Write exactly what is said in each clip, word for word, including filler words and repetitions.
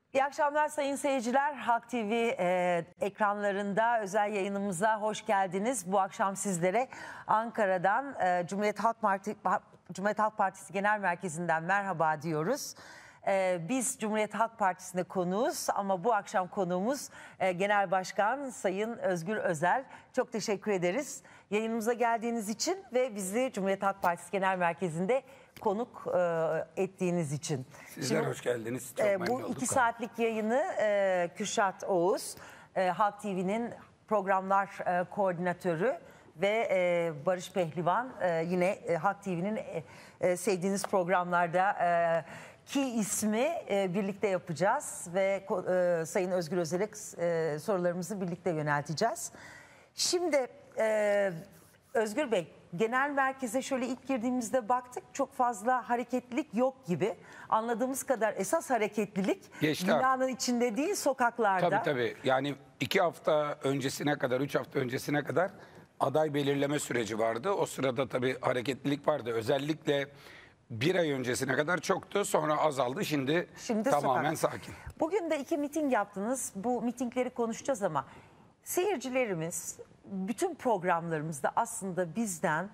İyi akşamlar sayın seyirciler. Halk T V e, ekranlarında özel yayınımıza hoş geldiniz. Bu akşam sizlere Ankara'dan e, Cumhuriyet Halk Parti, Cumhuriyet Halk Partisi Genel Merkezi'nden merhaba diyoruz. E, biz Cumhuriyet Halk Partisi'nde konuğuz ama bu akşam konuğumuz e, Genel Başkan Sayın Özgür Özel. Çok teşekkür ederiz yayınımıza geldiğiniz için ve bizi Cumhuriyet Halk Partisi Genel Merkezi'nde konuk e, ettiğiniz için. Sizler Şimdi, hoş geldiniz. Çok e, memnun bu olduk. iki saatlik yayını e, Kürşat Oğuz, e, Halk T V'nin programlar e, koordinatörü ve e, Barış Pehlivan e, yine e, Halk T V'nin e, e, sevdiğiniz programlarda e, ki ismi e, birlikte yapacağız ve e, Sayın Özgür Özel'e e, sorularımızı birlikte yönelteceğiz. Şimdi e, Özgür Bey, genel merkeze şöyle ilk girdiğimizde baktık, çok fazla hareketlilik yok gibi. Anladığımız kadar esas hareketlilik Geçti binanın artık. içinde değil, sokaklarda. Tabii tabii. Yani iki hafta öncesine kadar, üç hafta öncesine kadar aday belirleme süreci vardı. O sırada tabii hareketlilik vardı. Özellikle bir ay öncesine kadar çoktu. Sonra azaldı. Şimdi, Şimdi tamamen sokak. sakin. Bugün de iki miting yaptınız. Bu mitingleri konuşacağız ama seyircilerimiz bütün programlarımızda aslında bizden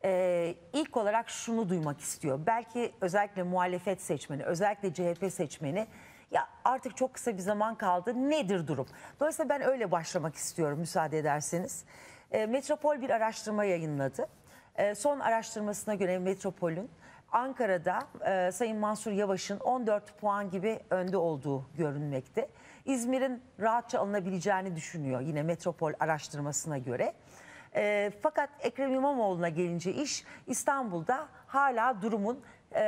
e, ilk olarak şunu duymak istiyor. Belki özellikle muhalefet seçmeni, özellikle C H P seçmeni, ya artık çok kısa bir zaman kaldı, nedir durum? Dolayısıyla ben öyle başlamak istiyorum müsaade ederseniz. E, Metropol bir araştırma yayınladı. E, son araştırmasına göre Metropol'ün Ankara'da e, Sayın Mansur Yavaş'ın on dört puan gibi önde olduğu görünmekte. İzmir'in rahatça alınabileceğini düşünüyor yine Metropol araştırmasına göre. E, fakat Ekrem İmamoğlu'na gelince iş İstanbul'da hala durumun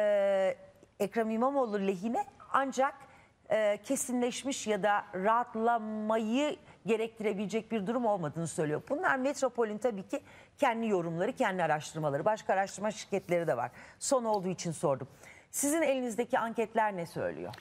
e, Ekrem İmamoğlu lehine, ancak e, kesinleşmiş ya da rahatlamayı gerektirebilecek bir durum olmadığını söylüyor. Bunlar Metropol'ün tabii ki kendi yorumları, kendi araştırmaları. Başka araştırma şirketleri de var. Son olduğu için sordum. Sizin elinizdeki anketler ne söylüyor?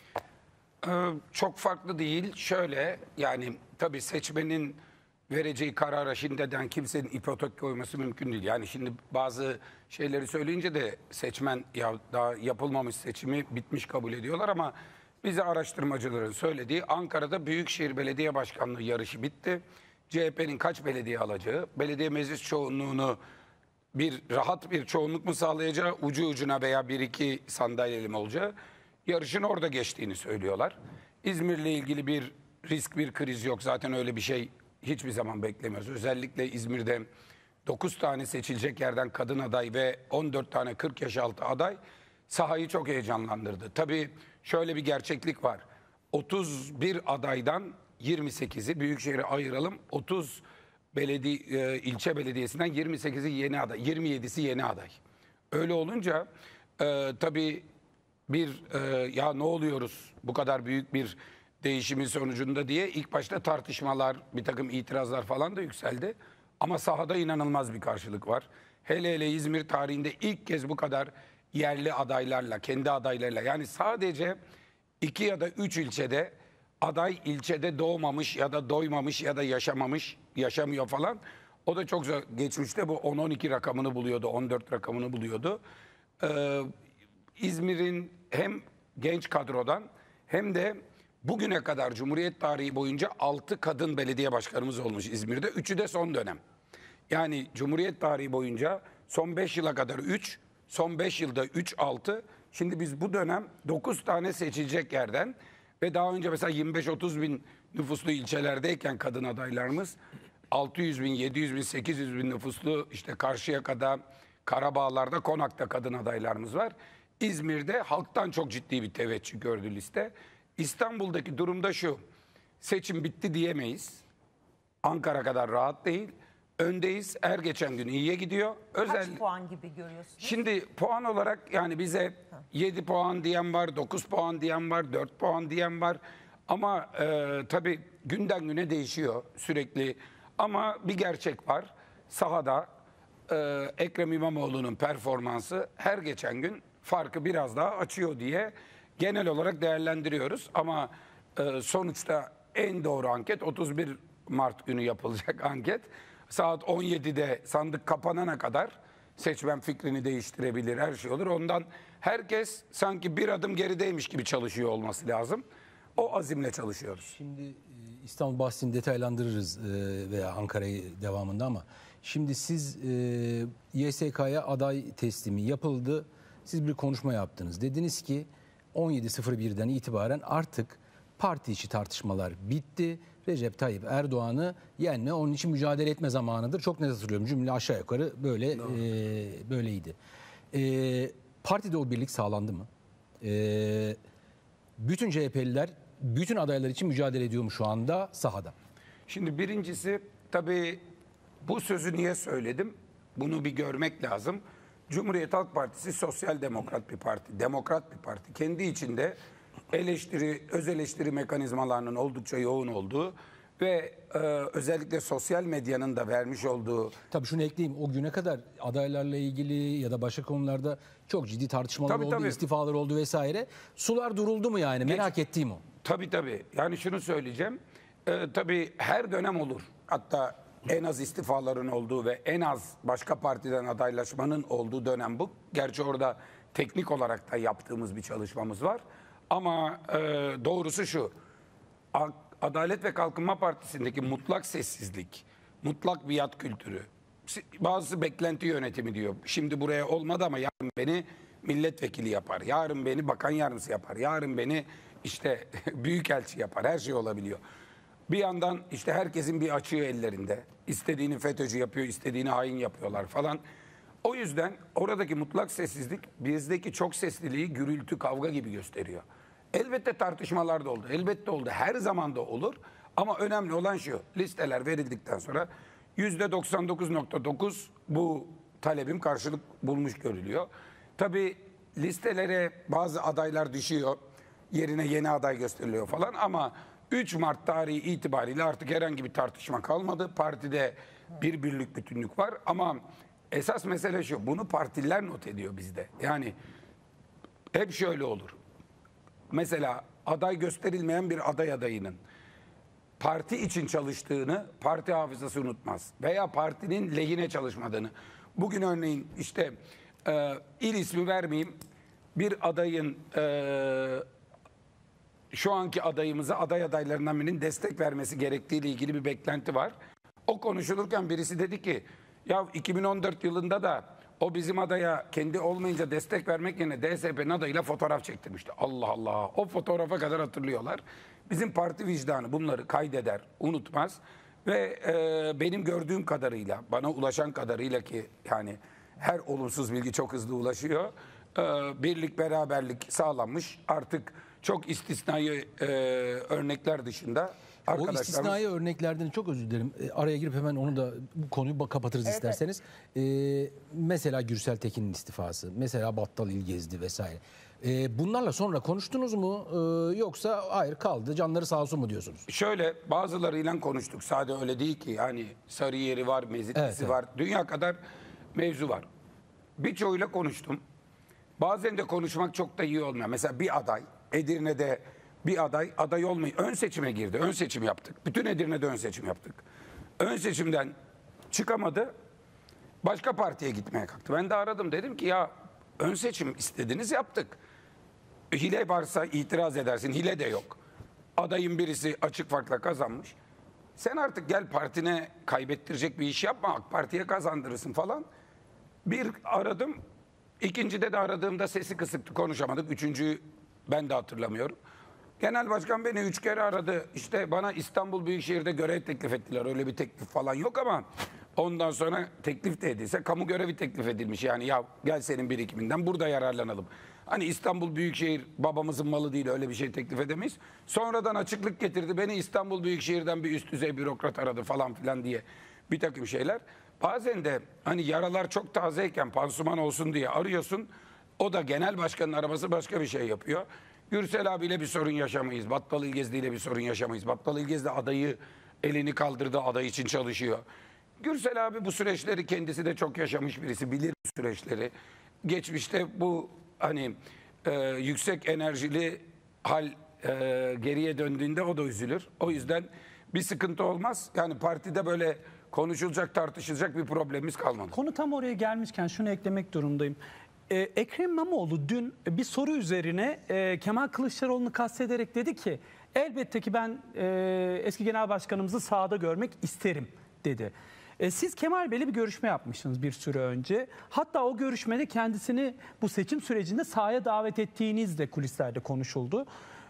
Ee, çok farklı değil. Şöyle, yani tabii seçmenin vereceği karara şimdiden kimsenin ipotek koyması mümkün değil. Yani şimdi bazı şeyleri söyleyince de seçmen ya daha yapılmamış seçimi bitmiş kabul ediyorlar ama bize araştırmacıların söylediği Ankara'da Büyükşehir Belediye Başkanlığı yarışı bitti. C H P'nin kaç belediye alacağı, belediye meclis çoğunluğunu bir rahat bir çoğunluk mu sağlayacağı, ucu ucuna veya bir iki sandalyeli mi olacağı, yarışın orada geçtiğini söylüyorlar. İzmir'le ilgili bir risk, bir kriz yok. Zaten öyle bir şey hiçbir zaman beklemiyoruz. Özellikle İzmir'de dokuz tane seçilecek yerden kadın aday ve on dört tane kırk yaş altı aday sahayı çok heyecanlandırdı. Tabii şöyle bir gerçeklik var. otuz bir adaydan yirmi sekizi, Büyükşehir'e ayıralım, otuz belediye, e, ilçe belediyesinden yirmi sekizi yeni aday, yirmi yedisi yeni aday. Öyle olunca e, tabii bir e, ya ne oluyoruz bu kadar büyük bir değişimin sonucunda diye ilk başta tartışmalar, bir takım itirazlar falan da yükseldi. Ama sahada inanılmaz bir karşılık var. Hele hele İzmir tarihinde ilk kez bu kadar yerli adaylarla, kendi adaylarıyla, yani sadece iki ya da üç ilçede aday ilçede doğmamış ya da doymamış ya da yaşamamış, yaşamıyor falan. O da çok zor. Geçmişte bu on on iki rakamını buluyordu, on dört rakamını buluyordu. Ee, İzmir'in hem genç kadrodan hem de bugüne kadar Cumhuriyet tarihi boyunca altı kadın belediye başkanımız olmuş İzmir'de. Üçü de son dönem. Yani Cumhuriyet tarihi boyunca son beş yıla kadar üç, son beş yılda üç, altı. Şimdi biz bu dönem dokuz tane seçilecek yerden ve daha önce mesela yirmi beş otuz bin nüfuslu ilçelerdeyken kadın adaylarımız altı yüz bin, yedi yüz bin, sekiz yüz bin nüfuslu işte Karşıyaka'da, Karabağlar'da, Konak'ta kadın adaylarımız var. İzmir'de halktan çok ciddi bir teveccüh gördü liste. İstanbul'daki durumda şu: seçim bitti diyemeyiz. Ankara kadar rahat değil. Öndeyiz. Her geçen gün iyiye gidiyor. Kaç Özel... puan gibi görüyorsunuz? Şimdi puan olarak yani bize yedi puan diyen var, dokuz puan diyen var, dört puan diyen var. Ama e, tabii günden güne değişiyor sürekli. Ama bir gerçek var. Sahada e, Ekrem İmamoğlu'nun performansı her geçen gün farkı biraz daha açıyor diye genel olarak değerlendiriyoruz. Ama e, sonuçta en doğru anket otuz bir Mart günü yapılacak anket. Saat on yedide sandık kapanana kadar seçmen fikrini değiştirebilir, her şey olur. Ondan herkes sanki bir adım gerideymiş gibi çalışıyor olması lazım. O azimle çalışıyoruz. Şimdi e, İstanbul bahsini detaylandırırız e, veya Ankara'yı devamında ama şimdi siz e, Y S K'ya aday teslimi yapıldı. Siz bir konuşma yaptınız. Dediniz ki on yedi sıfır birden itibaren artık parti içi tartışmalar bitti. Recep Tayyip Erdoğan'ı yenme, onun için mücadele etme zamanıdır. Çok net hatırlıyorum. Cümle aşağı yukarı böyle e, böyleydi. E, partide o birlik sağlandı mı? E, bütün C H P'liler bütün adaylar için mücadele ediyor mu şu anda sahada? Şimdi birincisi tabii bu sözü niye söyledim? Bunu bir görmek lazım. Cumhuriyet Halk Partisi sosyal demokrat bir parti, demokrat bir parti. Kendi içinde eleştiri, öz eleştiri mekanizmalarının oldukça yoğun olduğu ve e, özellikle sosyal medyanın da vermiş olduğu... Tabii şunu ekleyeyim, o güne kadar adaylarla ilgili ya da başka konularda çok ciddi tartışmalar Tabii, oldu, tabii. istifalar oldu vesaire. Sular duruldu mu yani? Merak Geç- ettiğim o. Tabii tabii. Yani şunu söyleyeceğim. Ee, tabii her dönem olur. Hatta en az istifaların olduğu ve en az başka partiden adaylaşmanın olduğu dönem bu. Gerçi orada teknik olarak da yaptığımız bir çalışmamız var. Ama e, doğrusu şu. A- Adalet ve Kalkınma Partisi'ndeki mutlak sessizlik, mutlak biat kültürü. Si- Bazısı beklenti yönetimi diyor. Şimdi buraya olmadı ama yarın beni milletvekili yapar. Yarın beni bakan yardımcısı yapar. Yarın beni işte büyükelçi yapar. Her şey olabiliyor. Bir yandan işte herkesin bir açığı ellerinde. İstediğini FETÖ'cü yapıyor, istediğini hain yapıyorlar falan. O yüzden oradaki mutlak sessizlik bizdeki çok sesliliği gürültü, kavga gibi gösteriyor. Elbette tartışmalar da oldu. Elbette oldu. Her zaman da olur. Ama önemli olan şu. Listeler verildikten sonra yüzde doksan dokuz nokta dokuz bu talebim karşılık bulmuş görülüyor. Tabii listelere bazı adaylar düşüyor. Yerine yeni aday gösteriliyor falan ama üç Mart tarihi itibariyle artık herhangi bir tartışma kalmadı. Partide bir birlik bütünlük var ama esas mesele şu. Bunu partililer not ediyor bizde. Yani hep şöyle olur. Mesela aday gösterilmeyen bir aday adayının parti için çalıştığını parti hafızası unutmaz. Veya partinin lehine çalışmadığını. Bugün örneğin işte e, il ismi vermeyeyim bir adayın e, şu anki adayımıza aday adaylarından birinin destek vermesi gerektiğiyle ilgili bir beklenti var. O konuşulurken birisi dedi ki ya iki bin on dört yılında da o bizim adaya kendi olmayınca destek vermek yerine D S P'nin adayıyla fotoğraf çektirmişti. Allah Allah. O fotoğrafa kadar hatırlıyorlar. Bizim parti vicdanı bunları kaydeder, unutmaz. Ve e, benim gördüğüm kadarıyla, bana ulaşan kadarıyla ki yani her olumsuz bilgi çok hızlı ulaşıyor. E, birlik, beraberlik sağlanmış. Artık çok istisnai e, örnekler dışında O arkadaşlarımız... istisnai örneklerden çok özür dilerim. E, araya girip hemen onu da bu konuyu ba- kapatırız Evet, isterseniz. E, mesela Gürsel Tekin'in istifası, mesela Battal İlgezdi vesaire. E, bunlarla sonra konuştunuz mu? E, yoksa hayır kaldı canları sağ olsun mu diyorsunuz? Şöyle bazılarıyla konuştuk. Sadece öyle değil ki. Yani Sarıyer'i var, Mezitlisi Evet, evet. var. Dünya kadar mevzu var. Birçoğuyla konuştum. Bazen de konuşmak çok da iyi olmuyor. Mesela bir aday, Edirne'de bir aday, aday olmayı ön seçime girdi. Ön seçim yaptık. Bütün Edirne'de ön seçim yaptık. Ön seçimden çıkamadı. Başka partiye gitmeye kalktı. Ben de aradım. Dedim ki ya ön seçim istediniz yaptık. Hile varsa itiraz edersin. Hile de yok. Adayın birisi açık farkla kazanmış. Sen artık gel partine kaybettirecek bir iş yapma. AK Parti'ye kazandırırsın falan. Bir aradım. İkincide de aradığımda sesi kısıktı. Konuşamadık. Üçüncüyü ben de hatırlamıyorum. Genel başkan beni üç kere aradı. İşte bana İstanbul Büyükşehir'de görev teklif ettiler. Öyle bir teklif falan yok ama ondan sonra teklif de edilse kamu görevi teklif edilmiş. Yani ya gel senin birikiminden burada yararlanalım. Hani İstanbul Büyükşehir babamızın malı değil öyle bir şey teklif edemeyiz. Sonradan açıklık getirdi. Beni İstanbul Büyükşehir'den bir üst düzey bürokrat aradı falan filan diye bir takım şeyler. Bazen de hani yaralar çok tazeyken pansuman olsun diye arıyorsun. O da genel başkanın araması başka bir şey yapıyor. Gürsel abiyle bir sorun yaşamayız. Battal İlgezdi ile bir sorun yaşamayız. Battal İlgezdi adayı elini kaldırdı, aday için çalışıyor. Gürsel abi bu süreçleri kendisi de çok yaşamış birisi. Bilir bu süreçleri. Geçmişte bu hani e, yüksek enerjili hal e, geriye döndüğünde o da üzülür. O yüzden bir sıkıntı olmaz. Yani partide böyle konuşulacak, tartışılacak bir problemimiz kalmadı. Konu tam oraya gelmişken şunu eklemek durumundayım. Ee, Ekrem İmamoğlu dün bir soru üzerine e, Kemal Kılıçdaroğlu'nu kastederek dedi ki elbette ki ben e, eski genel başkanımızı sahada görmek isterim dedi. E, siz Kemal Bey'le bir görüşme yapmışsınız bir süre önce. Hatta o görüşmede kendisini bu seçim sürecinde sahaya davet ettiğiniz de kulislerde konuşuldu.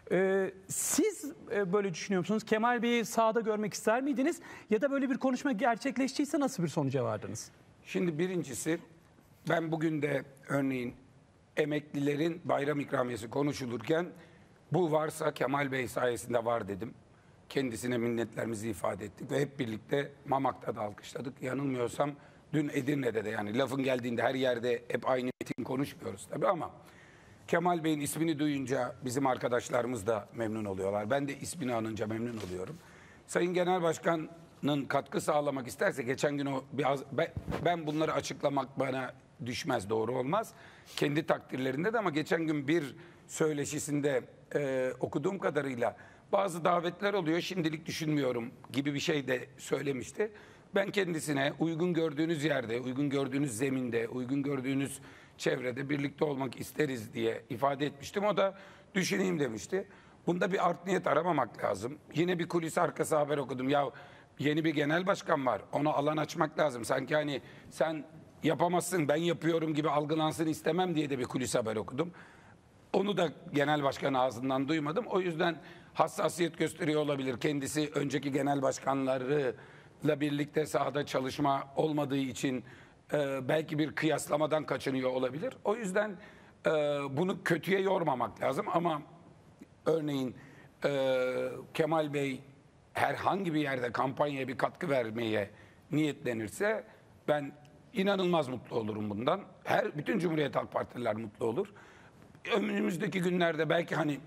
E, siz e, böyle düşünüyor musunuz? Kemal Bey'i sahada görmek ister miydiniz? Ya da böyle bir konuşma gerçekleştiyse nasıl bir sonuca vardınız? Şimdi birincisi, ben bugün de örneğin emeklilerin bayram ikramiyesi konuşulurken bu varsa Kemal Bey sayesinde var dedim. Kendisine minnetlerimizi ifade ettik ve hep birlikte Mamak'ta da alkışladık. Yanılmıyorsam dün Edirne'de de, yani lafın geldiğinde her yerde hep aynı metin konuşmuyoruz tabii ama Kemal Bey'in ismini duyunca bizim arkadaşlarımız da memnun oluyorlar. Ben de ismini anınca memnun oluyorum. Sayın Genel Başkan'ın katkı sağlamak isterse geçen gün o biraz ben, ben bunları açıklamak bana düşmez, doğru olmaz. Kendi takdirlerinde de, ama geçen gün bir söyleşisinde e, okuduğum kadarıyla bazı davetler oluyor, şimdilik düşünmüyorum gibi bir şey de söylemişti. Ben kendisine uygun gördüğünüz yerde, uygun gördüğünüz zeminde, uygun gördüğünüz çevrede birlikte olmak isteriz diye ifade etmiştim. O da düşüneyim demişti. Bunda bir art niyet aramamak lazım. Yine bir kulis arkası haber okudum. Ya yeni bir genel başkan var, ona alan açmak lazım. Sanki hani sen yapamazsın, ben yapıyorum gibi algılansın istemem diye de bir kulis haber okudum. Onu da genel başkan ağzından duymadım. O yüzden hassasiyet gösteriyor olabilir. Kendisi önceki genel başkanlarıyla birlikte sahada çalışma olmadığı için e, belki bir kıyaslamadan kaçınıyor olabilir. O yüzden e, bunu kötüye yormamak lazım. Ama örneğin e, Kemal Bey herhangi bir yerde kampanyaya bir katkı vermeye niyetlenirse ben inanılmaz mutlu olurum bundan. Her bütün Cumhuriyet Halk Partililer mutlu olur. Önümüzdeki günlerde belki hani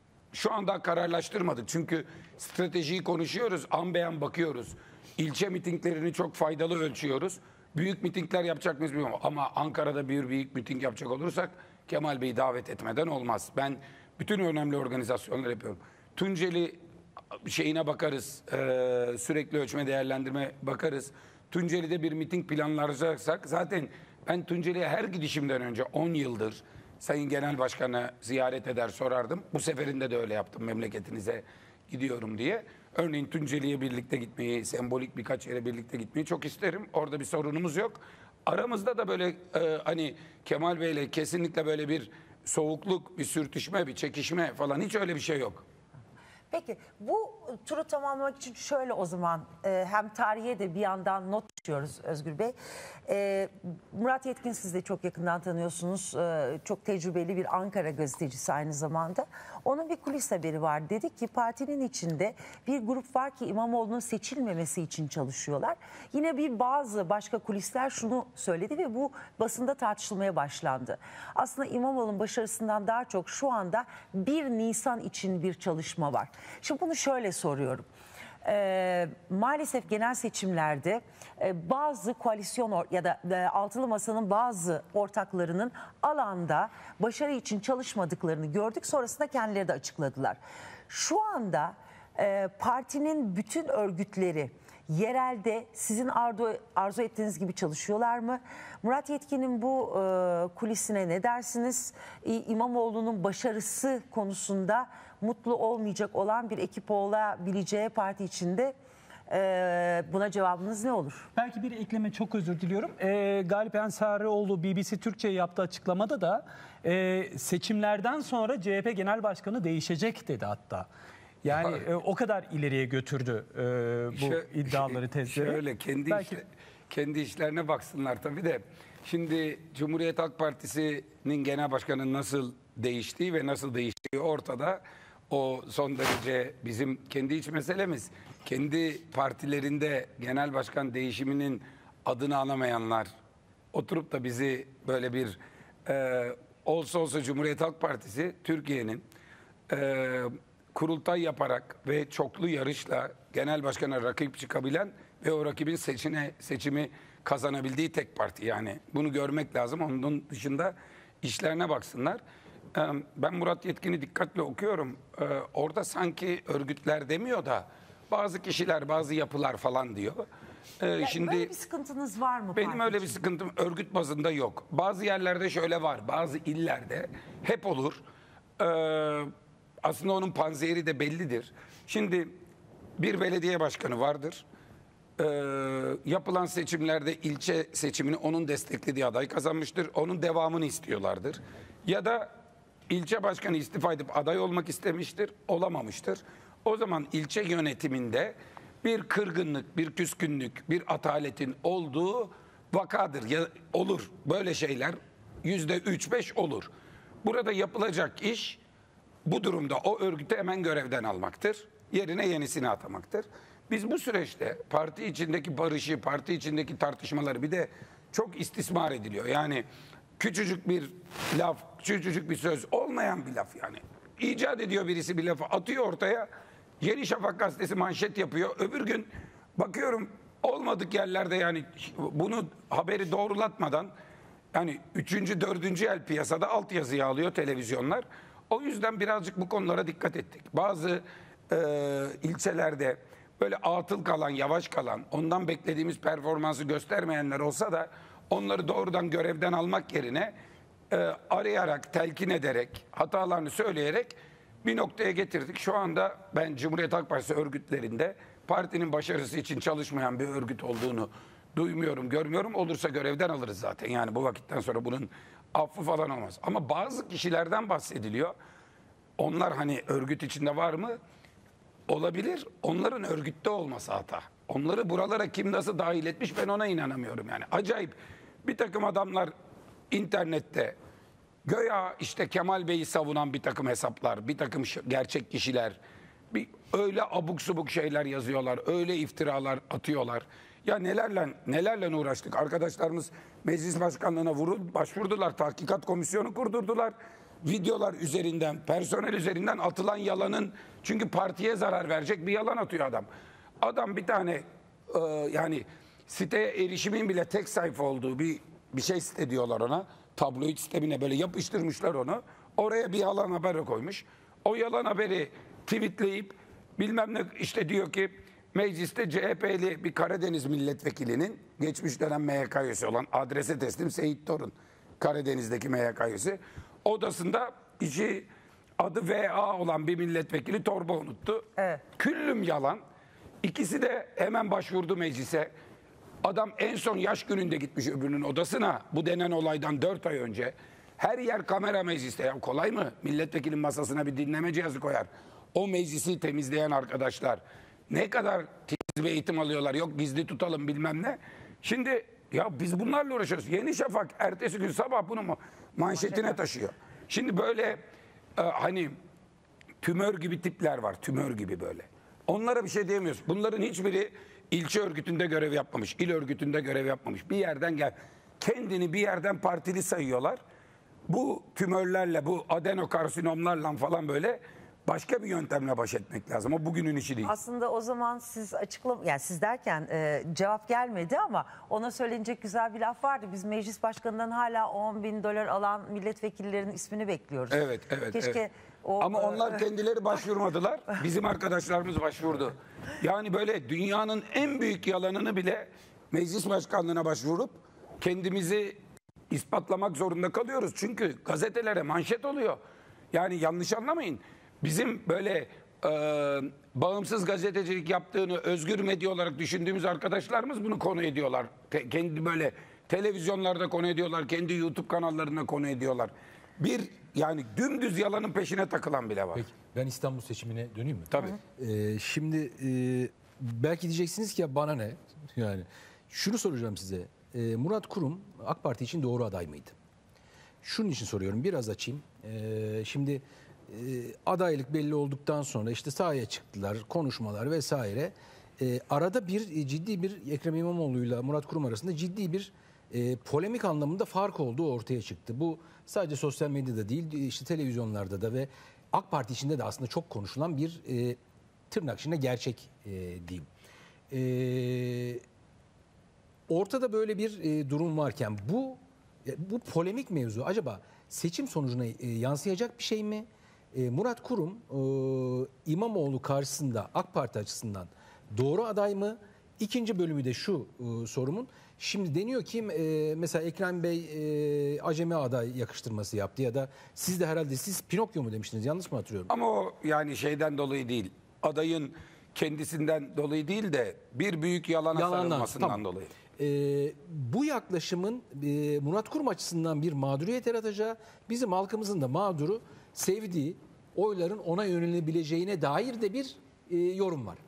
şu anda kararlaştırmadık. Çünkü stratejiyi konuşuyoruz, an beyan bakıyoruz. İlçe mitinglerini çok faydalı ölçüyoruz. Büyük mitingler yapacak mıyız bilmiyorum. Ama Ankara'da bir büyük miting yapacak olursak Kemal Bey'i davet etmeden olmaz. Ben bütün önemli organizasyonlar yapıyorum. Tunceli şeyine bakarız, e, sürekli ölçme değerlendirme bakarız. Tunceli'de bir miting planlayacaksak zaten ben Tunceli'ye her gidişimden önce on yıldır Sayın Genel Başkan'a ziyaret eder sorardım. Bu seferinde de öyle yaptım, memleketinize gidiyorum diye. Örneğin Tunceli'ye birlikte gitmeyi, sembolik birkaç yere birlikte gitmeyi çok isterim. Orada bir sorunumuz yok. Aramızda da böyle e, hani Kemal Bey'le kesinlikle böyle bir soğukluk, bir sürtüşme, bir çekişme falan hiç öyle bir şey yok. Peki bu turu tamamlamak için şöyle o zaman e, hem tarihe de bir yandan not düşüyoruz Özgür Bey. E, Murat Yetkin siz de çok yakından tanıyorsunuz. E, çok tecrübeli bir Ankara gazetecisi aynı zamanda. Onun bir kulis haberi var. Dedi ki partinin içinde bir grup var ki İmamoğlu'nun seçilmemesi için çalışıyorlar. Yine bir bazı başka kulisler şunu söyledi ve bu basında tartışılmaya başlandı. Aslında İmamoğlu'nun başarısından daha çok şu anda bir Nisan için bir çalışma var. Şimdi bunu şöyle soruyorum. Ee, maalesef genel seçimlerde e, bazı koalisyon or- ya da e, altılı masanın bazı ortaklarının alanda başarı için çalışmadıklarını gördük. Sonrasında kendileri de açıkladılar. Şu anda e, partinin bütün örgütleri yerelde sizin arzu, arzu ettiğiniz gibi çalışıyorlar mı? Murat Yetkin'in bu e, kulisine ne dersiniz? İ, İmamoğlu'nun başarısı konusunda mutlu olmayacak olan bir ekip olabileceği parti içinde e, buna cevabınız ne olur? Belki bir ekleme, çok özür diliyorum. Ee, Galip Ensarioğlu B B C Türkçe'ye yaptığı açıklamada da e, seçimlerden sonra C H P Genel Başkanı değişecek dedi hatta. Yani e, o kadar ileriye götürdü e, bu Şö- iddiaları, tezleri. Şöyle kendi Belki... işle- kendi işlerine baksınlar tabii de. Şimdi Cumhuriyet Halk Partisi'nin genel başkanı nasıl değiştiği ve nasıl değiştiği ortada. O son derece bizim kendi iç meselemiz. Kendi partilerinde genel başkan değişiminin adını anamayanlar oturup da bizi böyle bir e, olsa olsa Cumhuriyet Halk Partisi Türkiye'nin e, kurultay yaparak ve çoklu yarışla genel başkana rakip çıkabilen ve o rakibin seçine, seçimi kazanabildiği tek parti. Yani bunu görmek lazım. Onun dışında işlerine baksınlar. Ben Murat Yetkin'i dikkatle okuyorum. Orada sanki örgütler demiyor da bazı kişiler, bazı yapılar falan diyor. Ee, Ya şimdi böyle bir sıkıntınız var mı? benim parti öyle için? bir sıkıntım örgüt bazında yok. Bazı yerlerde şöyle var, bazı illerde hep olur. Ee, aslında onun panzehri de bellidir. Şimdi bir belediye başkanı vardır. Ee, yapılan seçimlerde ilçe seçimini onun desteklediği aday kazanmıştır. Onun devamını istiyorlardır. Ya da ilçe başkanı istifa edip aday olmak istemiştir, olamamıştır. O zaman ilçe yönetiminde bir kırgınlık, bir küskünlük, bir ataletin olduğu vakadır. Ya, olur böyle şeyler yüzde üç beş olur. Burada yapılacak iş bu durumda o örgütü hemen görevden almaktır. Yerine yenisini atamaktır. Biz bu süreçte parti içindeki barışı, parti içindeki tartışmaları bir de çok istismar ediliyor. Yani küçücük bir laf, küçücük bir söz olmayan bir laf yani. İcat ediyor birisi bir lafı atıyor ortaya. Yeni Şafak gazetesi manşet yapıyor. Öbür gün bakıyorum olmadık yerlerde yani bunu haberi doğrulatmadan yani üçüncü, dördüncü el piyasada altyazıyı alıyor televizyonlar. O yüzden birazcık bu konulara dikkat ettik. Bazı e, ilçelerde böyle atıl kalan, yavaş kalan, ondan beklediğimiz performansı göstermeyenler olsa da onları doğrudan görevden almak yerine e, arayarak, telkin ederek, hatalarını söyleyerek bir noktaya getirdik. Şu anda ben Cumhuriyet Halk Partisi örgütlerinde partinin başarısı için çalışmayan bir örgüt olduğunu duymuyorum, görmüyorum. Olursa görevden alırız zaten. Yani bu vakitten sonra bunun affı falan olmaz. Ama bazı kişilerden bahsediliyor. Onlar hani örgüt içinde var mı? Olabilir. Onların örgütte olması hata. Onları buralara kim nasıl dahil etmiş ben ona inanamıyorum yani. Acayip bir takım adamlar internette göya işte Kemal Bey'i savunan bir takım hesaplar, bir takım gerçek kişiler bir öyle abuk subuk şeyler yazıyorlar, öyle iftiralar atıyorlar. Ya nelerle nelerle uğraştık. Arkadaşlarımız meclis başkanlığına vurul, başvurdular, tahkikat komisyonu kurdurdular. Videolar üzerinden, personel üzerinden atılan yalanın çünkü partiye zarar verecek bir yalan atıyor adam. Adam bir tane e, yani siteye erişimin bile tek sayfa olduğu bir bir şey site diyorlar ona. Tabloid sistemine böyle yapıştırmışlar onu. Oraya bir yalan haber koymuş. O yalan haberi tweetleyip bilmem ne işte diyor ki mecliste C H P'li bir Karadeniz milletvekilinin geçmiş dönem M Y K üyesi olan adrese teslim Seyit Torun Karadeniz'deki M Y K üyesi odasında işi adı V A olan bir milletvekili torba unuttu. Evet. Küllüm yalan. İkisi de hemen başvurdu meclise. Adam en son yaş gününde gitmiş öbürünün odasına bu denen olaydan dört ay önce. Her yer kamera mecliste. Ya kolay mı? Milletvekilinin masasına bir dinleme cihazı koyar. O meclisi temizleyen arkadaşlar ne kadar titiz bir eğitim alıyorlar. Yok gizli tutalım bilmem ne. Şimdi ya biz bunlarla uğraşıyoruz. Yeni Şafak ertesi gün sabah bunu mu manşetine taşıyor. Şimdi böyle e, hani tümör gibi tipler var. Tümör gibi böyle. Onlara bir şey diyemiyoruz. Bunların hiçbiri ilçe örgütünde görev yapmamış, il örgütünde görev yapmamış. Bir yerden gel, kendini bir yerden partili sayıyorlar. Bu tümörlerle, bu adenokarsinomlarla falan böyle başka bir yöntemle baş etmek lazım. O bugünün işi değil. Aslında o zaman siz açıkla, yani siz derken e, cevap gelmedi ama ona söylenecek güzel bir laf vardı. Biz meclis başkanından hala on bin dolar alan milletvekillerinin ismini bekliyoruz. Evet, evet. Keşke evet. o, Ama e, onlar kendileri başvurmadılar. Bizim arkadaşlarımız başvurdu. Yani böyle dünyanın en büyük yalanını bile meclis başkanlığına başvurup kendimizi ispatlamak zorunda kalıyoruz. Çünkü gazetelere manşet oluyor. Yani yanlış anlamayın. Bizim böyle e, bağımsız gazetecilik yaptığını özgür medya olarak düşündüğümüz arkadaşlarımız bunu konu ediyorlar. Te, kendi böyle televizyonlarda konu ediyorlar. Kendi YouTube kanallarında konu ediyorlar. Bir yani dümdüz yalanın peşine takılan bile var. Peki ben İstanbul seçimine döneyim mi? Tabii. Ee, şimdi e, belki diyeceksiniz ki ya bana ne? Yani şunu soracağım size. Ee, Murat Kurum AK Parti için doğru aday mıydı? Şunun için soruyorum. Biraz açayım. Ee, şimdi e, adaylık belli olduktan sonra işte sahaya çıktılar, konuşmalar vesaire. Ee, arada bir ciddi bir Ekrem İmamoğlu'yla Murat Kurum arasında ciddi bir e, polemik anlamında fark olduğu ortaya çıktı. Bu sadece sosyal medyada değil, işte televizyonlarda da ve AK Parti içinde de aslında çok konuşulan bir e, tırnak içinde gerçek e, diyeyim. E, ortada böyle bir e, durum varken bu bu polemik mevzu acaba seçim sonucuna e, yansıyacak bir şey mi? E, Murat Kurum e, İmamoğlu karşısında AK Parti açısından doğru aday mı? İkinci bölümü de şu e, sorumun. Şimdi deniyor ki e, mesela Ekrem Bey e, acemi aday yakıştırması yaptı ya da siz de herhalde siz Pinokyo mu demiştiniz, yanlış mı hatırlıyorum? Ama o yani şeyden dolayı değil. Adayın kendisinden dolayı değil de bir büyük yalana Yalandan, sarılmasından tamam. dolayı. E, bu yaklaşımın e, Murat Kurum açısından bir mağduriyet yaratacağı, bizim halkımızın da mağduru sevdiği oyların ona yönelebileceğine dair de bir e, yorum var.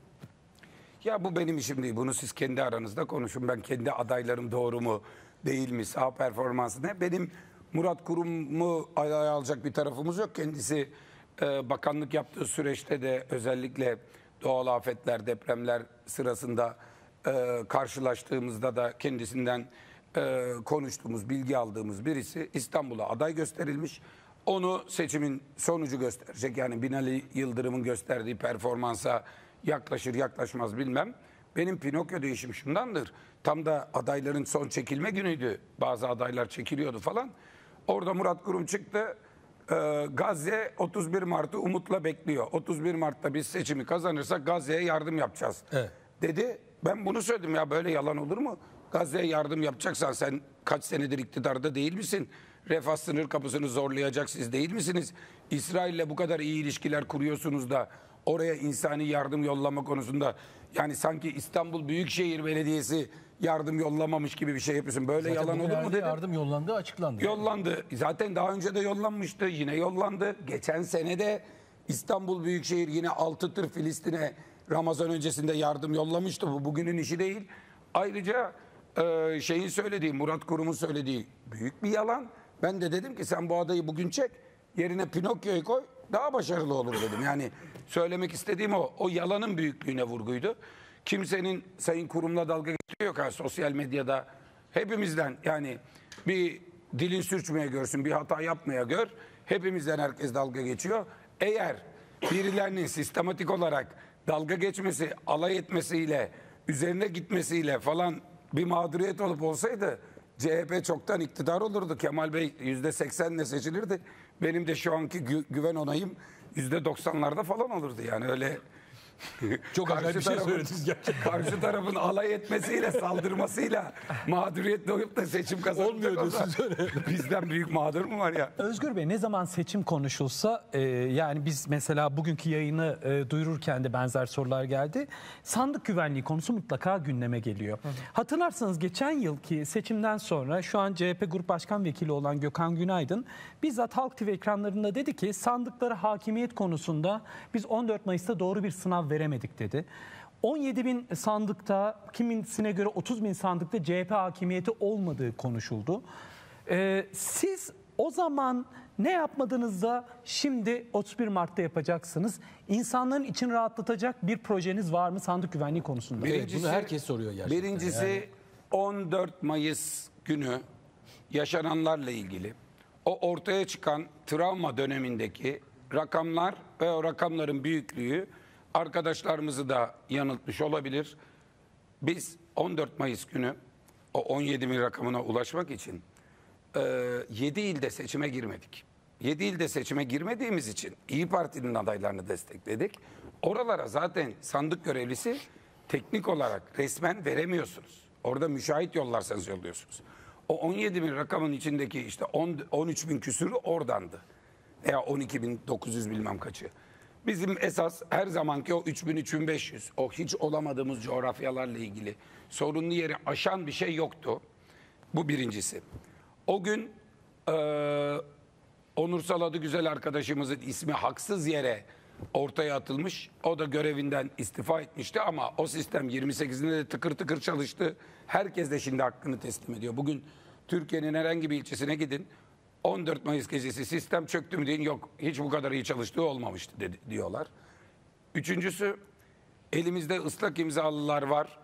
Ya bu benim işim değil. Bunu siz kendi aranızda konuşun. Ben kendi adaylarım doğru mu değil mi? Sağ performansı ne? Benim Murat Kurum'u adaya alacak bir tarafımız yok. Kendisi e, bakanlık yaptığı süreçte de özellikle doğal afetler, depremler sırasında e, karşılaştığımızda da kendisinden e, konuştuğumuz, bilgi aldığımız birisi İstanbul'a aday gösterilmiş. Onu seçimin sonucu gösterecek. Yani Binali Yıldırım'ın gösterdiği performansa yaklaşır yaklaşmaz bilmem. Benim Pinokyo değişim şundandır. Tam da adayların son çekilme günüydü. Bazı adaylar çekiliyordu falan. Orada Murat Kurum çıktı. Ee, Gazze otuz bir Mart'ı umutla bekliyor. otuz bir Mart'ta biz seçimi kazanırsak Gazze'ye yardım yapacağız. Evet. Dedi. Ben bunu söyledim ya, böyle yalan olur mu? Gazze'ye yardım yapacaksan sen kaç senedir iktidarda değil misin? Refah sınır kapısını zorlayacak siz değil misiniz? İsrail'le bu kadar iyi ilişkiler kuruyorsunuz da oraya insani yardım yollama konusunda yani sanki İstanbul Büyükşehir Belediyesi yardım yollamamış gibi bir şey yapıyorsun. Böyle Zaten yalan olur mu bugünlerde dedim. yardım yollandı, açıklandı. Yollandı. Zaten daha önce de yollanmıştı. Yine yollandı. Geçen sene de İstanbul Büyükşehir yine altı tır Filistin'e Ramazan öncesinde yardım yollamıştı. Bu bugünün işi değil. Ayrıca e, şeyin söylediği, Murat Kurum'un söylediği büyük bir yalan. Ben de dedim ki sen bu adayı bugün çek. Yerine Pinokyo'yu koy. Daha başarılı olur dedim. Yani söylemek istediğim o. O yalanın büyüklüğüne vurguydu. Kimsenin Sayın Kurum'la dalga geçtiği yok ha sosyal medyada. Hepimizden yani bir dilin sürçmeye görsün, bir hata yapmaya gör. Hepimizden herkes dalga geçiyor. Eğer birilerinin sistematik olarak dalga geçmesi, alay etmesiyle, üzerine gitmesiyle falan bir mağduriyet olup olsaydı C H P çoktan iktidar olurdu. Kemal Bey yüzde seksenle seçilirdi. Benim de şu anki gü- güven onayım yüzde doksanlarda falan olurdu yani öyle. Çok acayip bir şey tarafın- söylediniz gerçekten. Karşı tarafın alay etmesiyle, saldırmasıyla mağduriyet doğup da seçim kazanacak Olmuyor olsa diyorsunuz öyle. bizden büyük mağdur mu var ya? Özgür Bey, ne zaman seçim konuşulsa e, yani biz mesela bugünkü yayını e, duyururken de benzer sorular geldi. Sandık güvenliği konusu mutlaka gündeme geliyor. Hı hı. Hatırlarsanız geçen yılki seçimden sonra şu an C H P Grup Başkan Vekili olan Gökhan Günaydın bizzat Halk T V ekranlarında dedi ki sandıklara hakimiyet konusunda biz on dört Mayıs'ta doğru bir sınav veremedik dedi. on yedi bin sandıkta, kimisine göre otuz bin sandıkta C H P hakimiyeti olmadığı konuşuldu. Ee, siz o zaman ne yapmadınız da şimdi otuz bir Mart'ta yapacaksınız? İnsanların için rahatlatacak bir projeniz var mı sandık güvenliği konusunda? Evet, bunu herkes soruyor gerçekten. Birincisi Yani. on dört Mayıs günü yaşananlarla ilgili o ortaya çıkan travma dönemindeki rakamlar ve o rakamların büyüklüğü arkadaşlarımızı da yanıltmış olabilir. Biz on dört Mayıs günü o on yedi bin rakamına ulaşmak için e, yedi ilde seçime girmedik. yedi ilde seçime girmediğimiz için İyi Parti'nin adaylarını destekledik. Oralara zaten sandık görevlisi teknik olarak resmen veremiyorsunuz. Orada müşahit yollarsanız yolluyorsunuz. O on yedi bin rakamın içindeki işte on üç bin küsürü oradandı. Veya on iki bin dokuz yüz bilmem kaçı. Bizim esas her zamanki o üç bin üç bin beş yüz, o hiç olamadığımız coğrafyalarla ilgili sorunlu yeri aşan bir şey yoktu. Bu birincisi. O gün e, Onursal adı güzel arkadaşımızın ismi haksız yere ortaya atılmış. O da görevinden istifa etmişti ama o sistem yirmi sekizinde de tıkır tıkır çalıştı. Herkes de şimdi hakkını teslim ediyor. Bugün Türkiye'nin herhangi bir ilçesine gidin. on dört Mayıs gecesi sistem çöktü mü deyin, yok hiç bu kadar iyi çalıştığı olmamıştı dedi, diyorlar. Üçüncüsü, elimizde ıslak imzalılar var.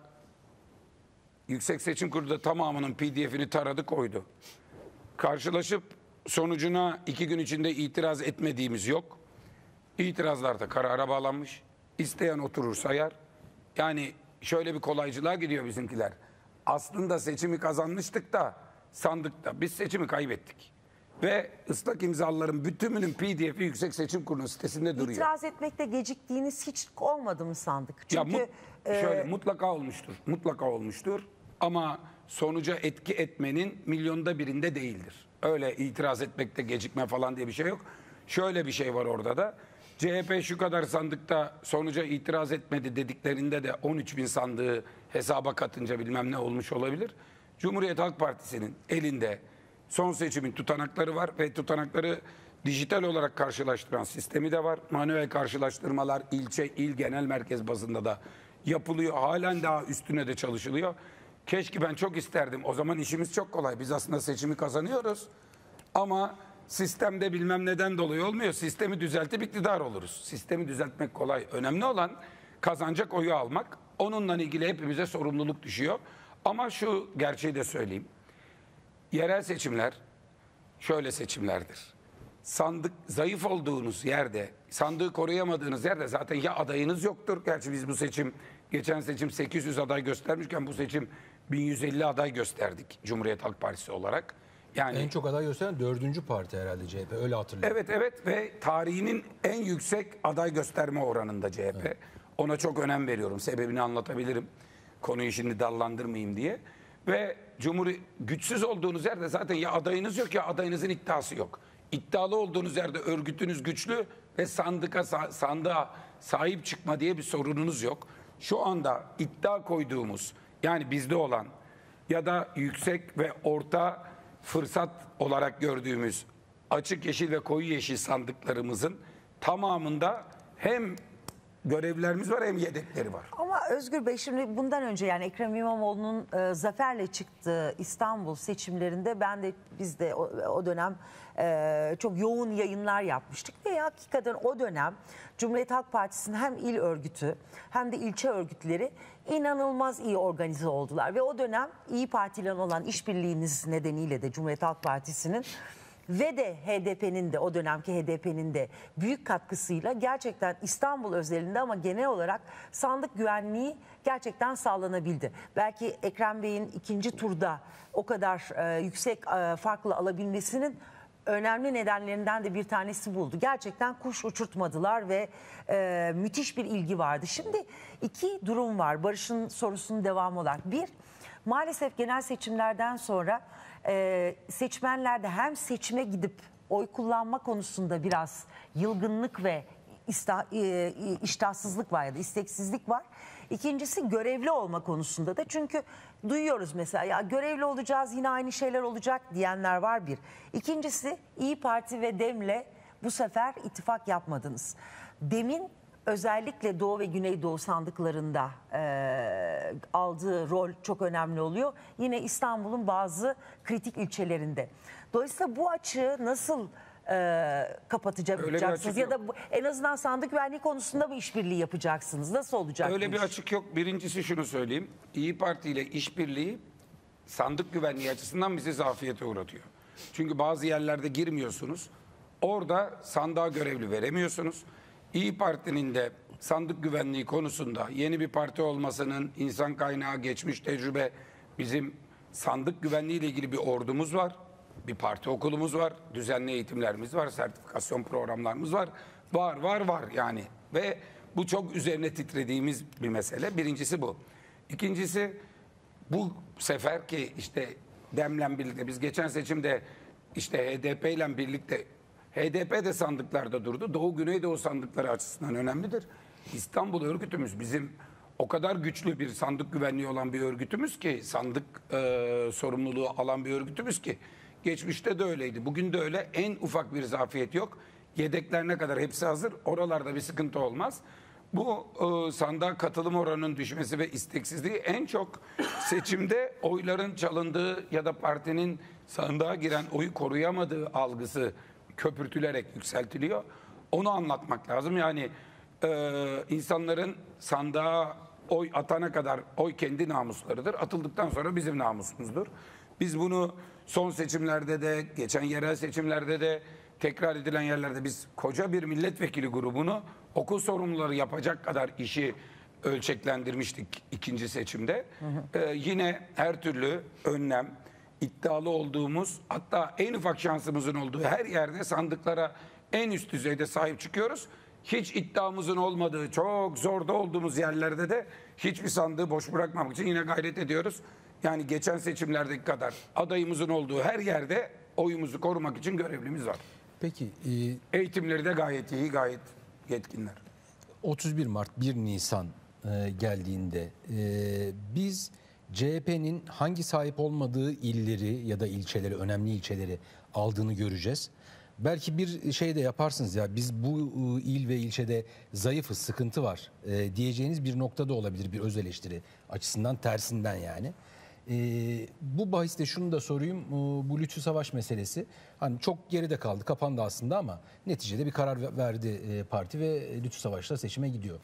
Yüksek Seçim Kurulu da tamamının P D F'ini taradı koydu. Karşılaşıp sonucuna iki gün içinde itiraz etmediğimiz yok. İtirazlar da karara bağlanmış. İsteyen oturur sayar. Yani şöyle bir kolaycılığa gidiyor bizimkiler. Aslında seçimi kazanmıştık da sandıkta biz seçimi kaybettik. Ve ıslak imzaların bütününün P D F'i Yüksek Seçim Kurulu sitesinde duruyor. İtiraz etmekte geciktiğiniz hiç olmadı mı sandık? Ya Çünkü mut- e, şöyle mutlaka olmuştur. Mutlaka olmuştur. Ama sonuca etki etmenin milyonda birinde değildir. Öyle itiraz etmekte gecikme falan diye bir şey yok. Şöyle bir şey var orada da. C H P şu kadar sandıkta sonuca itiraz etmedi dediklerinde de on üç bin sandığı hesaba katınca bilmem ne olmuş olabilir. Cumhuriyet Halk Partisi'nin elinde son seçimin tutanakları var ve tutanakları dijital olarak karşılaştıran sistemi de var. Manuel karşılaştırmalar ilçe, il, genel merkez bazında da yapılıyor. Halen daha üstüne de çalışılıyor. Keşke ben çok isterdim. O zaman işimiz çok kolay. Biz aslında seçimi kazanıyoruz. Ama sistemde bilmem neden dolayı olmuyor. Sistemi düzeltip iktidar oluruz. Sistemi düzeltmek kolay. Önemli olan kazanacak oyu almak. Onunla ilgili hepimize sorumluluk düşüyor. Ama şu gerçeği de söyleyeyim. Yerel seçimler şöyle seçimlerdir. Sandık zayıf olduğunuz yerde, sandığı koruyamadığınız yerde zaten ya adayınız yoktur. Gerçi biz bu seçim, geçen seçim sekiz yüz aday göstermişken bu seçim bin yüz elli aday gösterdik Cumhuriyet Halk Partisi olarak. Yani En çok aday gösteren dördüncü parti herhalde C H P. Öyle hatırlıyorum. evet evet ve tarihinin en yüksek aday gösterme oranında C H P. Evet. Ona çok önem veriyorum. Sebebini anlatabilirim. Konuyu şimdi dallandırmayayım diye. Ve Cumhuriyet güçsüz olduğunuz yerde zaten ya adayınız yok ya adayınızın iddiası yok. İddialı olduğunuz yerde örgütünüz güçlü ve sandıka sandığa sahip çıkma diye bir sorununuz yok. Şu anda iddia koyduğumuz yani bizde olan ya da yüksek ve orta fırsat olarak gördüğümüz açık yeşil ve koyu yeşil sandıklarımızın tamamında hem görevlerimiz var hem yedekleri var. Ama Özgür Bey şimdi bundan önce yani Ekrem İmamoğlu'nun e, zaferle çıktığı İstanbul seçimlerinde ben de biz de o, o dönem e, çok yoğun yayınlar yapmıştık ve hakikaten o dönem Cumhuriyet Halk Partisi'nin hem il örgütü hem de ilçe örgütleri inanılmaz iyi organize oldular ve o dönem İyi Parti ile olan işbirliğiniz nedeniyle de Cumhuriyet Halk Partisi'nin ve de H D P'nin de o dönemki H D P'nin de büyük katkısıyla gerçekten İstanbul özelinde ama genel olarak sandık güvenliği gerçekten sağlanabildi. Belki Ekrem Bey'in ikinci turda o kadar e, yüksek e, farklı alabilmesinin önemli nedenlerinden de bir tanesi buldu. Gerçekten kuş uçurtmadılar ve e, müthiş bir ilgi vardı. Şimdi iki durum var Barış'ın sorusunun devamı olarak. Bir, maalesef genel seçimlerden sonra e, seçmenlerde hem seçime gidip oy kullanma konusunda biraz yılgınlık ve ista, e, iştahsızlık var ya da isteksizlik var. İkincisi görevli olma konusunda da çünkü duyuyoruz mesela ya görevli olacağız yine aynı şeyler olacak diyenler var bir. İkincisi İyi Parti ve Dem'le bu sefer ittifak yapmadınız. Dem'in özellikle Doğu ve Güneydoğu sandıklarında e, aldığı rol çok önemli oluyor. Yine İstanbul'un bazı kritik ilçelerinde. Dolayısıyla bu açığı nasıl e, kapatacaksınız ya da bu, en azından sandık güvenliği konusunda bu işbirliği yapacaksınız? Nasıl olacak? Öyle bir açık yok. Birincisi şunu söyleyeyim. İyi Parti ile işbirliği sandık güvenliği açısından bizi zafiyete uğratıyor. Çünkü bazı yerlerde girmiyorsunuz. Orada sandığa görevli veremiyorsunuz. İyi Parti'nin de sandık güvenliği konusunda yeni bir parti olmasının insan kaynağı, geçmiş tecrübe, bizim sandık güvenliği ile ilgili bir ordumuz var. Bir parti okulumuz var, düzenli eğitimlerimiz var, sertifikasyon programlarımız var. Var, var, var yani. Ve bu çok üzerine titrediğimiz bir mesele. Birincisi bu. İkincisi bu sefer ki işte Dem'le birlikte biz geçen seçimde işte H D P ile birlikte H D P de sandıklarda durdu. Doğu Güneydoğu sandıkları açısından önemlidir. İstanbul örgütümüz bizim o kadar güçlü bir sandık güvenliği olan bir örgütümüz ki sandık e, sorumluluğu alan bir örgütümüz ki geçmişte de öyleydi. Bugün de öyle. En ufak bir zafiyet yok. Yedekler ne kadar hepsi hazır. Oralarda bir sıkıntı olmaz. Bu e, sandığa katılım oranının düşmesi ve isteksizliği en çok seçimde oyların çalındığı ya da partinin sandığa giren oyu koruyamadığı algısı köpürtülerek yükseltiliyor. Onu anlatmak lazım. Yani e, insanların sandığa oy atana kadar oy kendi namuslarıdır. Atıldıktan sonra bizim namusumuzdur. Biz bunu son seçimlerde de, geçen yerel seçimlerde de, tekrar edilen yerlerde biz koca bir milletvekili grubunu okul sorumluları yapacak kadar işi ölçeklendirmiştik ikinci seçimde. Hı hı. Ee, yine her türlü önlem, iddialı olduğumuz, hatta en ufak şansımızın olduğu her yerde sandıklara en üst düzeyde sahip çıkıyoruz. Hiç iddiamızın olmadığı, çok zorda olduğumuz yerlerde de hiçbir sandığı boş bırakmamak için yine gayret ediyoruz. Yani geçen seçimlerdeki kadar adayımızın olduğu her yerde oyumuzu korumak için görevlimiz var. Peki e, Eğitimleri de gayet iyi, gayet yetkinler. otuz bir Mart bir Nisan e, geldiğinde e, biz C H P'nin hangi sahip olmadığı illeri ya da ilçeleri, önemli ilçeleri aldığını göreceğiz. Belki bir şey de yaparsınız, ya biz bu e, il ve ilçede zayıfız, sıkıntı var e, diyeceğiniz bir noktada olabilir, bir öz eleştiri açısından, tersinden yani. E, bu bahiste şunu da sorayım, e, bu Lütfü Savaş meselesi hani çok geride kaldı, kapandı aslında ama neticede bir karar verdi e, parti ve Lütfü Savaş'la seçime gidiyor.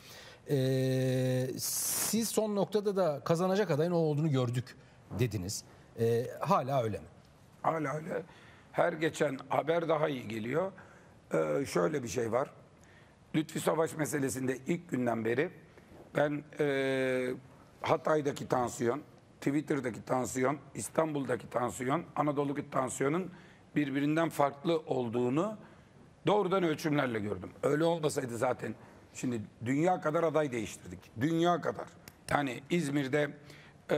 E, siz son noktada da kazanacak adayın o olduğunu gördük dediniz. E, hala öyle mi? Hala öyle. Her geçen haber daha iyi geliyor. Ee, şöyle bir şey var. Lütfü Savaş meselesinde ilk günden beri ben e, Hatay'daki tansiyon, Twitter'daki tansiyon, İstanbul'daki tansiyon, Anadolu'daki tansiyonun birbirinden farklı olduğunu doğrudan ölçümlerle gördüm. Öyle olmasaydı zaten şimdi dünya kadar aday değiştirdik. Dünya kadar. Yani İzmir'de e,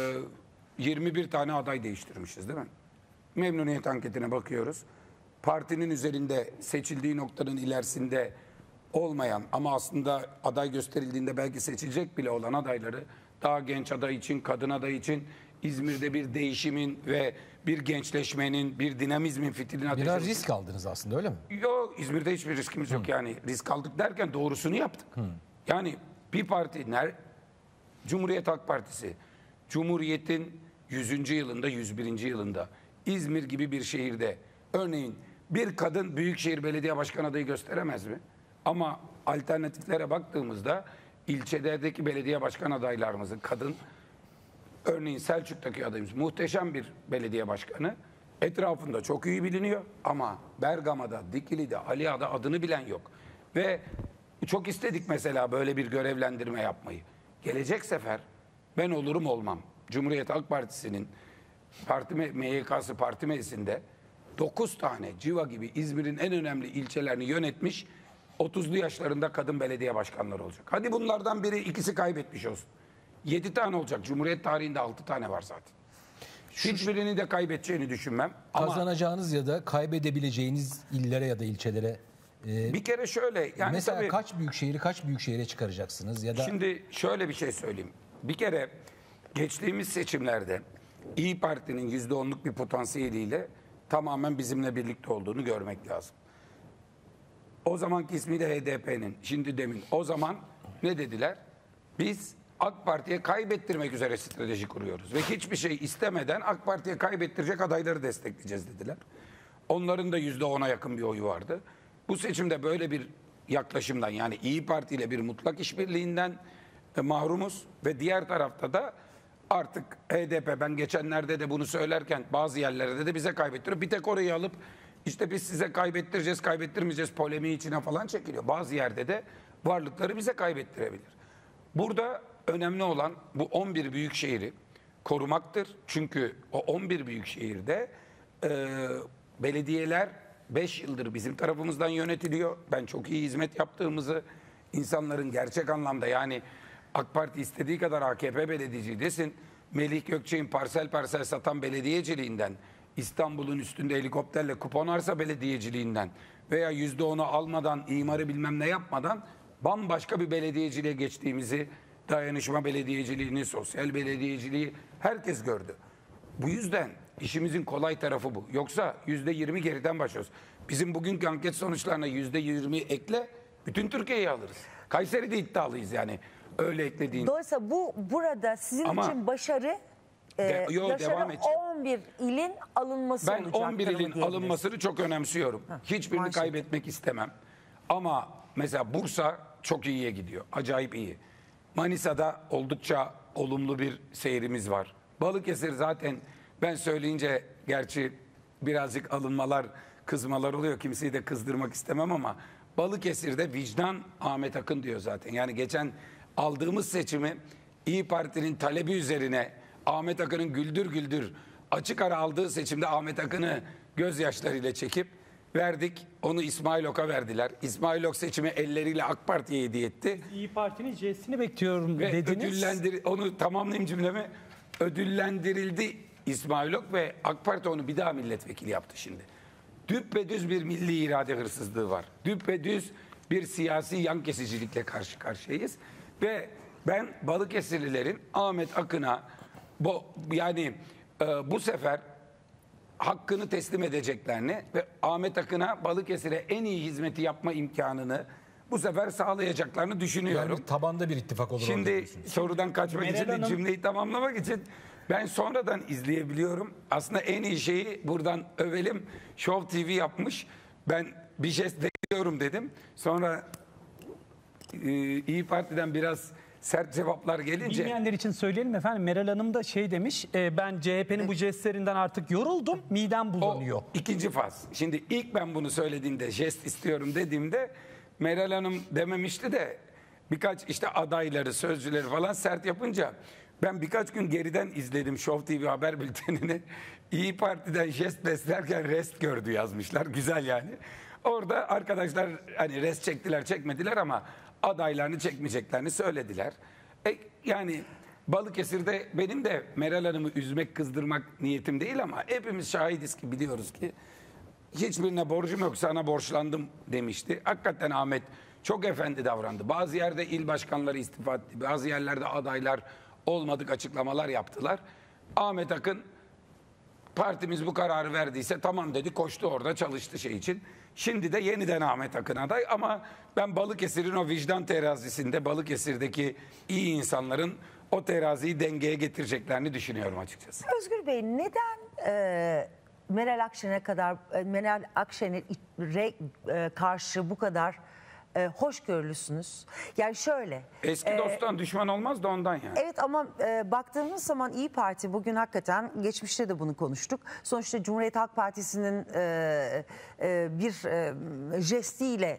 yirmi bir tane aday değiştirmişiz değil mi? Memnuniyet anketine bakıyoruz. Partinin üzerinde seçildiği noktanın ilerisinde olmayan ama aslında aday gösterildiğinde belki seçilecek bile olan adayları, daha genç aday için, kadın aday için İzmir'de bir değişimin ve bir gençleşmenin, bir dinamizmin fitilini ateşe... Biraz risk aldınız aslında, öyle mi? Yok, İzmir'de hiçbir riskimiz yok. Yani risk aldık derken doğrusunu yaptık. Yani bir parti, Cumhuriyet Halk Partisi, Cumhuriyet'in yüzüncü yılında, yüz birinci yılında İzmir gibi bir şehirde örneğin bir kadın büyükşehir belediye başkan adayı gösteremez mi? Ama alternatiflere baktığımızda ilçelerdeki belediye başkan adaylarımızın kadın, örneğin Selçuk'taki adayımız muhteşem bir belediye başkanı, etrafında çok iyi biliniyor ama Bergama'da, Dikili'de, Aliağa'da adını bilen yok. Ve çok istedik mesela böyle bir görevlendirme yapmayı. Gelecek sefer ben olurum olmam Cumhuriyet Halk Partisi'nin parti M Y K'sı parti meclisinde dokuz tane Civa gibi İzmir'in en önemli ilçelerini yönetmiş otuzlu yaşlarında kadın belediye başkanları olacak. Hadi bunlardan biri ikisi kaybetmiş olsun. yedi tane olacak. Cumhuriyet tarihinde altı tane var zaten. Hiçbirini de kaybedeceğini düşünmem. Ama Kazanacağınız ya da kaybedebileceğiniz illere ya da ilçelere e, bir kere şöyle yani mesela tabii, kaç büyük şehri kaç büyük şehire çıkaracaksınız ya da şimdi şöyle bir şey söyleyeyim. Bir kere geçtiğimiz seçimlerde İyi Parti'nin yüzde onluk bir potansiyeliyle tamamen bizimle birlikte olduğunu görmek lazım. O zamanki ismiyle H D P'nin, şimdi demin o zaman ne dediler? Biz AK Parti'ye kaybettirmek üzere strateji kuruyoruz ve hiçbir şey istemeden AK Parti'ye kaybettirecek adayları destekleyeceğiz dediler. Onların da yüzde ona yakın bir oyu vardı. Bu seçimde böyle bir yaklaşımdan, yani İyi Parti ile bir mutlak işbirliğinden e, mahrumuz ve diğer tarafta da artık H D P, ben geçenlerde de bunu söylerken bazı yerlerde de bize kaybettiriyor. Bir tek orayı alıp işte biz size kaybettireceğiz, kaybettirmeyeceğiz polemiği içine falan çekiliyor. Bazı yerde de varlıkları bize kaybettirebilir. Burada önemli olan bu on bir büyük şehri korumaktır. Çünkü o on bir büyük şehirde e, belediyeler beş yıldır bizim tarafımızdan yönetiliyor. Ben çok iyi hizmet yaptığımızı, insanların gerçek anlamda, yani AK Parti istediği kadar A K P belediyeci desin, Melih Gökçek'in parsel parsel satan belediyeciliğinden, İstanbul'un üstünde helikopterle kupon arsa belediyeciliğinden veya yüzde onu almadan, imarı bilmem ne yapmadan bambaşka bir belediyeciliğe geçtiğimizi, dayanışma belediyeciliğini, sosyal belediyeciliği herkes gördü. Bu yüzden işimizin kolay tarafı bu. Yoksa yüzde yirmi geriden başlıyoruz. Bizim bugünkü anket sonuçlarına yüzde yirmi ekle, bütün Türkiye'yi alırız. Kayseri'de iddialıyız yani öyle eklediğin. Dolayısıyla bu burada sizin Ama- için başarı e, De- yo, başarı devam edeceğim. on bir ilin alınması Ben olacak. on bir ilin diyebiliriz. alınmasını çok önemsiyorum. Hiçbirini maşallah. kaybetmek istemem. Ama mesela Bursa çok iyiye gidiyor. Acayip iyi. Manisa'da oldukça olumlu bir seyrimiz var. Balıkesir zaten ben söyleyince gerçi birazcık alınmalar, kızmalar oluyor. Kimseyi de kızdırmak istemem ama Balıkesir'de vicdan Ahmet Akın diyor zaten. Yani geçen aldığımız seçimi İyi Parti'nin talebi üzerine Ahmet Akın'ın güldür güldür açık ara aldığı seçimde Ahmet Akın'ı gözyaşlarıyla çekip verdik. Onu İsmail Ok'a verdiler. İsmail Ok seçimi elleriyle AK Parti'ye hediye etti. İyi Parti'nin jestini bekliyorum Ve dediniz. ödüllendir onu tamamlayayım cümlemi. Ödüllendirildi İsmail Ok ve AK Parti onu bir daha milletvekili yaptı şimdi. Düpedüz bir milli irade hırsızlığı var. Düpedüz bir siyasi yan kesicilikle karşı karşıyayız. Ve ben Balıkesirlilerin Ahmet Akın'a bu yani e, bu sefer hakkını teslim edeceklerini ve Ahmet Akın'a Balıkesir'e en iyi hizmeti yapma imkanını bu sefer sağlayacaklarını düşünüyorum. Yani tabanda bir ittifak olur. Şimdi sorudan kaçmak Meral için de Hanım- cümleyi tamamlamak için ben sonradan izleyebiliyorum. Aslında en iyi şeyi buradan övelim. Show T V yapmış. Ben bir jest bekliyorum dedim. Sonra e, İyi Parti'den biraz sert cevaplar gelince Bilmeyenler için söyleyelim efendim. Meral Hanım da şey demiş. e, ben C H P'nin bu jestlerinden artık yoruldum. Midem o bulanıyor. ikinci faz. Şimdi ilk ben bunu söylediğimde jest istiyorum dediğimde Meral Hanım dememişti de birkaç işte adayları, sözcüleri falan sert yapınca ben birkaç gün geriden izledim Show T V haber bültenini. İyi Parti'den jest beslerken rest gördü yazmışlar. Güzel yani. Orada arkadaşlar hani rest çektiler çekmediler ama adaylarını çekmeyeceklerini söylediler. E, yani Balıkesir'de benim de Meral Hanım'ı üzmek, kızdırmak niyetim değil ama hepimiz şahidiz ki biliyoruz ki hiçbirine borcum yok sana borçlandım demişti. Hakikaten Ahmet çok efendi davrandı. Bazı yerde il başkanları istifa etti. Bazı yerlerde adaylar olmadık açıklamalar yaptılar. Ahmet Akın partimiz bu kararı verdiyse tamam dedi koştu orada çalıştı şey için. Şimdi de yeniden Ahmet Akın aday ama ben Balıkesir'in o vicdan terazisinde Balıkesir'deki iyi insanların o teraziyi dengeye getireceklerini düşünüyorum açıkçası. Özgür Bey neden e, Meral Akşener'e kadar e, Meral Akşener'e e, karşı bu kadar e, hoşgörülüsünüz? Yani şöyle. Eski e, dosttan düşman olmaz da ondan yani. Evet ama e, baktığımız zaman İyi Parti bugün hakikaten geçmişte de bunu konuştuk. Sonuçta Cumhuriyet Halk Partisi'nin e, e, bir e, jestiyle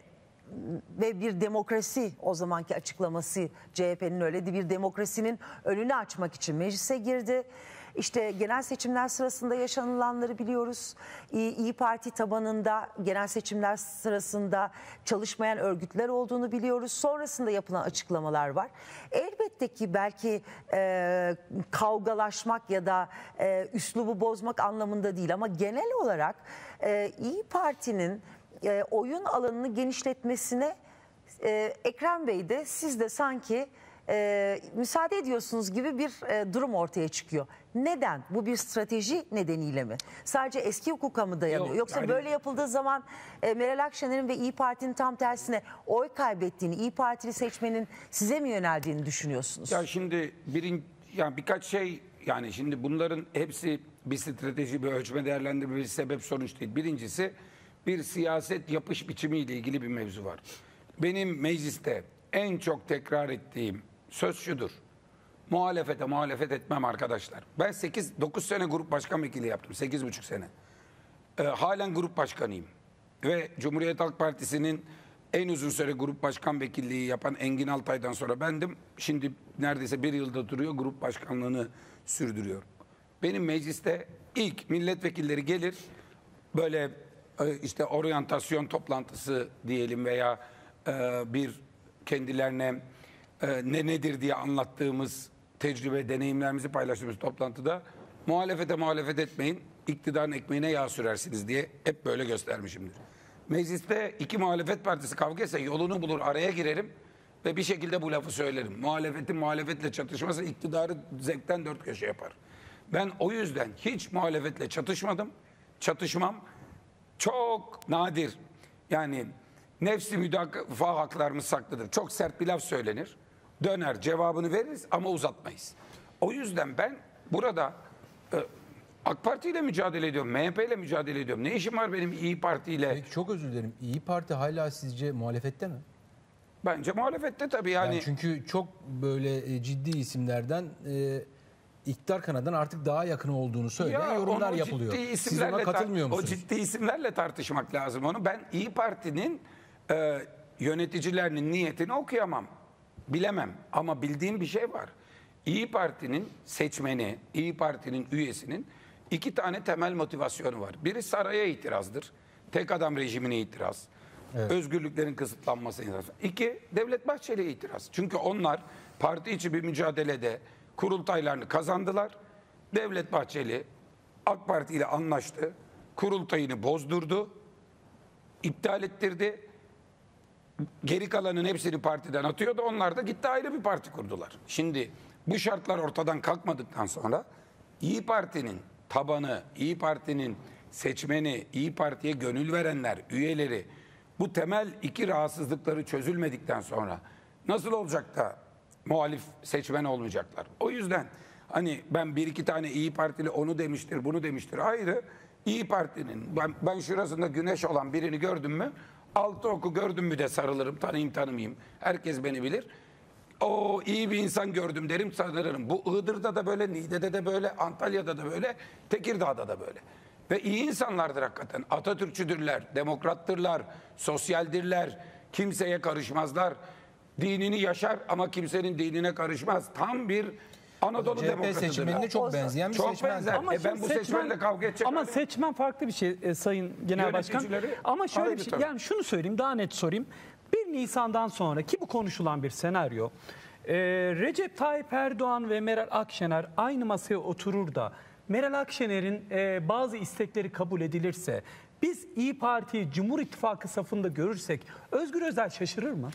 ve bir demokrasi o zamanki açıklaması C H P'nin öyle bir demokrasinin önünü açmak için meclise girdi. İşte genel seçimler sırasında yaşanılanları biliyoruz. İyi, İyi Parti tabanında genel seçimler sırasında çalışmayan örgütler olduğunu biliyoruz. Sonrasında yapılan açıklamalar var. Elbette ki belki e, kavgalaşmak ya da e, üslubu bozmak anlamında değil ama genel olarak e, İyi Parti'nin e, oyun alanını genişletmesine e, Ekrem Bey de siz de sanki e, müsaade ediyorsunuz gibi bir e, durum ortaya çıkıyor. Neden? Bu bir strateji nedeniyle mi? Sadece eski hukuka mı dayanıyor? Yok, Yoksa yani- böyle yapıldığı zaman e, Meral Akşener'in ve İyi Parti'nin tam tersine oy kaybettiğini, İyi Partili seçmenin size mi yöneldiğini düşünüyorsunuz? Ya şimdi birin, yani birkaç şey yani şimdi bunların hepsi bir strateji, bir ölçme değerlendirme, bir sebep sonuç değil. Birincisi bir siyaset yapış biçimiyle ilgili bir mevzu var. Benim mecliste en çok tekrar ettiğim söz şudur. Muhalefete muhalefet etmem arkadaşlar. Ben sekiz dokuz sene grup başkan vekili yaptım. sekiz buçuk sene. Ee, halen grup başkanıyım. Ve Cumhuriyet Halk Partisi'nin en uzun süre grup başkan vekilliği yapan Engin Altay'dan sonra bendim. Şimdi neredeyse bir yılda duruyor grup başkanlığını sürdürüyor. Benim mecliste ilk milletvekilleri gelir böyle e, işte oryantasyon toplantısı diyelim veya e, bir kendilerine e, ne nedir diye anlattığımız tecrübe, deneyimlerimizi paylaştığımız toplantıda muhalefete muhalefet etmeyin, iktidarın ekmeğine yağ sürersiniz diye hep böyle göstermişimdir. Mecliste iki muhalefet partisi kavga etse yolunu bulur, araya girerim ve bir şekilde bu lafı söylerim. Muhalefetin muhalefetle çatışması iktidarı zevkten dört köşe yapar. Ben o yüzden hiç muhalefetle çatışmadım, çatışmam. Çok nadir yani nefsi müdafaa haklarımız saklıdır. Çok sert bir laf söylenir, döner cevabını veririz ama uzatmayız. O yüzden ben burada e, AK Parti ile mücadele ediyorum, M H P ile mücadele ediyorum. Ne işim var benim İyi Parti ile? Peki çok özür dilerim. İyi Parti hala sizce muhalefette mi? Bence muhalefette tabii yani. Yani çünkü çok böyle e, ciddi isimlerden e, iktidar kanadından artık daha yakın olduğunu söyleyen Ya yorumlar onu yapılıyor. ciddi Siz ona isimlerle tar- katılmıyor musunuz? O ciddi isimlerle tartışmak lazım onu. Ben İyi Parti'nin e, yöneticilerinin niyetini okuyamam. Bilemem ama bildiğim bir şey var. İyi Parti'nin seçmeni, İyi Parti'nin üyesinin iki tane temel motivasyonu var. Biri saraya itirazdır. Tek adam rejimine itiraz. Özgürlüklerin kısıtlanmasına itiraz. İki, Devlet Bahçeli'ye itiraz. Çünkü onlar parti içi bir mücadelede kurultaylarını kazandılar. Devlet Bahçeli AK Parti ile anlaştı. Kurultayını bozdurdu. İptal ettirdi. Geri kalanın hepsini partiden atıyordu. Onlar da gitti ayrı bir parti kurdular. Şimdi bu şartlar ortadan kalkmadıktan sonra İyi Parti'nin tabanı, İyi Parti'nin seçmeni, İyi Parti'ye gönül verenler, üyeleri bu temel iki rahatsızlıkları çözülmedikten sonra nasıl olacak da muhalif seçmen olmayacaklar? O yüzden hani ben bir iki tane İyi Partili onu demiştir, bunu demiştir ayrı. İyi Parti'nin ben, ben şurasında güneş olan birini gördüm mü altı oku gördüm mü de sarılırım, tanıyayım tanımayayım. Herkes beni bilir. O iyi bir insan gördüm derim sanırım. Bu Iğdır'da da böyle, Niğde'de de böyle, Antalya'da da böyle, Tekirdağ'da da böyle. Ve iyi insanlardır hakikaten. Atatürkçüdürler, demokrattırlar, sosyaldirler, kimseye karışmazlar. Dinini yaşar ama kimsenin dinine karışmaz. Tam bir Anadolu C H P demokratıdır. seçmenine çok benzeyen bir Çok seçmen. benzer. Ama E ben şimdi bu seçmenle kavga edecek Ama halim- seçmen farklı bir şey e, Sayın Genel Başkan. Yöneticileri Ama şöyle ayrı bir şey, tabii. yani şunu söyleyeyim, daha net sorayım. bir Nisan'dan sonra ki bu konuşulan bir senaryo. e, Recep Tayyip Erdoğan ve Meral Akşener aynı masaya oturur da Meral Akşener'in e, bazı istekleri kabul edilirse, biz İyi Parti'yi Cumhur İttifakı safında görürsek Özgür Özel şaşırır mı?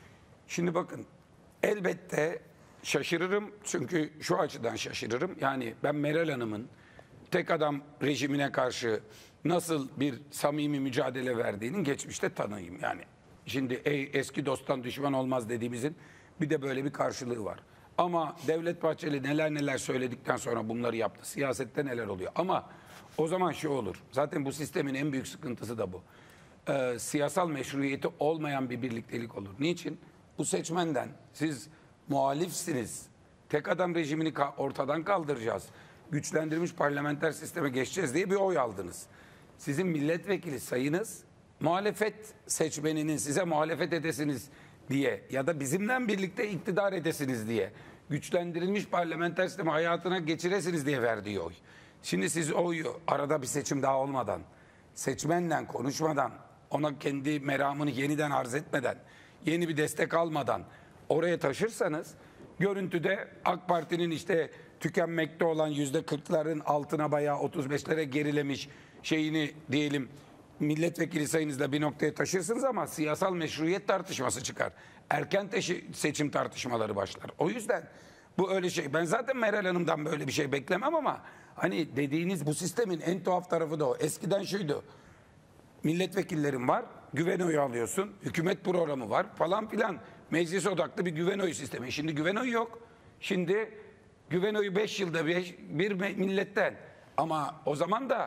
Şimdi bakın elbette şaşırırım çünkü şu açıdan şaşırırım. Yani ben Meral Hanım'ın tek adam rejimine karşı nasıl bir samimi mücadele verdiğinin geçmişte tanıyım. Yani şimdi ey eski dosttan düşman olmaz dediğimizin bir de böyle bir karşılığı var. Ama Devlet Bahçeli neler neler söyledikten sonra bunları yaptı. Siyasette neler oluyor. Ama o zaman şu olur. Zaten bu sistemin en büyük sıkıntısı da bu. Ee, siyasal meşruiyeti olmayan bir birliktelik olur. Niçin? Bu seçmenden siz muhalifsiniz. Tek adam rejimini ka- ortadan kaldıracağız. Güçlendirilmiş parlamenter sisteme geçeceğiz diye bir oy aldınız. Sizin milletvekili sayınız muhalefet seçmeninin size muhalefet edesiniz diye ya da bizimle birlikte iktidar edesiniz diye güçlendirilmiş parlamenter sistemi hayatına geçiresiniz diye verdiği oy. Şimdi siz oyu arada bir seçim daha olmadan, seçmenle konuşmadan, ona kendi meramını yeniden arz etmeden, yeni bir destek almadan oraya taşırsanız görüntüde AK Parti'nin işte tükenmekte olan yüzde kırkların altına bayağı otuz beşlere gerilemiş şeyini diyelim milletvekili sayınızla bir noktaya taşırsınız ama siyasal meşruiyet tartışması çıkar. Erken teşi- seçim tartışmaları başlar. O yüzden bu öyle şey. Ben zaten Meral Hanım'dan böyle bir şey beklemem ama hani dediğiniz bu sistemin en tuhaf tarafı da o. Eskiden şuydu. Milletvekillerin var, güven oyu alıyorsun, hükümet programı var falan filan. Meclis odaklı bir güven oyu sistemi. Şimdi güven oyu yok. Şimdi güven oyu beş yılda bir, bir milletten. Ama o zaman da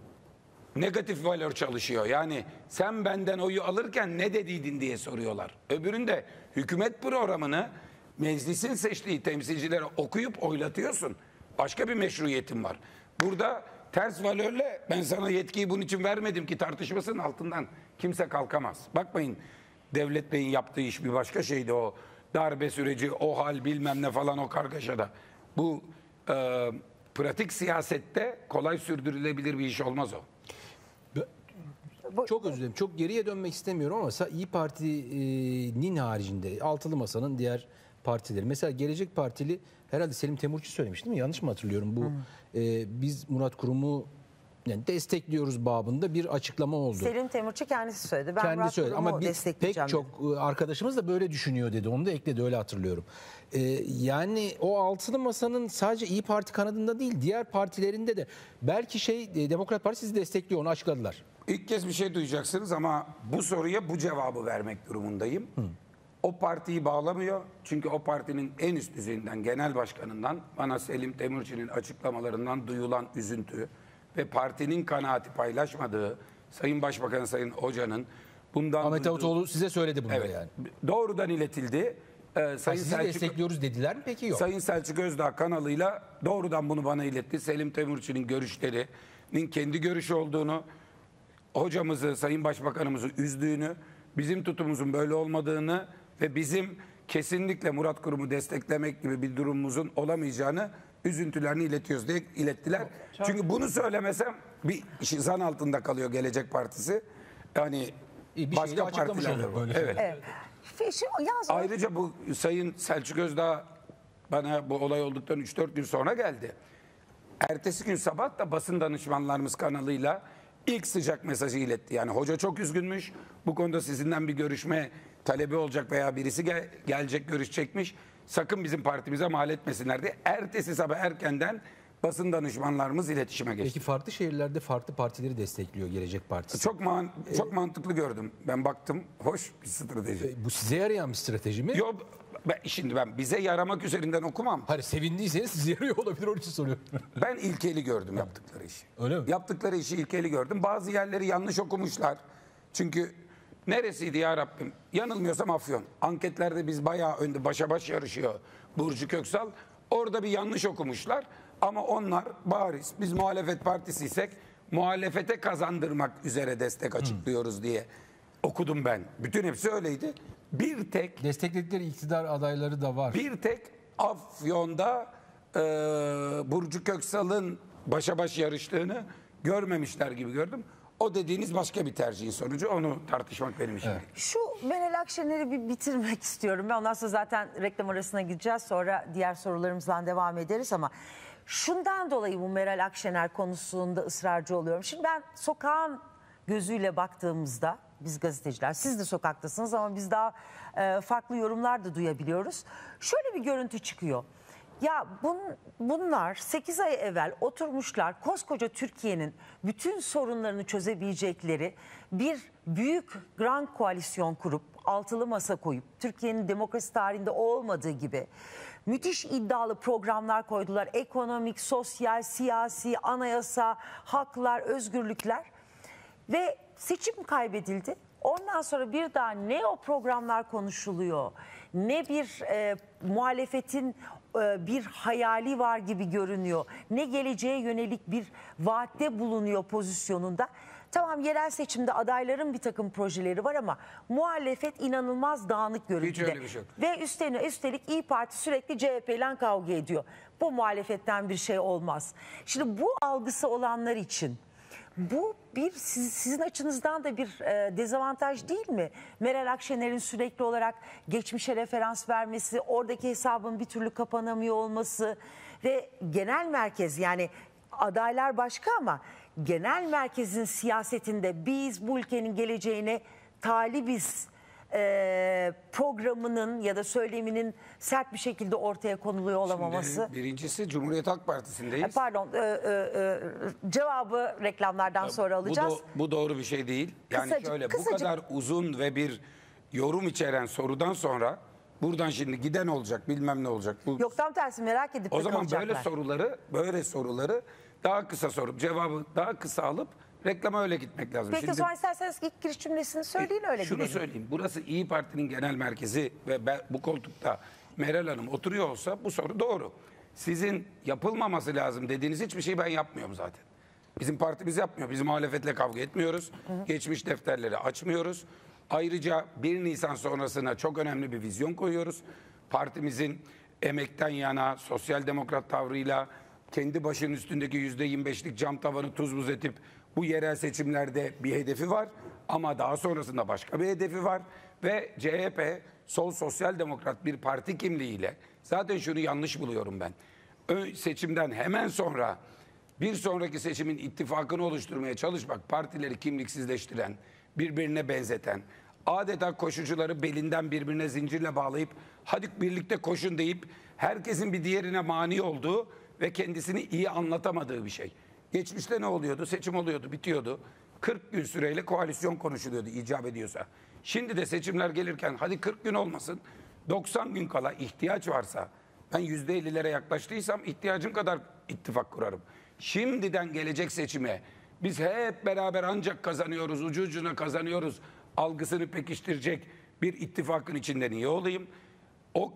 negatif valör çalışıyor. Yani sen benden oyu alırken ne dediydin diye soruyorlar. Öbüründe hükümet programını meclisin seçtiği temsilcilere okuyup oylatıyorsun. Başka bir meşruiyetin var. Burada ters valörle ben sana yetkiyi bunun için vermedim ki tartışmasının altından kimse kalkamaz. Bakmayın Devlet Bey'in yaptığı iş bir başka şeydi o. Darbe süreci, o hal bilmem ne falan o kargaşada. Bu e, pratik siyasette kolay sürdürülebilir bir iş olmaz o. Çok özür dilerim. Çok geriye dönmek istemiyorum ama sa- İyi Parti'nin haricinde altılı masanın diğer partileri. Mesela Gelecek Partili herhalde Selim Temurci söylemiş değil mi? Yanlış mı hatırlıyorum? Bu e, biz Murat Kurum'u yani destekliyoruz babında bir açıklama oldu. Selim Temurci kendisi söyledi. Ben Kendi Murat söyledi Kurum'u ama bir, pek destekleyeceğim çok dedi. e, arkadaşımız da böyle düşünüyor dedi. Onu da ekledi öyle hatırlıyorum. E, yani o altılı masanın sadece İyi Parti kanadında değil diğer partilerinde de belki şey e, Demokrat Parti sizi destekliyor onu açıkladılar. İlk kez bir şey duyacaksınız ama bu soruya bu cevabı vermek durumundayım. Hı. O partiyi bağlamıyor. Çünkü o partinin en üst düzeyinden, genel başkanından bana Selim Temurci'nin açıklamalarından duyulan üzüntü ve partinin kanaati paylaşmadığı Sayın Başbakan Sayın Hoca'nın bundan... Ahmet duyduğu- Davutoğlu size söyledi bunları Evet, yani. doğrudan iletildi. Ee, Ha, Sayın sizi Selçuk... destekliyoruz dediler mi peki yok? Sayın Selçuk Özdağ kanalıyla doğrudan bunu bana iletti. Selim Temurci'nin görüşlerinin kendi görüşü olduğunu, hocamızı, Sayın Başbakanımızı üzdüğünü, bizim tutumumuzun böyle olmadığını ve bizim kesinlikle Murat Kurum'u desteklemek gibi bir durumumuzun olamayacağını üzüntülerini iletiyoruz diye ilettiler. Çünkü bunu söylemesem bir işi zan altında kalıyor Gelecek Partisi. Yani İyi, bir şeyi başka açıklamış partiler de olduk var. böyle. Evet. Evet. Şimdi yalnız o- Ayrıca bu Sayın Selçuk Özdağ bana bu olay olduktan üç dört gün sonra geldi. Ertesi gün sabah da basın danışmanlarımız kanalıyla ilk sıcak mesajı iletti. Yani hoca çok üzgünmüş. Bu konuda sizinden bir görüşme talebi olacak veya birisi gel- gelecek görüşecekmiş. Sakın bizim partimize mal etmesinler diye. Ertesi sabah erkenden basın danışmanlarımız iletişime geçti. Peki farklı şehirlerde farklı partileri destekliyor Gelecek Partisi. Çok man çok mantıklı gördüm. Ben baktım. Hoş bir strateji. Bu size yarayan bir strateji mi? Yok ben, şimdi ben bize yaramak üzerinden okumam. Hayır, sevindiyseniz size yarıyor olabilir, onun için soruyorum. Ben ilkeli gördüm yaptıkları işi. Öyle mi? Yaptıkları işi ilkeli gördüm. Bazı yerleri yanlış okumuşlar. Çünkü neresiydi ya Rabbim? Yanılmıyorsam Afyon. Anketlerde biz bayağı önde başa baş yarışıyor Burcu Köksal. Orada bir yanlış okumuşlar. Ama onlar bariz. Biz muhalefet partisiysek muhalefete kazandırmak üzere destek açıklıyoruz diye okudum ben. Bütün hepsi öyleydi. Bir tek Destekledikleri iktidar adayları da var. bir tek Afyon'da e, Burcu Köksal'ın başa baş yarıştığını görmemişler gibi gördüm. O dediğiniz başka bir tercihin sonucu. Onu tartışmak benim işim. değil. Şu Meral Akşener'i bir bitirmek istiyorum. Ondan sonra zaten reklam arasına gideceğiz. Sonra diğer sorularımızdan devam ederiz ama şundan dolayı bu Meral Akşener konusunda ısrarcı oluyorum. Şimdi ben sokağın gözüyle baktığımızda biz gazeteciler, siz de sokaktasınız ama biz daha e, farklı yorumlar da duyabiliyoruz. Şöyle bir görüntü çıkıyor. Ya bun, bunlar sekiz ay evvel oturmuşlar koskoca Türkiye'nin bütün sorunlarını çözebilecekleri bir büyük grand koalisyon kurup altılı masa koyup Türkiye'nin demokrasi tarihinde olmadığı gibi müthiş iddialı programlar koydular. Ekonomik, sosyal, siyasi, anayasa, haklar, özgürlükler ve seçim kaybedildi. Ondan sonra bir daha ne o programlar konuşuluyor, ne bir e, muhalefetin e, bir hayali var gibi görünüyor, ne geleceğe yönelik bir vaatte bulunuyor pozisyonunda. Tamam, yerel seçimde adayların bir takım projeleri var ama muhalefet inanılmaz dağınık görüntüde. öyle bir şey yok. Ve üstelik, üstelik İyi Parti sürekli C H P ile kavga ediyor. Bu muhalefetten bir şey olmaz. Şimdi bu algısı olanlar için bu bir siz, sizin açınızdan da bir e, dezavantaj değil mi? Meral Akşener'in sürekli olarak geçmişe referans vermesi, oradaki hesabın bir türlü kapanamıyor olması ve genel merkez, yani adaylar başka ama genel merkezin siyasetinde biz bu ülkenin geleceğine talibiz e, programının ya da söyleminin sert bir şekilde ortaya konuluyor olamaması. Şimdi birincisi Cumhuriyet Halk Partisi'ndeyiz. E, Pardon, e, e, e, cevabı reklamlardan sonra Bu, alacağız. do- bu doğru bir şey değil. Yani Kısacık, şöyle kısacık. bu kadar uzun ve bir yorum içeren sorudan sonra buradan şimdi giden olacak, bilmem ne olacak. Bu, Yok, tam tersi, merak edip o de zaman kalacaklar. böyle soruları, böyle soruları daha kısa sorup cevabı daha kısa alıp reklama öyle gitmek lazım. Peki o zaman isterseniz ilk giriş cümlesini söyleyin, öyle Şunu gidelim. söyleyeyim. Burası İyi Parti'nin genel merkezi ve ben, bu koltukta Meral Hanım oturuyor olsa bu soru doğru. Sizin yapılmaması lazım dediğiniz hiçbir şeyi ben yapmıyorum zaten. Bizim partimiz yapmıyor. Biz muhalefetle kavga etmiyoruz. Geçmiş defterleri açmıyoruz. Ayrıca bir Nisan sonrasına çok önemli bir vizyon koyuyoruz. Partimizin emekten yana sosyal demokrat tavrıyla kendi başının üstündeki yüzde yirmi beşlik cam tavanı tuz buz edip bu yerel seçimlerde bir hedefi var. Ama daha sonrasında başka bir hedefi var. Ve C H P sol sosyal demokrat bir parti kimliğiyle, zaten şunu yanlış buluyorum ben. Ön seçimden hemen sonra bir sonraki seçimin ittifakını oluşturmaya çalışmak, partileri kimliksizleştiren, birbirine benzeten, adeta koşucuları belinden birbirine zincirle bağlayıp hadi birlikte koşun deyip herkesin bir diğerine mani olduğu ve kendisini iyi anlatamadığı bir şey. Geçmişte ne oluyordu? Seçim oluyordu, bitiyordu. kırk gün süreyle koalisyon konuşuluyordu icap ediyorsa. Şimdi de seçimler gelirken hadi kırk gün olmasın, doksan gün kala ihtiyaç varsa, ben yüzde ellilere yaklaştıysam ihtiyacım kadar ittifak kurarım. Şimdiden gelecek seçime biz hep beraber ancak kazanıyoruz, ucu ucuna kazanıyoruz algısını pekiştirecek bir ittifakın içinde niye olayım? O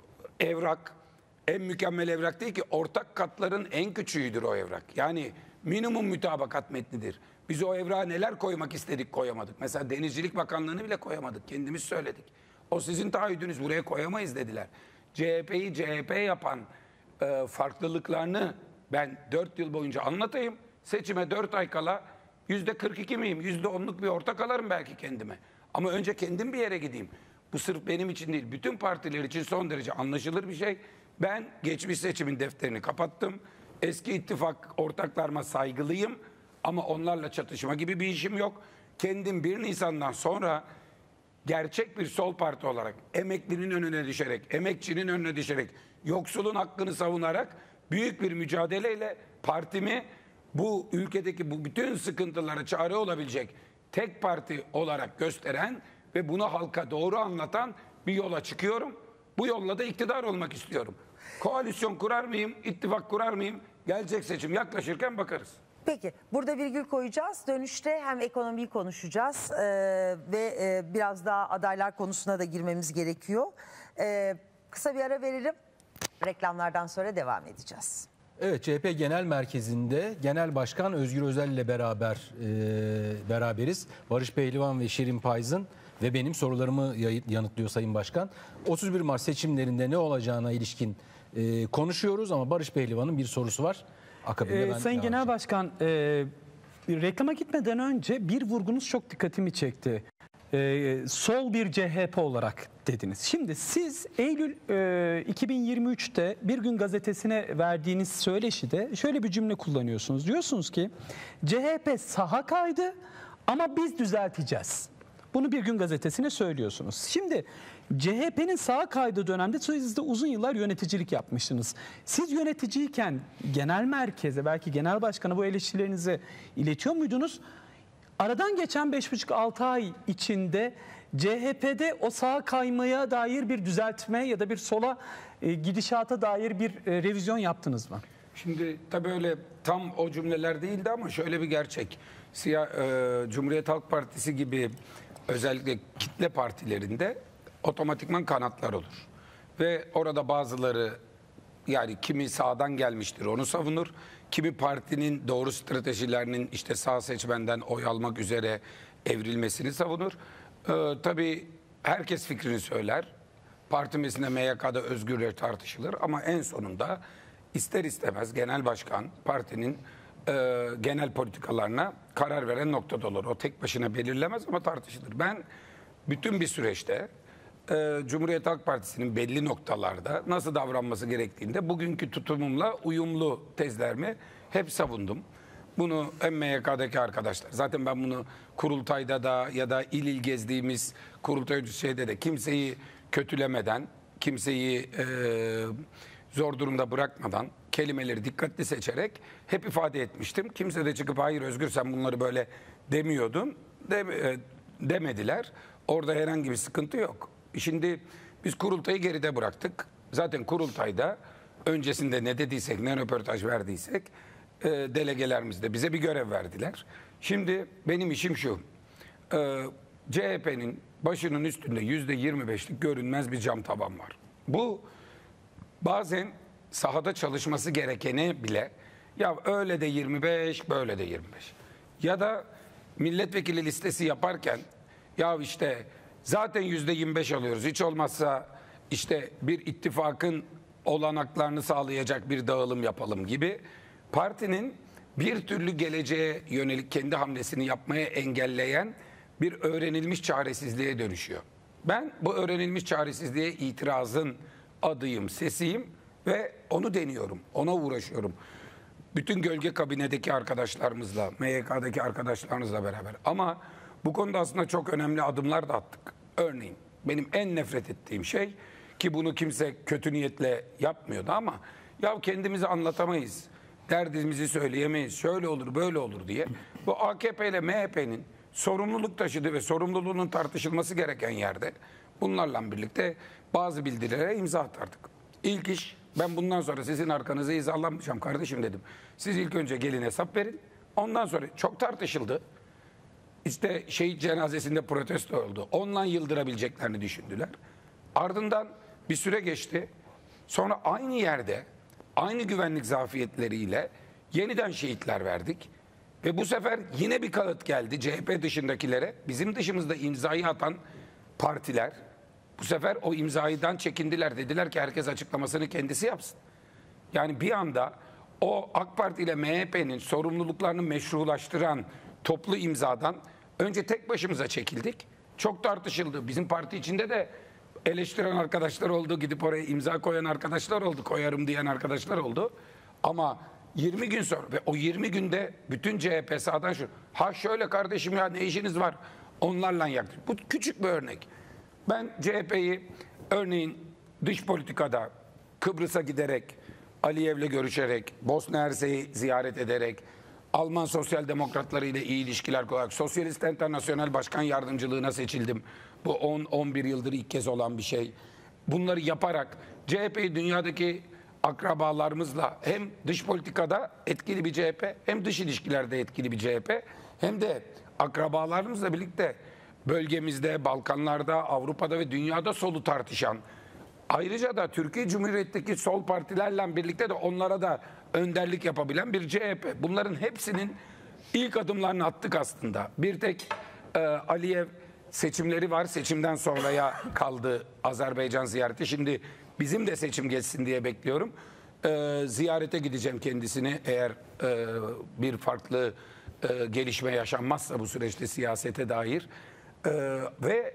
evrak en mükemmel evrak değil ki, ortak katların en küçüğüdür o evrak. Yani minimum mütabakat metnidir. Biz o evrağa neler koymak istedik, koyamadık. Mesela Denizcilik Bakanlığı'nı bile koyamadık. Kendimiz söyledik. O sizin taahhüdünüz, buraya koyamayız dediler. C H P'yi C H P yapan e, farklılıklarını ben dört yıl boyunca anlatayım. Seçime dört ay kala yüzde kırk iki miyim? yüzde onluk bir ortak alırım belki kendime. Ama önce kendim bir yere gideyim. Bu sırf benim için değil, bütün partiler için son derece anlaşılır bir şey. Ben geçmiş seçimin defterini kapattım. Eski ittifak ortaklarıma saygılıyım. Ama onlarla çatışma gibi bir işim yok. Kendim bir Nisan'dan sonra gerçek bir sol parti olarak emeklinin önüne düşerek, emekçinin önüne düşerek, yoksulun hakkını savunarak büyük bir mücadeleyle partimi bu ülkedeki bu bütün sıkıntılara çare olabilecek tek parti olarak gösteren ve bunu halka doğru anlatan bir yola çıkıyorum. Bu yolla da iktidar olmak istiyorum. Koalisyon kurar mıyım, ittifak kurar mıyım? Gelecek seçim yaklaşırken bakarız. Peki burada virgül koyacağız. Dönüşte hem ekonomiyi konuşacağız e, ve e, biraz daha adaylar konusuna da girmemiz gerekiyor. E, kısa bir ara verelim. Reklamlardan sonra devam edeceğiz. Evet, C H P Genel Merkezi'nde Genel Başkan Özgür Özel ile beraber e, beraberiz. Barış Pehlivan ve Şirin Payzın ve benim sorularımı yanıtlıyor Sayın Başkan. otuz bir Mart seçimlerinde ne olacağına ilişkin e, konuşuyoruz ama Barış Pehlivan'ın bir sorusu var. Akabinde Ee, ben Sayın Genel edeceğim. Başkan, e, reklama gitmeden önce bir vurgunuz çok dikkatimi çekti. E, sol bir C H P olarak dediniz. Şimdi siz Eylül e, iki bin yirmi üç'te Bir Gün Gazetesi'ne verdiğiniz söyleşide şöyle bir cümle kullanıyorsunuz. Diyorsunuz ki C H P saha kaydı ama biz düzelteceğiz. Bunu Bir Gün Gazetesi'ne söylüyorsunuz. Şimdi C H P'nin sağa kaydığı dönemde siz de uzun yıllar yöneticilik yapmışsınız. Siz yöneticiyken genel merkeze, belki genel başkana bu eleştirilerinizi iletiyor muydunuz? Aradan geçen beş buçuk altı ay içinde C H P'de o sağa kaymaya dair bir düzeltme ya da bir sola e, gidişata dair bir e, revizyon yaptınız mı? Şimdi tabii öyle tam o cümleler değildi ama şöyle bir gerçek. Siyah, e, Cumhuriyet Halk Partisi gibi özellikle kitle partilerinde otomatikman kanatlar olur. Ve orada bazıları, yani kimi sağdan gelmiştir onu savunur. Kimi partinin doğru stratejilerinin işte sağ seçmenden oy almak üzere evrilmesini savunur. Ee, tabii herkes fikrini söyler. Partimesine M Y K'da özgürce tartışılır ama en sonunda ister istemez genel başkan partinin e, genel politikalarına karar veren noktada olur. O tek başına belirlemez ama tartışılır. Ben bütün bir süreçte e, Cumhuriyet Halk Partisi'nin belli noktalarda nasıl davranması gerektiğinde bugünkü tutumumla uyumlu tezlerimi hep savundum. Bunu hem M Y K'daki arkadaşlar, zaten ben bunu kurultayda da ya da il il gezdiğimiz kurultay şeyde de kimseyi kötülemeden, kimseyi e, zor durumda bırakmadan, kelimeleri dikkatli seçerek hep ifade etmiştim. Kimse de çıkıp hayır Özgür sen bunları böyle demiyordun de, e, demediler. Orada herhangi bir sıkıntı yok. Şimdi biz kurultayı geride bıraktık. Zaten kurultayda öncesinde ne dediysek, ne röportaj verdiysek e, delegelerimiz de bize bir görev verdiler. Şimdi benim işim şu. E, C H P'nin başının üstünde yüzde yirmi beşlik görünmez bir cam tavan var. Bu bazen sahada çalışması gerekene bile ya öyle de yirmi beş, böyle de yirmi beş. Ya da milletvekili listesi yaparken ya işte zaten yüzde yirmi beş alıyoruz. Hiç olmazsa işte bir ittifakın olanaklarını sağlayacak bir dağılım yapalım gibi partinin bir türlü geleceğe yönelik kendi hamlesini yapmaya engelleyen bir öğrenilmiş çaresizliğe dönüşüyor. Ben bu öğrenilmiş çaresizliğe itirazın adıyım, sesiyim ve onu deniyorum, ona uğraşıyorum. Bütün gölge kabinedeki arkadaşlarımızla, M Y K'daki arkadaşlarımızla beraber. Ama bu konuda aslında çok önemli adımlar da attık. Örneğin benim en nefret ettiğim şey, ki bunu kimse kötü niyetle yapmıyordu ama ya kendimizi anlatamayız, derdimizi söyleyemeyiz, şöyle olur böyle olur diye bu A K P ile M H P'nin sorumluluk taşıdığı ve sorumluluğunun tartışılması gereken yerde bunlarla birlikte bazı bildirilere imza atardık. İlk iş, ben bundan sonra sizin arkanıza hizalanmayacağım kardeşim dedim. Siz ilk önce gelin hesap verin. Ondan sonra çok tartışıldı. İşte şehit cenazesinde protesto oldu. Ondan yıldırabileceklerini düşündüler. Ardından bir süre geçti. Sonra aynı yerde, aynı güvenlik zafiyetleriyle yeniden şehitler verdik. Ve bu sefer yine bir kağıt geldi C H P dışındakilere. Bizim dışımızda imzayı atan partiler bu sefer o imzaydan çekindiler. Dediler ki herkes açıklamasını kendisi yapsın. Yani bir anda o AK Parti ile M H P'nin sorumluluklarını meşrulaştıran toplu imzadan önce tek başımıza çekildik. Çok tartışıldı. Bizim parti içinde de eleştiren arkadaşlar oldu. Gidip oraya imza koyan arkadaşlar oldu. Koyarım diyen arkadaşlar oldu. Ama yirmi gün sonra ve o yirmi günde bütün C H P sağdan şu. Ha şöyle kardeşim ya ne işiniz var? Onlarla yaktık. Bu küçük bir örnek. Ben C H P'yi örneğin dış politikada Kıbrıs'a giderek, Aliyev'le görüşerek, Bosna Hersek'i ziyaret ederek, Alman sosyal demokratları ile iyi ilişkiler kurarak, Sosyalist Enternasyonel Başkan Yardımcılığına seçildim. Bu on on bir yıldır ilk kez olan bir şey. Bunları yaparak C H P'yi dünyadaki akrabalarımızla hem dış politikada etkili bir C H P, hem dış ilişkilerde etkili bir C H P, hem de akrabalarımızla birlikte bölgemizde, Balkanlarda, Avrupa'da ve dünyada solu tartışan, ayrıca da Türkiye Cumhuriyeti'ndeki sol partilerle birlikte de onlara da önderlik yapabilen bir C H P. Bunların hepsinin ilk adımlarını attık aslında. Bir tek e, Aliyev seçimleri var. Seçimden sonraya kaldı Azerbaycan ziyareti. Şimdi bizim de seçim geçsin diye bekliyorum. E, ziyarete gideceğim kendisini eğer e, bir farklı e, gelişme yaşanmazsa bu süreçte siyasete dair. E, ve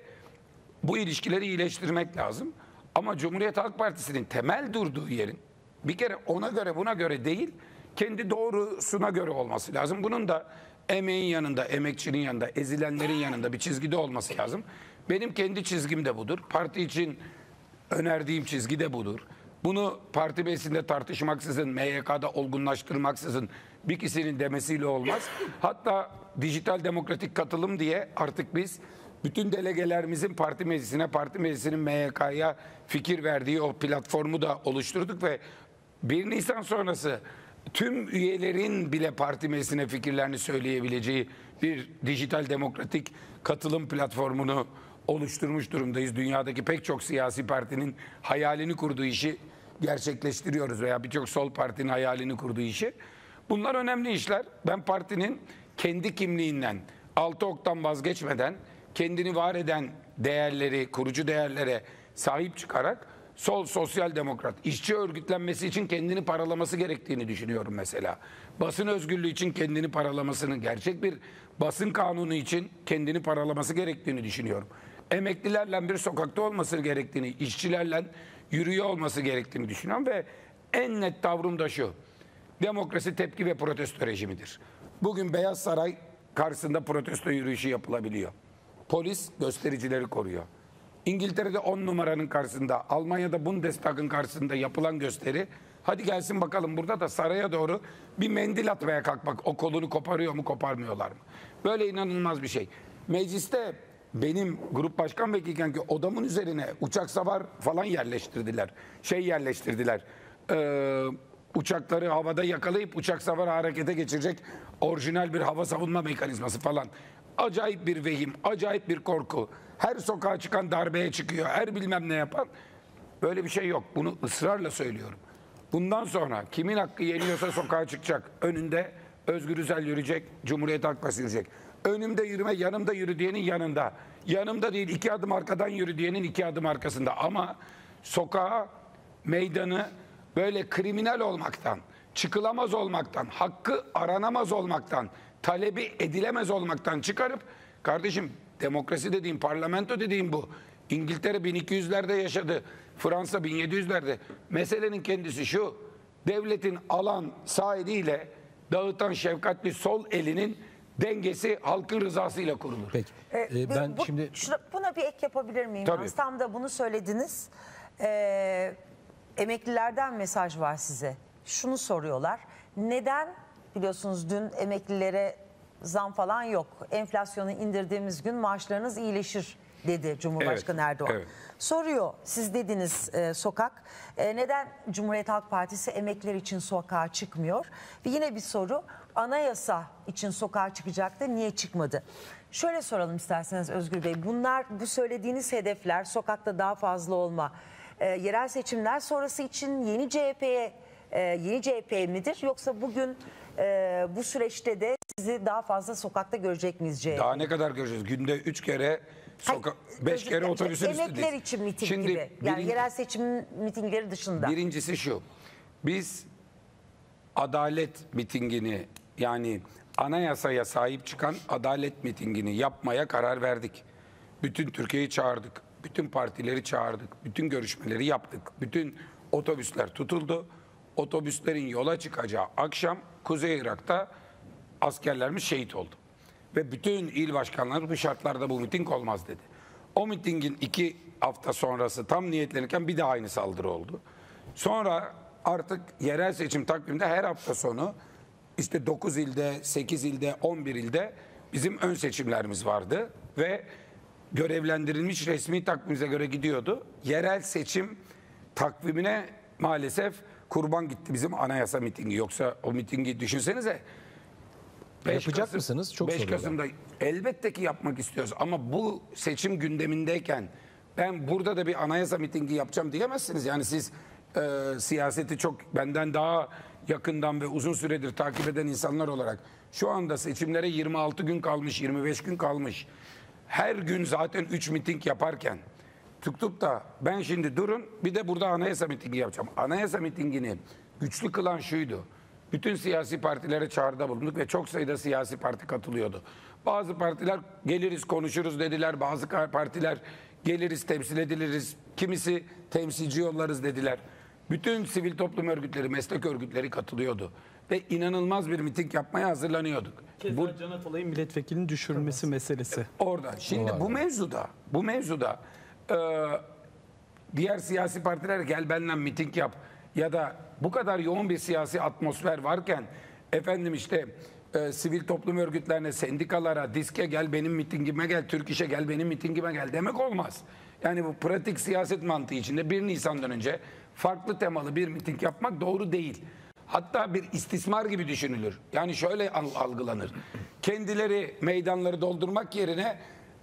bu ilişkileri iyileştirmek lazım. Ama Cumhuriyet Halk Partisi'nin temel durduğu yerin bir kere ona göre buna göre değil, kendi doğrusuna göre olması lazım. Bunun da emeğin yanında, emekçinin yanında, ezilenlerin yanında bir çizgide olması lazım. Benim kendi çizgim de budur. Parti için önerdiğim çizgi de budur. Bunu parti meclisinde tartışmaksızın, M Y K'da olgunlaştırmaksızın bir kişinin demesiyle olmaz. Hatta dijital demokratik katılım diye artık biz bütün delegelerimizin parti meclisine, parti meclisinin M Y K'ya fikir verdiği o platformu da oluşturduk ve bir Nisan sonrası tüm üyelerin bile parti meclisine fikirlerini söyleyebileceği bir dijital demokratik katılım platformunu oluşturmuş durumdayız. Dünyadaki pek çok siyasi partinin hayalini kurduğu işi gerçekleştiriyoruz veya birçok sol partinin hayalini kurduğu işi. Bunlar önemli işler. Ben partinin kendi kimliğinden, altı oktan vazgeçmeden kendini var eden değerleri, kurucu değerlere sahip çıkarak sol sosyal demokrat, işçi örgütlenmesi için kendini paralaması gerektiğini düşünüyorum mesela. Basın özgürlüğü için kendini paralamasının, gerçek bir basın kanunu için kendini paralaması gerektiğini düşünüyorum. Emeklilerle bir sokakta olması gerektiğini, işçilerle yürüyor olması gerektiğini düşünüyorum ve en net tavrım da şu: demokrasi tepki ve protesto rejimidir. Bugün Beyaz Saray karşısında protesto yürüyüşü yapılabiliyor. Polis göstericileri koruyor. İngiltere'de on numaranın karşısında, Almanya'da Bundestag'ın karşısında yapılan gösteri, hadi gelsin bakalım burada da saraya doğru bir mendil atmaya kalkmak. O kolunu koparıyor mu, koparmıyorlar mı? Böyle inanılmaz bir şey. Mecliste benim grup başkan vekilken ki odamın üzerine uçak savar falan yerleştirdiler. Şey yerleştirdiler. Ee, uçakları havada yakalayıp uçak savar harekete geçirecek orijinal bir hava savunma mekanizması falan. Acayip bir vehim, acayip bir korku. Her sokağa çıkan darbeye çıkıyor, her bilmem ne yapan. Böyle bir şey yok. Bunu ısrarla söylüyorum. Bundan sonra kimin hakkı yeniyorsa sokağa çıkacak. Önünde Özgür Özel yürüyecek, Cumhuriyet Halk Partisi yürüyecek. Önümde yürüme, yanımda yürü diyenin yanında. Yanımda değil, iki adım arkadan yürü diyenin iki adım arkasında. Ama sokağa, meydanı böyle kriminal olmaktan, çıkılamaz olmaktan, hakkı aranamaz olmaktan, talebi edilemez olmaktan çıkarıp, kardeşim demokrasi dediğim, parlamento dediğim bu. İngiltere bin iki yüzlerde yaşadı. Fransa bin yedi yüzlerde. Meselenin kendisi şu: devletin alan sağ eliyle dağıtan şefkatli sol elinin dengesi halkın rızasıyla kurulur. Peki. Ee, Ee, bu- ben bu- şimdi şuna- buna bir ek yapabilir miyim? Tabii. Yalnız tam da bunu söylediniz. Ee, emeklilerden mesaj var size. Şunu soruyorlar. Neden, biliyorsunuz dün emeklilere zam falan yok, enflasyonu indirdiğimiz gün maaşlarınız iyileşir dedi Cumhurbaşkanı Evet, Erdoğan. evet. Soruyor, siz dediniz e, sokak. E, neden Cumhuriyet Halk Partisi emekliler için sokağa çıkmıyor? Ve yine bir soru, anayasa için sokağa çıkacaktı, niye çıkmadı? Şöyle soralım isterseniz Özgür Bey. Bunlar, bu söylediğiniz hedefler, sokakta daha fazla olma, e, yerel seçimler sonrası için yeni C H P'ye, e, yeni C H P midir? Yoksa bugün e, bu süreçte de sizi daha fazla sokakta görecek miyiz C H P? Daha ne kadar göreceğiz? Günde üç kere, soka beş kere otobüsün üstündeyiz. Emekliler için miting Şimdi gibi. Yani birin- yerel seçim mitingleri dışında. Birincisi şu: Biz adalet mitingini, yani anayasaya sahip çıkan adalet mitingini yapmaya karar verdik. Bütün Türkiye'yi çağırdık. Bütün partileri çağırdık. Bütün görüşmeleri yaptık. Bütün otobüsler tutuldu. Otobüslerin yola çıkacağı akşam Kuzey Irak'ta askerlerimiz şehit oldu. Ve bütün il başkanları bu şartlarda bu miting olmaz dedi. O mitingin iki hafta sonrası tam niyetlenirken bir daha aynı saldırı oldu. Sonra artık yerel seçim takviminde her hafta sonu işte dokuz ilde, sekiz ilde, on bir ilde bizim ön seçimlerimiz vardı. Ve görevlendirilmiş resmi takvimimize göre gidiyordu. Yerel seçim takvimine maalesef kurban gitti bizim anayasa mitingi. Yoksa o mitingi düşünsenize. Yapacak mısınız? Çok beş soruyorlar. Kasım'da elbette ki yapmak istiyoruz. Ama bu seçim gündemindeyken ben burada da bir anayasa mitingi yapacağım diyemezsiniz. Yani siz e, siyaseti çok benden daha yakından ve uzun süredir takip eden insanlar olarak şu anda seçimlere yirmi altı gün kalmış, yirmi beş gün kalmış. Her gün zaten üç miting yaparken tutup da ben şimdi durun bir de burada anayasa mitingi yapacağım. Anayasa mitingini güçlü kılan şuydu. Bütün siyasi partilere çağrıda bulunduk ve çok sayıda siyasi parti katılıyordu. Bazı partiler geliriz konuşuruz dediler. Bazı partiler geliriz temsil ediliriz. Kimisi temsilci yollarız dediler. Bütün sivil toplum örgütleri, meslek örgütleri katılıyordu. Ve inanılmaz bir miting yapmaya hazırlanıyorduk. Keza Bu, Can Atalay'ın milletvekilinin düşürülmesi meselesi. Orada. Şimdi bu mevzuda, bu mevzuda e, diğer siyasi partiler gel benimle miting yap ya da bu kadar yoğun bir siyasi atmosfer varken efendim işte e, sivil toplum örgütlerine, sendikalara, diske gel benim mitingime gel, Türk İş'e gel benim mitingime gel demek olmaz. Yani bu pratik siyaset mantığı içinde bir Nisan'dan önce farklı temalı bir miting yapmak doğru değil. Hatta bir istismar gibi düşünülür. Yani şöyle algılanır. Kendileri meydanları doldurmak yerine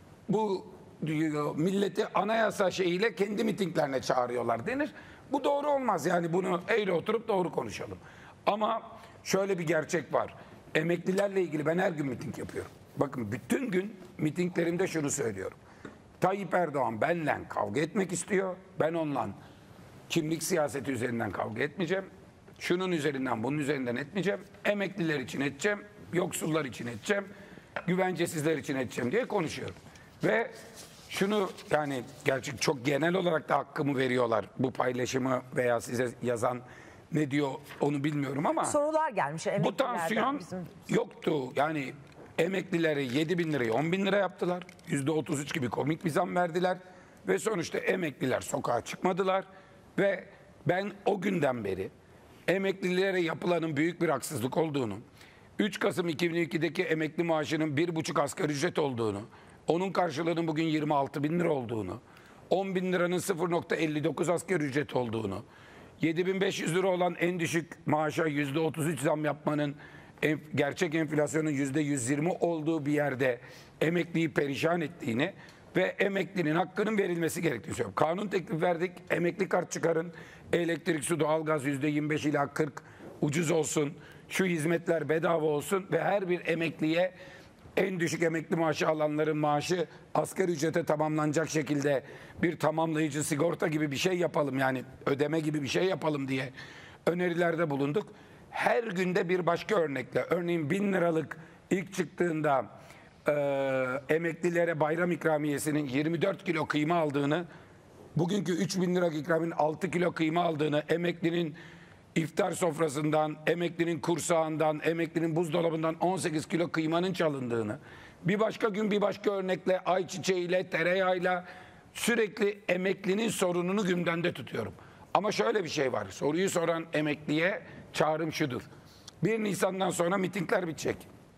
bu diyor, milleti anayasa şeyiyle kendi mitinglerine çağırıyorlar denir. Bu doğru olmaz. Yani bunu eğri oturup doğru konuşalım. Ama şöyle bir gerçek var. Emeklilerle ilgili ben her gün miting yapıyorum. Bakın bütün gün mitinglerimde şunu söylüyorum. Tayyip Erdoğan benimle kavga etmek istiyor. Ben onunla kimlik siyaseti üzerinden kavga etmeyeceğim. Şunun üzerinden bunun üzerinden etmeyeceğim. Emekliler için edeceğim. Yoksullar için edeceğim. Güvencesizler için edeceğim diye konuşuyorum. Ve şunu yani gerçek çok genel olarak da hakkımı veriyorlar. Bu paylaşımı veya size yazan ne diyor onu bilmiyorum ama. Sorular gelmiş. Bu tansiyon bizim... yoktu. Yani emeklileri yedi bin lirayı on bin lira yaptılar. yüzde otuz üç gibi komik bir zam verdiler. Ve sonuçta emekliler sokağa çıkmadılar. Ve ben o günden beri emeklilere yapılanın büyük bir haksızlık olduğunu, üç Kasım iki bin ikideki emekli maaşının bir buçuk asgari ücret olduğunu, onun karşılığının bugün yirmi altı bin lira olduğunu, on bin liranın sıfır nokta elli dokuz asgari ücret olduğunu, yedi bin beş yüz lira olan en düşük maaşa yüzde otuz üç zam yapmanın en, gerçek enflasyonun yüzde yüz yirmi olduğu bir yerde emekliyi perişan ettiğini ve emeklinin hakkının verilmesi gerektiğini söylüyorum. Kanun teklif verdik, emekli kart çıkarın, elektrik, su, doğalgaz yüzde yirmi beş ila kırk ucuz olsun, şu hizmetler bedava olsun ve her bir emekliye en düşük emekli maaşı alanların maaşı asgari ücrete tamamlanacak şekilde bir tamamlayıcı sigorta gibi bir şey yapalım, yani ödeme gibi bir şey yapalım diye önerilerde bulunduk. Her günde bir başka örnekle, örneğin bin liralık ilk çıktığında e, emeklilere bayram ikramiyesinin yirmi dört kilo kıyma aldığını, bugünkü üç bin lira ikraminin altı kilo kıyma aldığını, emeklinin iftar sofrasından, emeklinin kursağından, emeklinin buzdolabından on sekiz kilo kıymanın çalındığını, bir başka gün bir başka örnekle ayçiçeğiyle, tereyağıyla sürekli emeklinin sorununu gündemde tutuyorum. Ama şöyle bir şey var. Soruyu soran emekliye çağrım şudur. bir Nisan'dan sonra mitingler bitecek.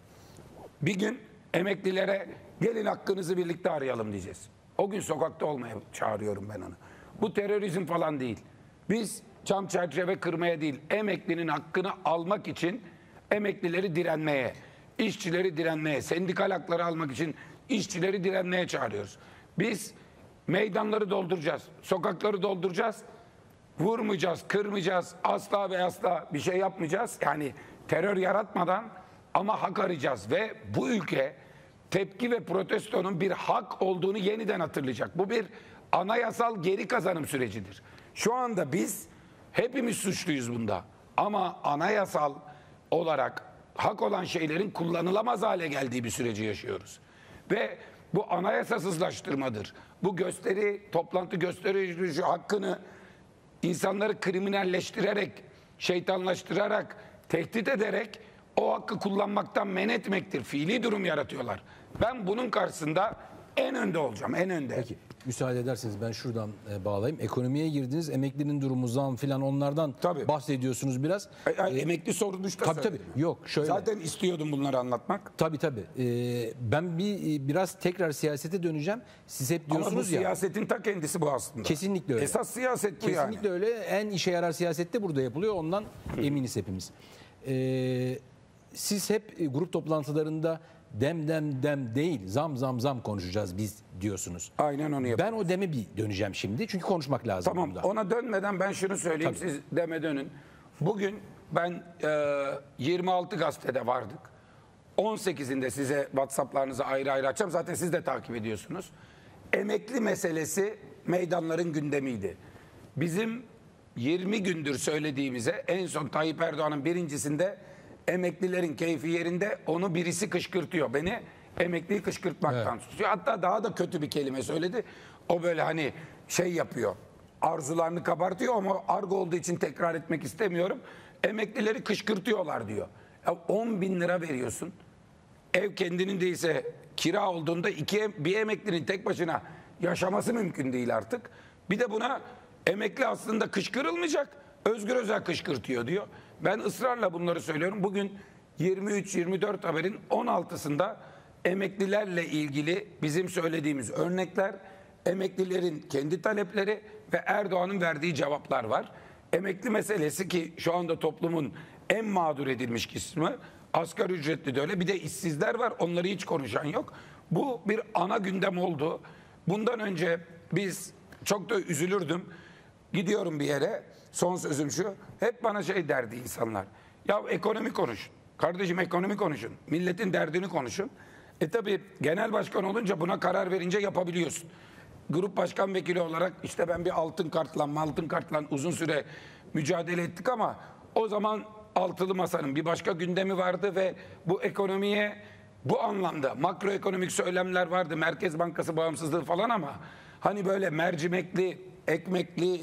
Bir gün emeklilere gelin hakkınızı birlikte arayalım diyeceğiz. O gün sokakta olmaya çağırıyorum ben onu. Bu terörizm falan değil. Biz çam çerçeve kırmaya değil, emeklinin hakkını almak için emeklileri direnmeye, işçileri direnmeye, sendikal hakları almak için işçileri direnmeye çağırıyoruz. Biz meydanları dolduracağız, sokakları dolduracağız, vurmayacağız, kırmayacağız, asla ve asla bir şey yapmayacağız. Yani terör yaratmadan ama hak arayacağız ve bu ülke tepki ve protestonun bir hak olduğunu yeniden hatırlayacak. Bu bir anayasal geri kazanım sürecidir. Şu anda biz Hepimiz suçluyuz bunda. Ama anayasal olarak hak olan şeylerin kullanılamaz hale geldiği bir süreci yaşıyoruz. Ve bu anayasasızlaştırmadır. Bu gösteri, toplantı gösteri yürüyüşü hakkını insanları kriminalleştirerek, şeytanlaştırarak, tehdit ederek o hakkı kullanmaktan men etmektir. Fiili durum yaratıyorlar. Ben bunun karşısında en önde olacağım, en önde. Peki, müsaade ederseniz ben şuradan e, bağlayayım. Ekonomiye girdiniz, emeklinin durumu, zam filan onlardan Tabii. bahsediyorsunuz biraz. E, e, emekli sorulmuşta Tabii tabii. söyledim. Yok şöyle. Zaten istiyordum bunları anlatmak. Tabii tabii. Ee, ben bir biraz tekrar siyasete döneceğim. Siz hep Ama bu diyorsunuz ya. siyasetin ta kendisi bu aslında. Kesinlikle öyle. Esas siyaset bu yani. Kesinlikle öyle. En işe yarar siyasette burada yapılıyor. Ondan eminiz hepimiz. Ee, siz hep e, grup toplantılarında dem dem dem değil, zam zam zam konuşacağız biz diyorsunuz. Aynen onu yapıyoruz. Ben o deme bir döneceğim şimdi. Çünkü konuşmak lazım Tamam, bunda. ona dönmeden ben şunu söyleyeyim, Tabii. siz deme dönün. Bugün ben e, yirmi altı gazetede vardık. on sekizinde size WhatsApp'larınızı ayrı ayrı açacağım. Zaten siz de takip ediyorsunuz. Emekli meselesi meydanların gündemiydi. Bizim yirmi gündür söylediğimize en son Tayyip Erdoğan'ın birincisinde emeklilerin keyfi yerinde, onu birisi kışkırtıyor. Beni emekliyi kışkırtmaktan Evet. tutuyor. Hatta daha da kötü bir kelime söyledi. O böyle hani şey yapıyor. Arzularını kabartıyor ama argo olduğu için tekrar etmek istemiyorum. Emeklileri kışkırtıyorlar diyor. Ya on bin lira veriyorsun. Ev kendinin değilse kira olduğunda iki, bir emeklinin tek başına yaşaması mümkün değil artık. Bir de buna emekli aslında kışkırılmayacak. Özgür Özel kışkırtıyor diyor. Ben ısrarla bunları söylüyorum. Bugün yirmi üç yirmi dört haberin on altısında emeklilerle ilgili bizim söylediğimiz örnekler, emeklilerin kendi talepleri ve Erdoğan'ın verdiği cevaplar var. Emekli meselesi ki şu anda toplumun en mağdur edilmiş kısmı, asgari ücretli de öyle. Bir de işsizler var, onları hiç konuşan yok. Bu bir ana gündem oldu. Bundan önce biz, çok da üzülürdüm, gidiyorum bir yere, son sözüm şu, hep bana şey derdi insanlar. Ya ekonomi konuşun. Kardeşim ekonomi konuşun. Milletin derdini konuşun. E tabi genel başkan olunca buna karar verince yapabiliyorsun. Grup başkan vekili olarak işte ben bir altın kartla, altın kartla uzun süre mücadele ettik ama o zaman altılı masanın bir başka gündemi vardı ve bu ekonomiye bu anlamda makroekonomik söylemler vardı. Merkez Bankası bağımsızlığı falan ama hani böyle mercimekli, ekmekli,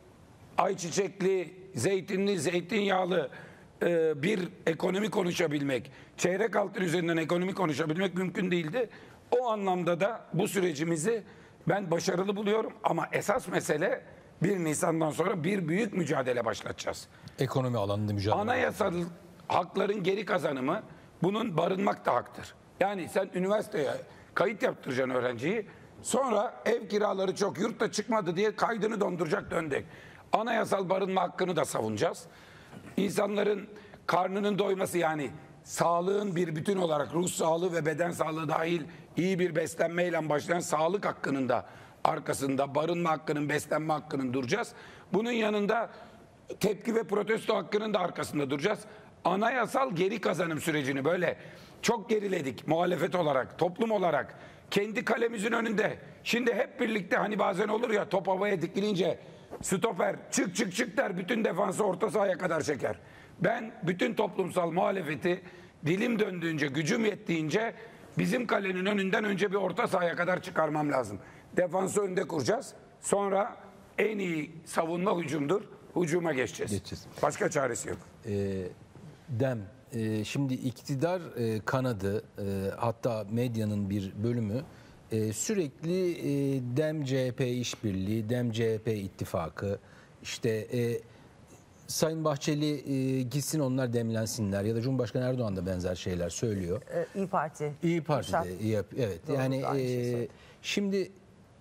ayçiçekli, zeytinli, zeytinyağlı e, bir ekonomi konuşabilmek, çeyrek altın üzerinden ekonomi konuşabilmek mümkün değildi. O anlamda da bu sürecimizi ben başarılı buluyorum ama esas mesele bir Nisan'dan sonra bir büyük mücadele başlatacağız. Ekonomi alanında mücadele. Anayasal hakların geri kazanımı, bunun barınmak da haktır. Yani sen üniversiteye kayıt yaptıracaksın öğrenciyi, sonra ev kiraları çok, yurtta çıkmadı diye kaydını donduracak döndük. Anayasal barınma hakkını da savunacağız. İnsanların karnının doyması, yani sağlığın bir bütün olarak ruh sağlığı ve beden sağlığı dahil iyi bir beslenmeyle başlayan sağlık hakkının da arkasında barınma hakkının, beslenme hakkının duracağız. Bunun yanında tepki ve protesto hakkının da arkasında duracağız. Anayasal geri kazanım sürecini böyle çok geriledik muhalefet olarak, toplum olarak. Kendi kalemizin önünde. Şimdi hep birlikte hani bazen olur ya, top havaya dikilince stoper çık çık çık der, bütün defansı orta sahaya kadar çeker. Ben bütün toplumsal muhalefeti dilim döndüğünce, gücüm yettiğince bizim kalenin önünden önce bir orta sahaya kadar çıkarmam lazım. Defansı önde kuracağız. Sonra en iyi savunma hücumdur. Hücuma geçeceğiz. Geçeceğiz. Başka çaresi yok. Ee, Dem, e, şimdi iktidar e, kanadı, e, hatta medyanın bir bölümü e, sürekli e, Dem C H P işbirliği, Dem C H P ittifakı, işte e, Sayın Bahçeli e, gitsin onlar demlensinler ya da Cumhurbaşkanı Erdoğan da benzer şeyler söylüyor. Ee, İyi Parti. İyi Parti Kürşat. de yap, evet. Doğru, Yani aynı şeyi e, söyledi. şimdi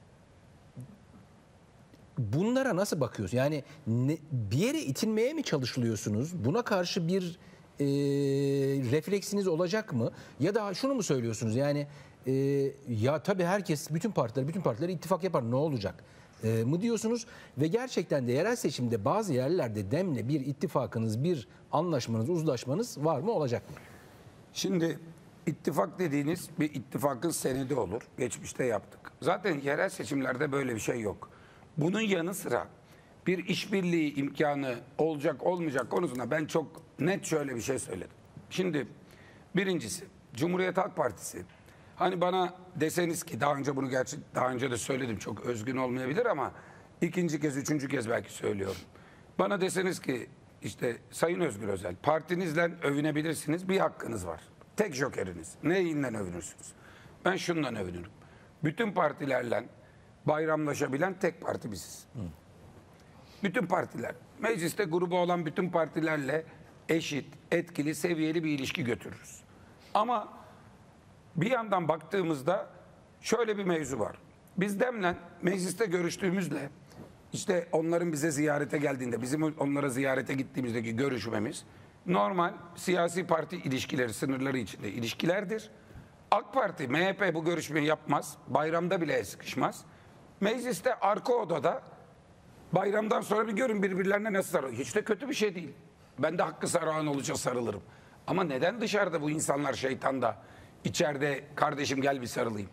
bunlara nasıl bakıyorsun? Yani ne, bir yere itilmeye mi çalışılıyorsunuz? Buna karşı bir e, refleksiniz olacak mı? Ya da şunu mu söylüyorsunuz? Yani e, ya tabii herkes, bütün partiler, bütün partiler ittifak yapar, ne olacak? E, mı diyorsunuz? Ve gerçekten de yerel seçimde bazı yerlerde Dem'le bir ittifakınız, bir anlaşmanız, uzlaşmanız var mı, olacak mı? Şimdi ittifak dediğiniz bir ittifakın senedi olur. Geçmişte yaptık. Zaten yerel seçimlerde böyle bir şey yok. Bunun yanı sıra bir işbirliği imkanı olacak olmayacak konusunda ben çok net şöyle bir şey söyledim. Şimdi birincisi Cumhuriyet Halk Partisi. Hani bana deseniz ki daha önce bunu gerçi daha önce de söyledim, çok özgün olmayabilir ama ikinci kez, üçüncü kez belki söylüyorum. Bana deseniz ki işte Sayın Özgür Özel, partinizle övünebilirsiniz, bir hakkınız var. Tek jokeriniz. Neyinden övünürsünüz? Ben şundan övünürüm. Bütün partilerle bayramlaşabilen tek parti biziz. Hı. Bütün partiler, mecliste grubu olan bütün partilerle eşit, etkili, seviyeli bir ilişki götürürüz. Ama bir yandan baktığımızda şöyle bir mevzu var. Biz Dem'le mecliste görüştüğümüzle işte onların bize ziyarete geldiğinde, bizim onlara ziyarete gittiğimizdeki görüşmemiz normal siyasi parti ilişkileri sınırları içinde ilişkilerdir. AK Parti, M H P bu görüşmeyi yapmaz. Bayramda bile sıkışmaz. Mecliste arka odada bayramdan sonra bir görün birbirlerine nasıl sarılıyor. Hiç de kötü bir şey değil. Ben de Hakkı Saruhan olunca sarılırım. Ama neden dışarıda bu insanlar şeytanda, içeride kardeşim gel bir sarılayım.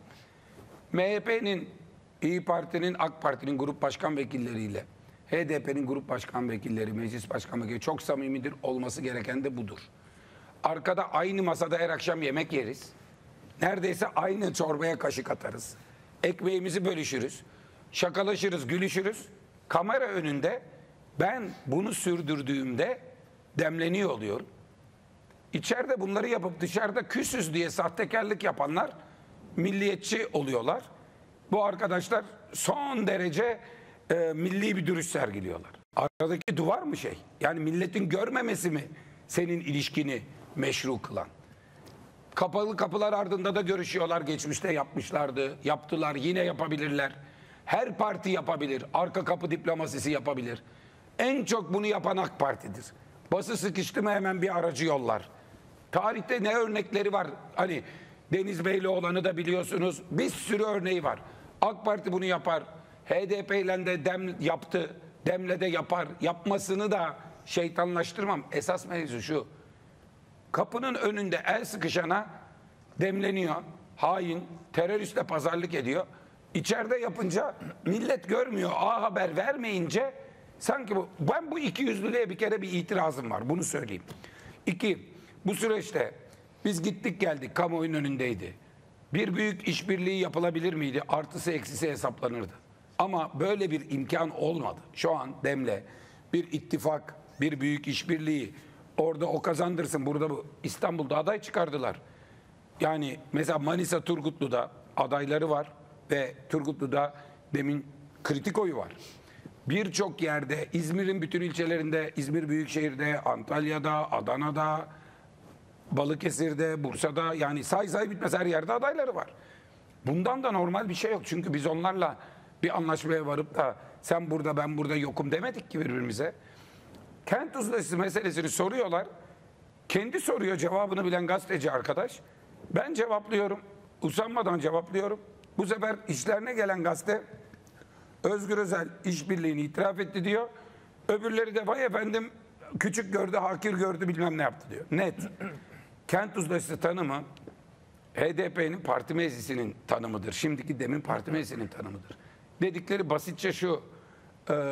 M H P'nin, İyi Parti'nin, AK Parti'nin grup başkan vekilleriyle, H D P'nin grup başkan vekilleri, meclis başkan vekilleri çok samimidir, olması gereken de budur. Arkada aynı masada her akşam yemek yeriz. Neredeyse aynı çorbaya kaşık atarız. Ekmeğimizi bölüşürüz. Şakalaşırız, gülüşürüz. Kamera önünde ben bunu sürdürdüğümde demleniyor oluyorum. İçeride bunları yapıp dışarıda küsüz diye sahtekarlık yapanlar milliyetçi oluyorlar. Bu arkadaşlar son derece e, milli bir duruş sergiliyorlar. Aradaki duvar mı şey? Yani milletin görmemesi mi senin ilişkini meşru kılan? Kapalı kapılar ardında da görüşüyorlar. Geçmişte yapmışlardı, yaptılar, yine yapabilirler. Her parti yapabilir, arka kapı diplomasisi yapabilir. En çok bunu yapan AK Parti'dir. Bası sıkıştı mı hemen bir aracı yollar. Tarihte ne örnekleri var? Hani Deniz Beylioğlan'ı da biliyorsunuz. Bir sürü örneği var. AK Parti bunu yapar. H D P ile de dem yaptı. Dem'le de yapar. Yapmasını da şeytanlaştırmam. Esas mevzu şu. Kapının önünde el sıkışana demleniyor. Hain, teröristle pazarlık ediyor. İçeride yapınca millet görmüyor. A Haber vermeyince sanki bu, ben bu ikiyüzlülüğe bir kere bir itirazım var. Bunu söyleyeyim. İki, bu süreçte biz gittik geldik, kamuoyunun önündeydi. Bir büyük işbirliği yapılabilir miydi? Artısı eksisi hesaplanırdı. Ama böyle bir imkan olmadı. Şu an Dem'le bir ittifak, bir büyük işbirliği, orada o kazandırsın, burada bu İstanbul'da aday çıkardılar. Yani mesela Manisa Turgutlu'da adayları var ve Turgutlu'da demin kritik oyu var. Birçok yerde, İzmir'in bütün ilçelerinde, İzmir Büyükşehir'de, Antalya'da, Adana'da, Balıkesir'de, Bursa'da, yani say say bitmez her yerde adayları var. Bundan da normal bir şey yok. Çünkü biz onlarla bir anlaşmaya varıp da sen burada ben burada yokum demedik ki birbirimize. Kent uzlaşısı meselesini soruyorlar. Kendi soruyor, cevabını bilen gazeteci arkadaş. Ben cevaplıyorum. Usanmadan cevaplıyorum. Bu sefer işlerine gelen gazete Özgür Özel işbirliğini itiraf etti diyor. Öbürleri de vay efendim küçük gördü, hakir gördü, bilmem ne yaptı diyor. Net. Kent uzlaşısı tanımı H D P'nin parti meclisinin tanımıdır. Şimdiki Dem'in parti meclisinin tanımıdır. Dedikleri basitçe şu: e,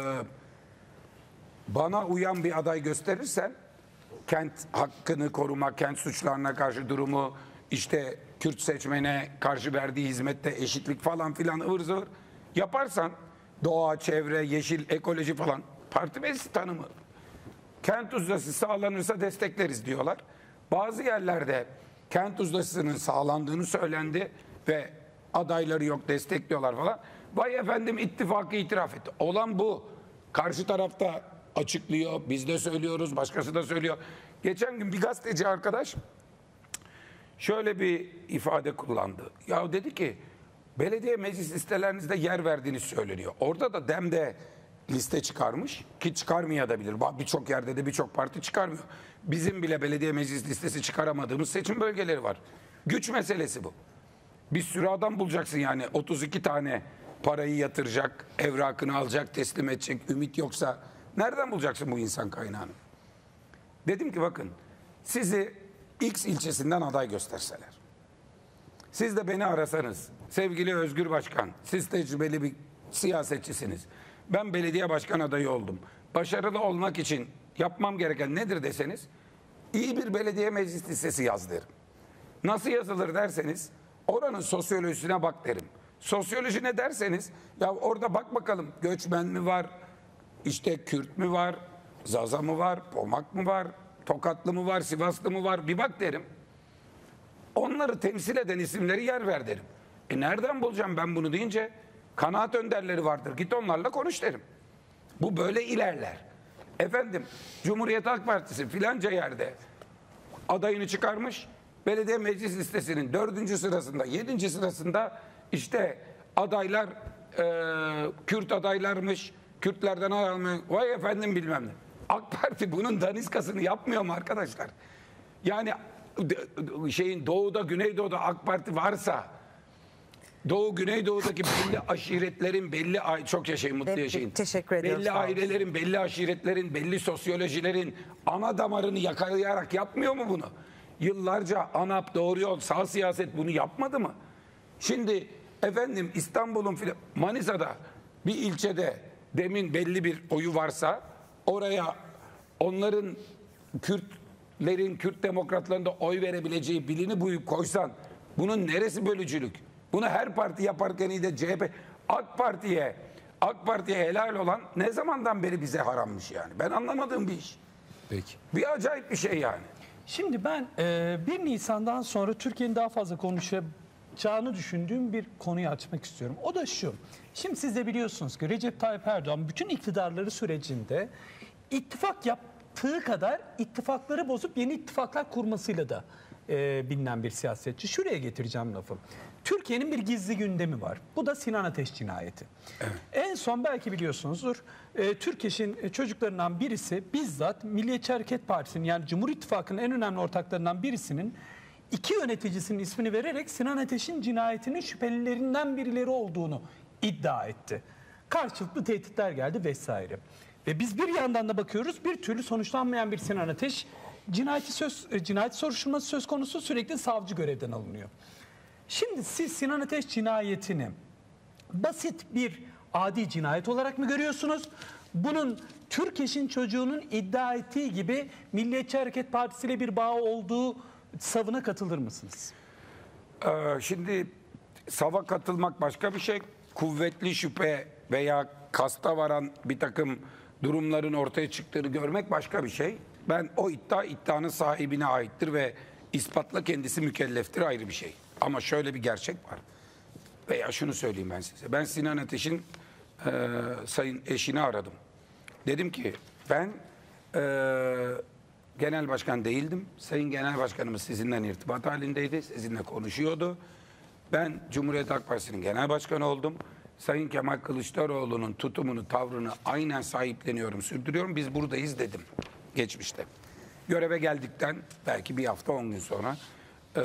bana uyan bir aday gösterirsen kent hakkını korumak, kent suçlarına karşı durumu, işte Kürt seçmene karşı verdiği hizmette eşitlik falan filan ıvır zıvır yaparsan, doğa, çevre, yeşil, ekoloji falan parti meclisi tanımı. Kent uzlaşısı sağlanırsa destekleriz diyorlar. Bazı yerlerde kent uzlaşısının sağlandığını söylendi ve adayları yok, destekliyorlar falan. Vay efendim ittifakı itiraf etti. Olan bu. Karşı tarafta açıklıyor, biz de söylüyoruz, başkası da söylüyor. Geçen gün bir gazeteci arkadaş şöyle bir ifade kullandı. Ya dedi ki belediye meclis listelerinizde yer verdiğiniz söyleniyor. Orada da Dem'de liste çıkarmış ki çıkarmayabilir. Birçok yerde de birçok parti çıkarmıyor. Bizim bile belediye meclis listesi çıkaramadığımız seçim bölgeleri var. Güç meselesi bu. Bir sürü adam bulacaksın yani. otuz iki tane parayı yatıracak, evrakını alacak, teslim edecek. Ümit yoksa nereden bulacaksın bu insan kaynağını? Dedim ki bakın, sizi X ilçesinden aday gösterseler, siz de beni arasanız, sevgili Özgür Başkan, siz tecrübeli bir siyasetçisiniz. Ben belediye başkan adayı oldum. Başarılı olmak için yapmam gereken nedir deseniz, iyi bir belediye meclis listesi yaz derim. Nasıl yazılır derseniz, oranın sosyolojisine bak derim. Sosyoloji ne derseniz, ya orada bak bakalım göçmen mi var, işte Kürt mü var, Zaza mı var, Pomak mı var, Tokatlı mı var, Sivaslı mı var, bir bak derim. Onları temsil eden isimleri yer ver derim. E nereden bulacağım ben bunu deyince, kanaat önderleri vardır, git onlarla konuş derim. Bu böyle ilerler. Efendim, Cumhuriyet Halk Partisi filanca yerde adayını çıkarmış, belediye meclis listesinin dördüncü sırasında, yedinci sırasında işte adaylar e, Kürt adaylarmış, Kürtlerden oy almıyor, vay efendim bilmem ne. AK Parti bunun daniskasını yapmıyor mu arkadaşlar? Yani şeyin doğuda, güneydoğuda AK Parti varsa, Doğu, Güneydoğu'daki belli aşiretlerin, belli çok yaşayın, mutlu yaşayın. Teşekkür ediyorum. Belli ailelerin, belli aşiretlerin, belli sosyolojilerin ana damarını yakalayarak yapmıyor mu bunu? Yıllarca ANAP, Doğru Yol, sağ siyaset bunu yapmadı mı? Şimdi efendim İstanbul'un, Manisa'da bir ilçede demin belli bir oyu varsa, oraya onların Kürtlerin, Kürt demokratlarında oy verebileceği bilini buyup koysan, bunun neresi bölücülük? Bunu her parti yaparken iyi de C H P, AK Parti'ye AK Parti'ye helal olan ne zamandan beri bize harammış yani? Ben anlamadığım bir iş. Peki. Bir acayip bir şey yani. Şimdi ben e, bir Nisan'dan sonra Türkiye'nin daha fazla konuşacağını düşündüğüm bir konuyu açmak istiyorum. O da şu. Şimdi siz de biliyorsunuz ki Recep Tayyip Erdoğan bütün iktidarları sürecinde ittifak yaptığı kadar ittifakları bozup yeni ittifaklar kurmasıyla da e, bilinen bir siyasetçi. Şuraya getireceğim lafı. Türkiye'nin bir gizli gündemi var. Bu da Sinan Ateş cinayeti. Evet. En son belki biliyorsunuzdur. E, Türkeş'in çocuklarından birisi bizzat Milliyetçi Hareket Partisi'nin, yani Cumhur İttifakı'nın en önemli ortaklarından birisinin iki yöneticisinin ismini vererek Sinan Ateş'in cinayetinin şüphelilerinden birileri olduğunu iddia etti. Karşılıklı tehditler geldi vesaire. Ve biz bir yandan da bakıyoruz, bir türlü sonuçlanmayan bir Sinan Ateş cinayeti söz cinayet soruşturması söz konusu, sürekli savcı görevden alınıyor. Şimdi siz Sinan Ateş cinayetini basit bir adi cinayet olarak mı görüyorsunuz? Bunun Türkeş'in çocuğunun iddia ettiği gibi Milliyetçi Hareket Partisi ile bir bağ olduğu savına katılır mısınız? Ee, şimdi sava katılmak başka bir şey. Kuvvetli şüphe veya kasta varan bir takım durumların ortaya çıktığını görmek başka bir şey. Ben o iddia iddianın sahibine aittir ve ispatla kendisi mükelleftir, ayrı bir şey. Ama şöyle bir gerçek var. Veya şunu söyleyeyim ben size. Ben Sinan Ateş'in e, sayın eşini aradım. Dedim ki ben e, genel başkan değildim. Sayın Genel Başkanımız sizinle irtibat halindeydi. Sizinle konuşuyordu. Ben Cumhuriyet Halk Partisi'nin genel başkanı oldum. Sayın Kemal Kılıçdaroğlu'nun tutumunu, tavrını aynen sahipleniyorum, sürdürüyorum. Biz buradayız dedim geçmişte. Göreve geldikten belki bir hafta on gün sonra e,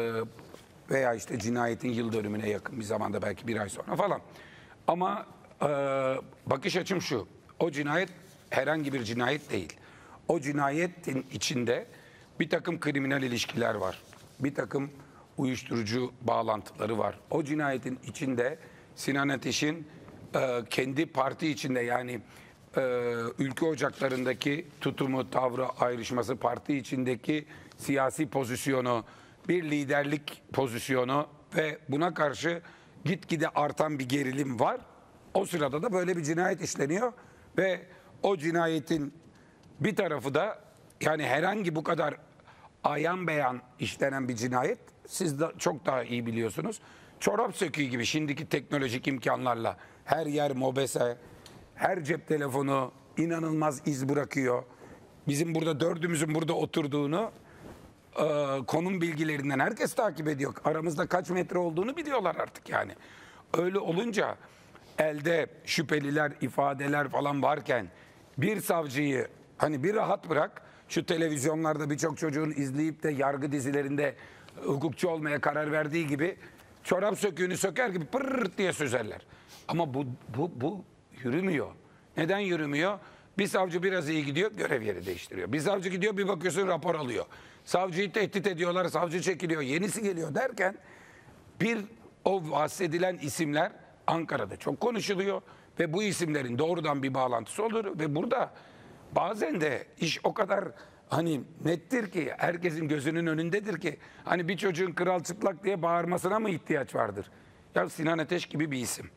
veya işte cinayetin yıl dönümüne yakın bir zamanda, belki bir ay sonra falan. Ama e, bakış açım şu: o cinayet herhangi bir cinayet değil. O cinayetin içinde bir takım kriminal ilişkiler var. Bir takım uyuşturucu bağlantıları var. O cinayetin içinde Sinan Ateş'in e, kendi parti içinde, yani e, ülke ocaklarındaki tutumu, tavrı, ayrışması, parti içindeki siyasi pozisyonu, bir liderlik pozisyonu ve buna karşı gitgide artan bir gerilim var. O sırada da böyle bir cinayet işleniyor ve o cinayetin bir tarafı da, yani herhangi bu kadar ayan beyan işlenen bir cinayet, siz de çok daha iyi biliyorsunuz. Çorap söküğü gibi şimdiki teknolojik imkanlarla her yer mobese, her cep telefonu inanılmaz iz bırakıyor. Bizim burada dördümüzün burada oturduğunu e, konum bilgilerinden herkes takip ediyor. Aramızda kaç metre olduğunu biliyorlar artık yani. Öyle olunca elde şüpheliler, ifadeler falan varken bir savcıyı hani bir rahat bırak, şu televizyonlarda birçok çocuğun izleyip de yargı dizilerinde hukukçu olmaya karar verdiği gibi çorap söküğünü söker gibi pırr diye süzerler. Ama bu, bu, bu yürümüyor. Neden yürümüyor? Bir savcı biraz iyi gidiyor, görev yeri değiştiriyor. Bir savcı gidiyor, bir bakıyorsun rapor alıyor. Savcıyı tehdit ediyorlar, savcı çekiliyor, yenisi geliyor derken bir o bahsedilen isimler Ankara'da çok konuşuluyor. ve bu isimlerin doğrudan bir bağlantısı olur ve burada bazen de iş o kadar hani nettir ki, herkesin gözünün önündedir ki hani bir çocuğun kral çıplak diye bağırmasına mı ihtiyaç vardır? Ya Sinan Ateş gibi bir isim.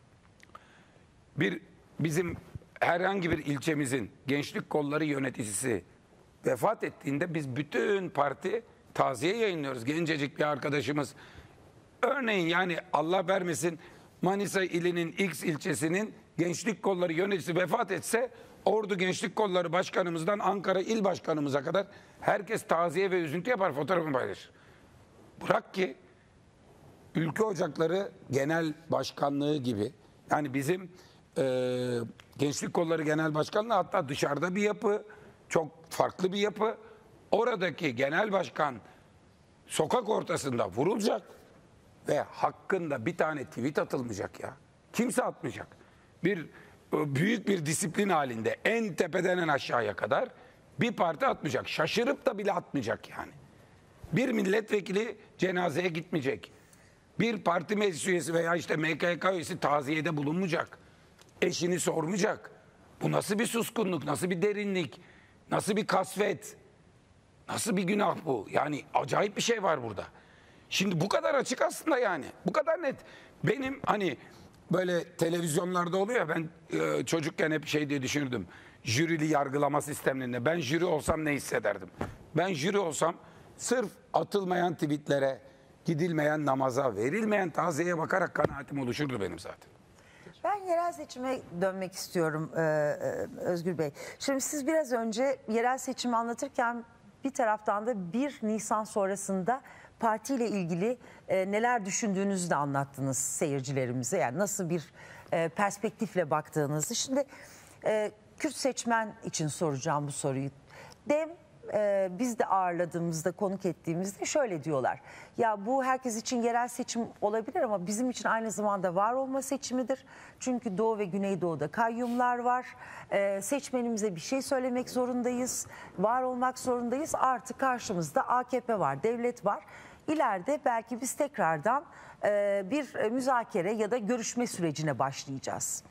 Bir bizim herhangi bir ilçemizin gençlik kolları yöneticisi vefat ettiğinde biz bütün parti taziye yayınlıyoruz. Gencecik bir arkadaşımız. Örneğin yani Allah vermesin Manisa ilinin X ilçesinin gençlik kolları yöneticisi vefat etse Ordu Gençlik Kolları Başkanımızdan Ankara İl Başkanımıza kadar herkes taziye ve üzüntü yapar, fotoğrafını paylaşır. Bırak ki Ülke Ocakları Genel Başkanlığı gibi, yani bizim e, Gençlik Kolları Genel Başkanlığı hatta dışarıda bir yapı, çok farklı bir yapı. Oradaki genel başkan sokak ortasında vurulacak ve hakkında bir tane tweet atılmayacak ya. Kimse atmayacak. Bir büyük bir disiplin halinde en tepeden en aşağıya kadar bir parti atmayacak. Şaşırıp da bile atmayacak yani. Bir milletvekili cenazeye gitmeyecek. Bir parti meclis üyesi veya işte M K K üyesi taziyede bulunmayacak. Eşini sormayacak. Bu nasıl bir suskunluk, nasıl bir derinlik, nasıl bir kasvet, nasıl bir günah bu? Yani acayip bir şey var burada. Şimdi bu kadar açık aslında yani. Bu kadar net. Benim hani böyle televizyonlarda oluyor ya, ben e, çocukken hep şey diye düşünürdüm. Jürili yargılama sistemlerinde. Ben jüri olsam ne hissederdim? Ben jüri olsam sırf atılmayan tweetlere, gidilmeyen namaza, verilmeyen taziyeye bakarak kanaatim oluşurdu benim zaten. Ben yerel seçime dönmek istiyorum e, e, Özgür Bey. Şimdi siz biraz önce yerel seçimi anlatırken bir taraftan da bir Nisan sonrasında partiyle ilgili e, neler düşündüğünüzü de anlattınız seyircilerimize. Yani nasıl bir e, perspektifle baktığınızı. Şimdi e, Kürt seçmen için soracağım bu soruyu. Dem e, biz de ağırladığımızda, konuk ettiğimizde şöyle diyorlar. Ya bu herkes için yerel seçim olabilir ama bizim için aynı zamanda var olma seçimidir. Çünkü Doğu ve Güneydoğu'da kayyumlar var. E, seçmenimize bir şey söylemek zorundayız. Var olmak zorundayız. Artı karşımızda A K P var, devlet var. İleride belki biz tekrardan e, bir müzakere ya da görüşme sürecine başlayacağız.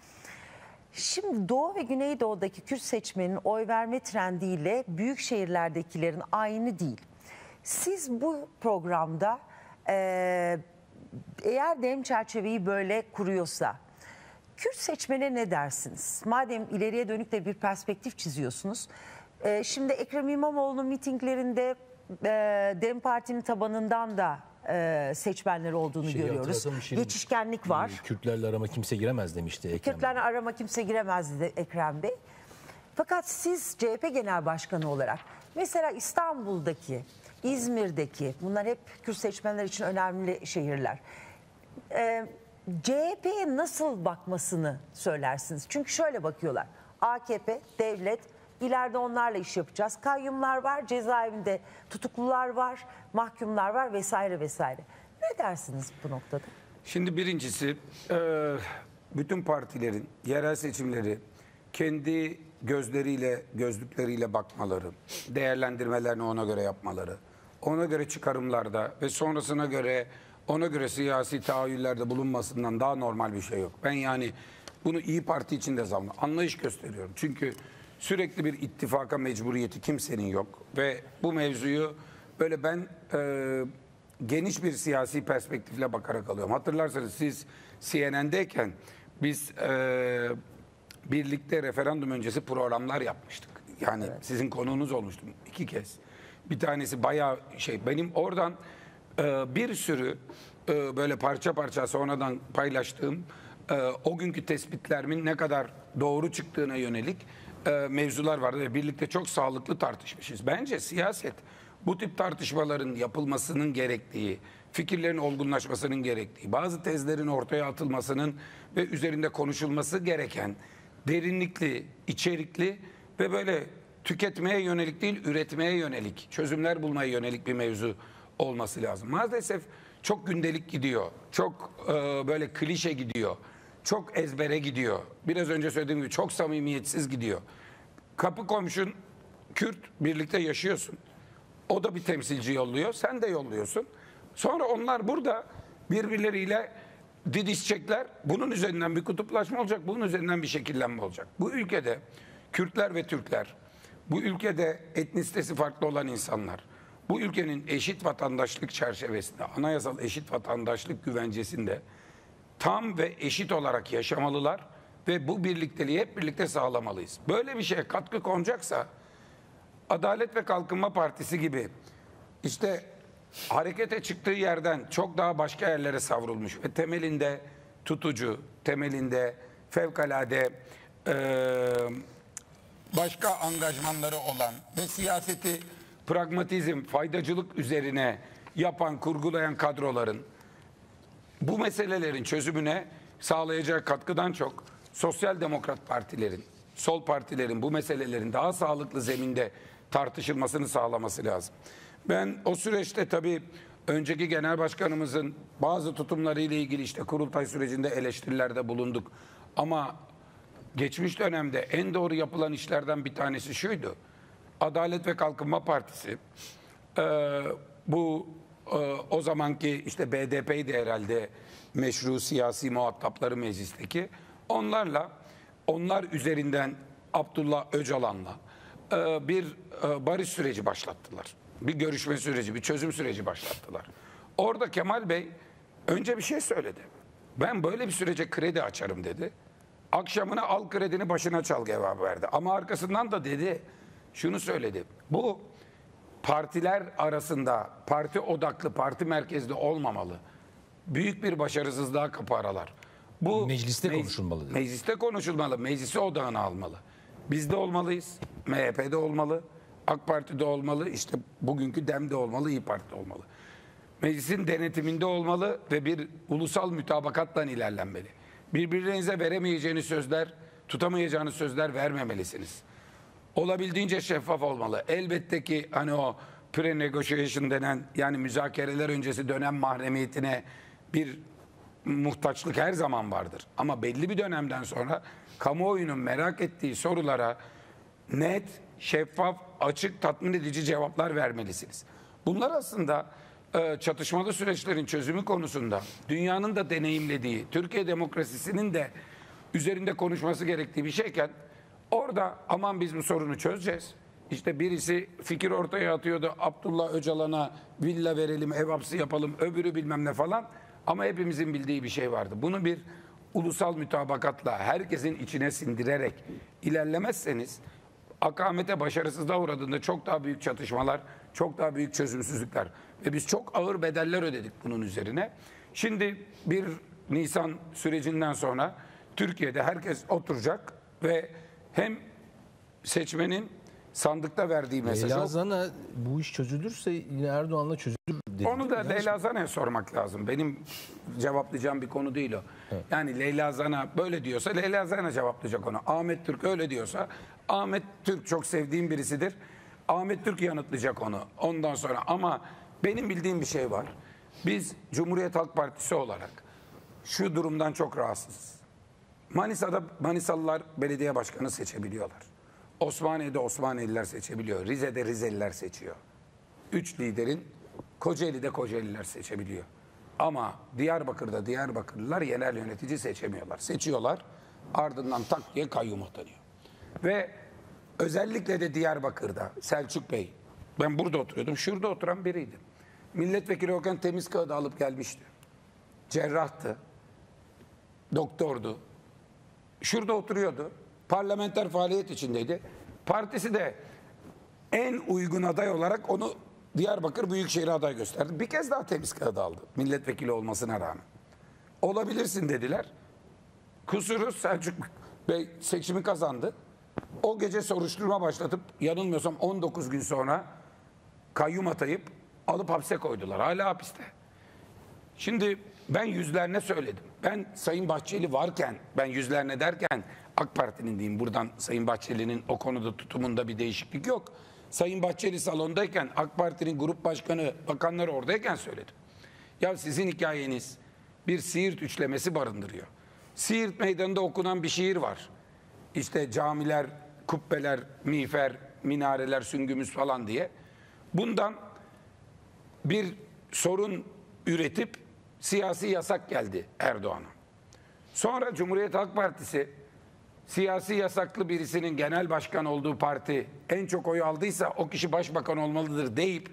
Şimdi Doğu ve Güneydoğu'daki Kürt seçmenin oy verme trendiyle büyük şehirlerdekilerin aynı değil. Siz bu programda e, eğer dem çerçeveyi böyle kuruyorsa Kürt seçmene ne dersiniz? Madem ileriye dönük de bir perspektif çiziyorsunuz. E, şimdi Ekrem İmamoğlu'nun mitinglerinde e, Dem Parti'nin tabanından da e, seçmenler olduğunu Şeyi görüyoruz. hatırlatalım şimdi. Geçişkenlik var. Kürtlerle arama kimse giremez demişti Ekrem. Kürtlerle arama kimse giremez dedi Ekrem Bey. Fakat siz C H P Genel Başkanı olarak mesela İstanbul'daki, İzmir'deki, bunlar hep Kürt seçmenler için önemli şehirler. Ee, C H P'ye nasıl bakmasını söylersiniz? Çünkü şöyle bakıyorlar. A K P, devlet, ileride onlarla iş yapacağız. Kayyumlar var, cezaevinde tutuklular var, mahkumlar var vesaire vesaire. Ne dersiniz bu noktada? Şimdi birincisi bütün partilerin yerel seçimleri kendi gözleriyle, gözlükleriyle bakmaları, değerlendirmelerini ona göre yapmaları, ona göre çıkarımlarda ve sonrasına göre ona göre siyasi tahayyüllerde bulunmasından daha normal bir şey yok. Ben yani bunu İyi Parti için de zamanla anlayış gösteriyorum. Çünkü sürekli bir ittifaka mecburiyeti kimsenin yok ve bu mevzuyu böyle ben e, geniş bir siyasi perspektifle bakarak alıyorum. Hatırlarsanız siz C N N'deyken biz e, birlikte referandum öncesi programlar yapmıştık. Yani evet, sizin konuğunuz olmuştum iki kez. Bir tanesi bayağı şey, benim oradan e, bir sürü e, böyle parça parça sonradan paylaştığım e, o günkü tespitlerimin ne kadar doğru çıktığına yönelik e, mevzular vardı ve birlikte çok sağlıklı tartışmışız. Bence siyaset bu tip tartışmaların yapılmasının gerektiği, fikirlerin olgunlaşmasının gerektiği, bazı tezlerin ortaya atılmasının ve üzerinde konuşulması gereken derinlikli, içerikli ve böyle tüketmeye yönelik değil, üretmeye yönelik, çözümler bulmaya yönelik bir mevzu olması lazım. Maalesef çok gündelik gidiyor, çok e, böyle klişe gidiyor, çok ezbere gidiyor. Biraz önce söylediğim gibi çok samimiyetsiz gidiyor. Kapı komşun Kürt, birlikte yaşıyorsun. O da bir temsilci yolluyor, sen de yolluyorsun. Sonra onlar burada birbirleriyle didişecekler. Bunun üzerinden bir kutuplaşma olacak. Bunun üzerinden bir şekillenme olacak. Bu ülkede Kürtler ve Türkler, bu ülkede etnisitesi farklı olan insanlar, bu ülkenin eşit vatandaşlık çerçevesinde, anayasal eşit vatandaşlık güvencesinde tam ve eşit olarak yaşamalılar ve bu birlikteliği hep birlikte sağlamalıyız. Böyle bir şeye katkı konacaksa Adalet ve Kalkınma Partisi gibi işte harekete çıktığı yerden çok daha başka yerlere savrulmuş ve temelinde tutucu, temelinde fevkalade e, başka angajmanları olan ve siyaseti pragmatizm, faydacılık üzerine yapan, kurgulayan kadroların bu meselelerin çözümüne sağlayacağı katkıdan çok sosyal demokrat partilerin, sol partilerin bu meselelerin daha sağlıklı zeminde tartışılmasını sağlaması lazım. Ben o süreçte tabii önceki genel başkanımızın bazı tutumlarıyla ilgili işte kurultay sürecinde eleştirilerde bulunduk. Ama geçmiş dönemde en doğru yapılan işlerden bir tanesi şuydu. Adalet ve Kalkınma Partisi e, bu e, o zamanki işte B D P'ydi herhalde meşru siyasi muhatapları meclisteki. Onlarla onlar üzerinden Abdullah Öcalan'la e, bir e, barış süreci başlattılar. Bir görüşme süreci, bir çözüm süreci başlattılar. Orada Kemal Bey önce bir şey söyledi. Ben böyle bir sürece kredi açarım dedi. Akşamına al kredini başına çal cevabı verdi. Ama arkasından da dedi, şunu söyledi. Bu partiler arasında parti odaklı, parti merkezli olmamalı. Büyük bir başarısızlığa kapı aralar. Bu Mecliste mec- konuşulmalı dedi. Mecliste konuşulmalı, meclisi odağına almalı. Biz de olmalıyız, M H P'de olmalı, AK Parti'de olmalı, işte bugünkü DEM'de olmalı, İYİ Parti'de olmalı. Meclisin denetiminde olmalı ve bir ulusal mütabakatla ilerlenmeli. Birbirinize veremeyeceğiniz sözler, tutamayacağınız sözler vermemelisiniz. Olabildiğince şeffaf olmalı. Elbette ki hani o pre-negotiation denen yani müzakereler öncesi dönem mahremiyetine bir muhtaçlık her zaman vardır. Ama belli bir dönemden sonra kamuoyunun merak ettiği sorulara net, şeffaf, açık, tatmin edici cevaplar vermelisiniz. Bunlar aslında e, çatışmalı süreçlerin çözümü konusunda dünyanın da deneyimlediği, Türkiye demokrasisinin de üzerinde konuşması gerektiği bir şeyken orada aman biz bu sorunu çözeceğiz. İşte birisi fikir ortaya atıyordu, Abdullah Öcalan'a villa verelim, ev hapsi yapalım, öbürü bilmem ne falan. Ama hepimizin bildiği bir şey vardı. Bunu bir ulusal mütabakatla herkesin içine sindirerek ilerlemezseniz akamete, başarısızlığa uğradığında çok daha büyük çatışmalar, çok daha büyük çözümsüzlükler ve biz çok ağır bedeller ödedik bunun üzerine. Şimdi bir Nisan sürecinden sonra Türkiye'de herkes oturacak ve hem seçmenin sandıkta verdiği mesaj. Leyla Zana bu iş çözülürse yine Erdoğan'la çözülür dedi. Onu da Yani Leyla Zana'ya sormak lazım. Benim cevaplayacağım bir konu değil o. Evet. Yani Leyla Zana böyle diyorsa Leyla Zana cevaplayacak onu. Ahmet Türk öyle diyorsa Ahmet Türk çok sevdiğim birisidir. Ahmet Türk yanıtlayacak onu. Ondan sonra ama benim bildiğim bir şey var. Biz Cumhuriyet Halk Partisi olarak şu durumdan çok rahatsızız. Manisa'da Manisalılar belediye başkanı seçebiliyorlar. Osmaniye'de Osmaniyeliler seçebiliyor. Rize'de Rizeliler seçiyor. Üç liderin Kocaeli'de Kocaeliler seçebiliyor. Ama Diyarbakır'da Diyarbakırlılar yerel yönetici seçemiyorlar. Seçiyorlar, ardından tak diye kayyum atanıyor. Ve özellikle de Diyarbakır'da Selçuk Bey, ben burada oturuyordum, şurada oturan biriydi. Milletvekili Okan Temizkağıt'ı alıp gelmişti. Cerrahtı, doktordu. Şurada oturuyordu. Parlamenter faaliyet içindeydi. Partisi de en uygun aday olarak onu Diyarbakır Büyükşehir aday gösterdi. Bir kez daha Temizkağıt'ı aldı. Milletvekili olmasına rağmen. Olabilirsin dediler. Kusuru Selçuk Bey seçimi kazandı. O gece soruşturma başlatıp yanılmıyorsam on dokuz gün sonra kayyum atayıp alıp hapse koydular. Hala hapiste. Şimdi ben yüzlerine söyledim. Ben Sayın Bahçeli varken, ben yüzlerine derken AK Parti'nin diyeyim buradan Sayın Bahçeli'nin o konuda tutumunda bir değişiklik yok. Sayın Bahçeli salondayken AK Parti'nin grup başkanı, bakanları oradayken söyledim. Ya sizin hikayeniz bir Siirt üçlemesi barındırıyor. Siirt meydanında okunan bir şiir var. İşte camiler, kubbeler, miğfer, minareler, süngümüz falan diye. Bundan bir sorun üretip siyasi yasak geldi Erdoğan'a. Sonra Cumhuriyet Halk Partisi siyasi yasaklı birisinin genel başkan olduğu parti en çok oy aldıysa o kişi başbakan olmalıdır deyip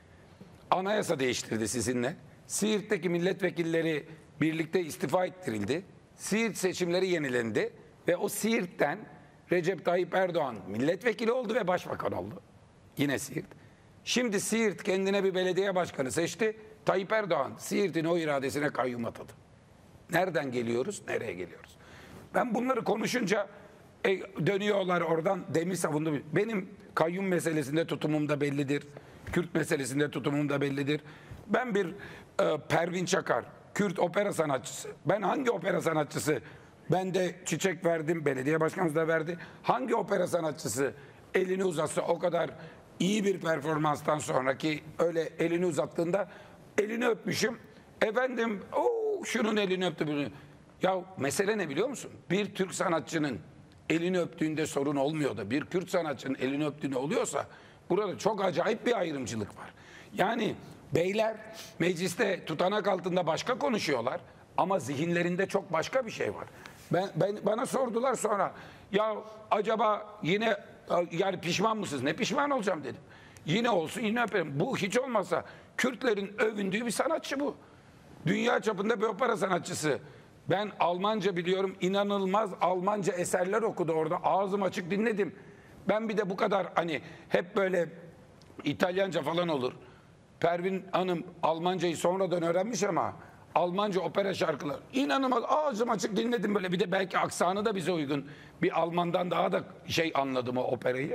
anayasa değiştirdi sizinle. Siirt'teki milletvekilleri birlikte istifa ettirildi. Siirt seçimleri yenilendi ve o Siirt'ten Recep Tayyip Erdoğan milletvekili oldu ve başbakan oldu. Yine Siirt. Şimdi Siirt kendine bir belediye başkanı seçti. Tayyip Erdoğan Siirt'in o iradesine kayyum atadı. Nereden geliyoruz, nereye geliyoruz? Ben bunları konuşunca e, dönüyorlar oradan demir savundu. Benim kayyum meselesinde tutumum da bellidir. Kürt meselesinde tutumum da bellidir. Ben bir e, Pervin Çakar, Kürt opera sanatçısı. Ben hangi opera sanatçısı? Ben de çiçek verdim, belediye başkanımız da verdi. Hangi opera sanatçısı elini uzatsa o kadar iyi bir performanstan sonraki öyle elini uzattığında elini öpmüşüm. Efendim o şunun elini öptü. Bunu. Ya mesele ne biliyor musun? Bir Türk sanatçının elini öptüğünde sorun olmuyor da bir Kürt sanatçının elini öptüğünde oluyorsa burada çok acayip bir ayrımcılık var. Yani beyler mecliste tutanak altında başka konuşuyorlar ama zihinlerinde çok başka bir şey var. Ben, ben bana sordular sonra ya acaba yine yani pişman mısınız? Ne pişman olacağım dedim. Yine olsun yine öperim. Bu hiç olmazsa Kürtlerin övündüğü bir sanatçı bu. Dünya çapında bir opera sanatçısı. Ben Almanca biliyorum. İnanılmaz Almanca eserler okudu orada. Ağzım açık dinledim. Ben bir de bu kadar hani hep böyle İtalyanca falan olur. Pervin Hanım Almancayı sonradan öğrenmiş ama Almanca opera şarkılar. İnanılmaz ağzım açık dinledim böyle. Bir de belki aksanı da bize uygun. Bir Almandan daha da şey anladım o operayı.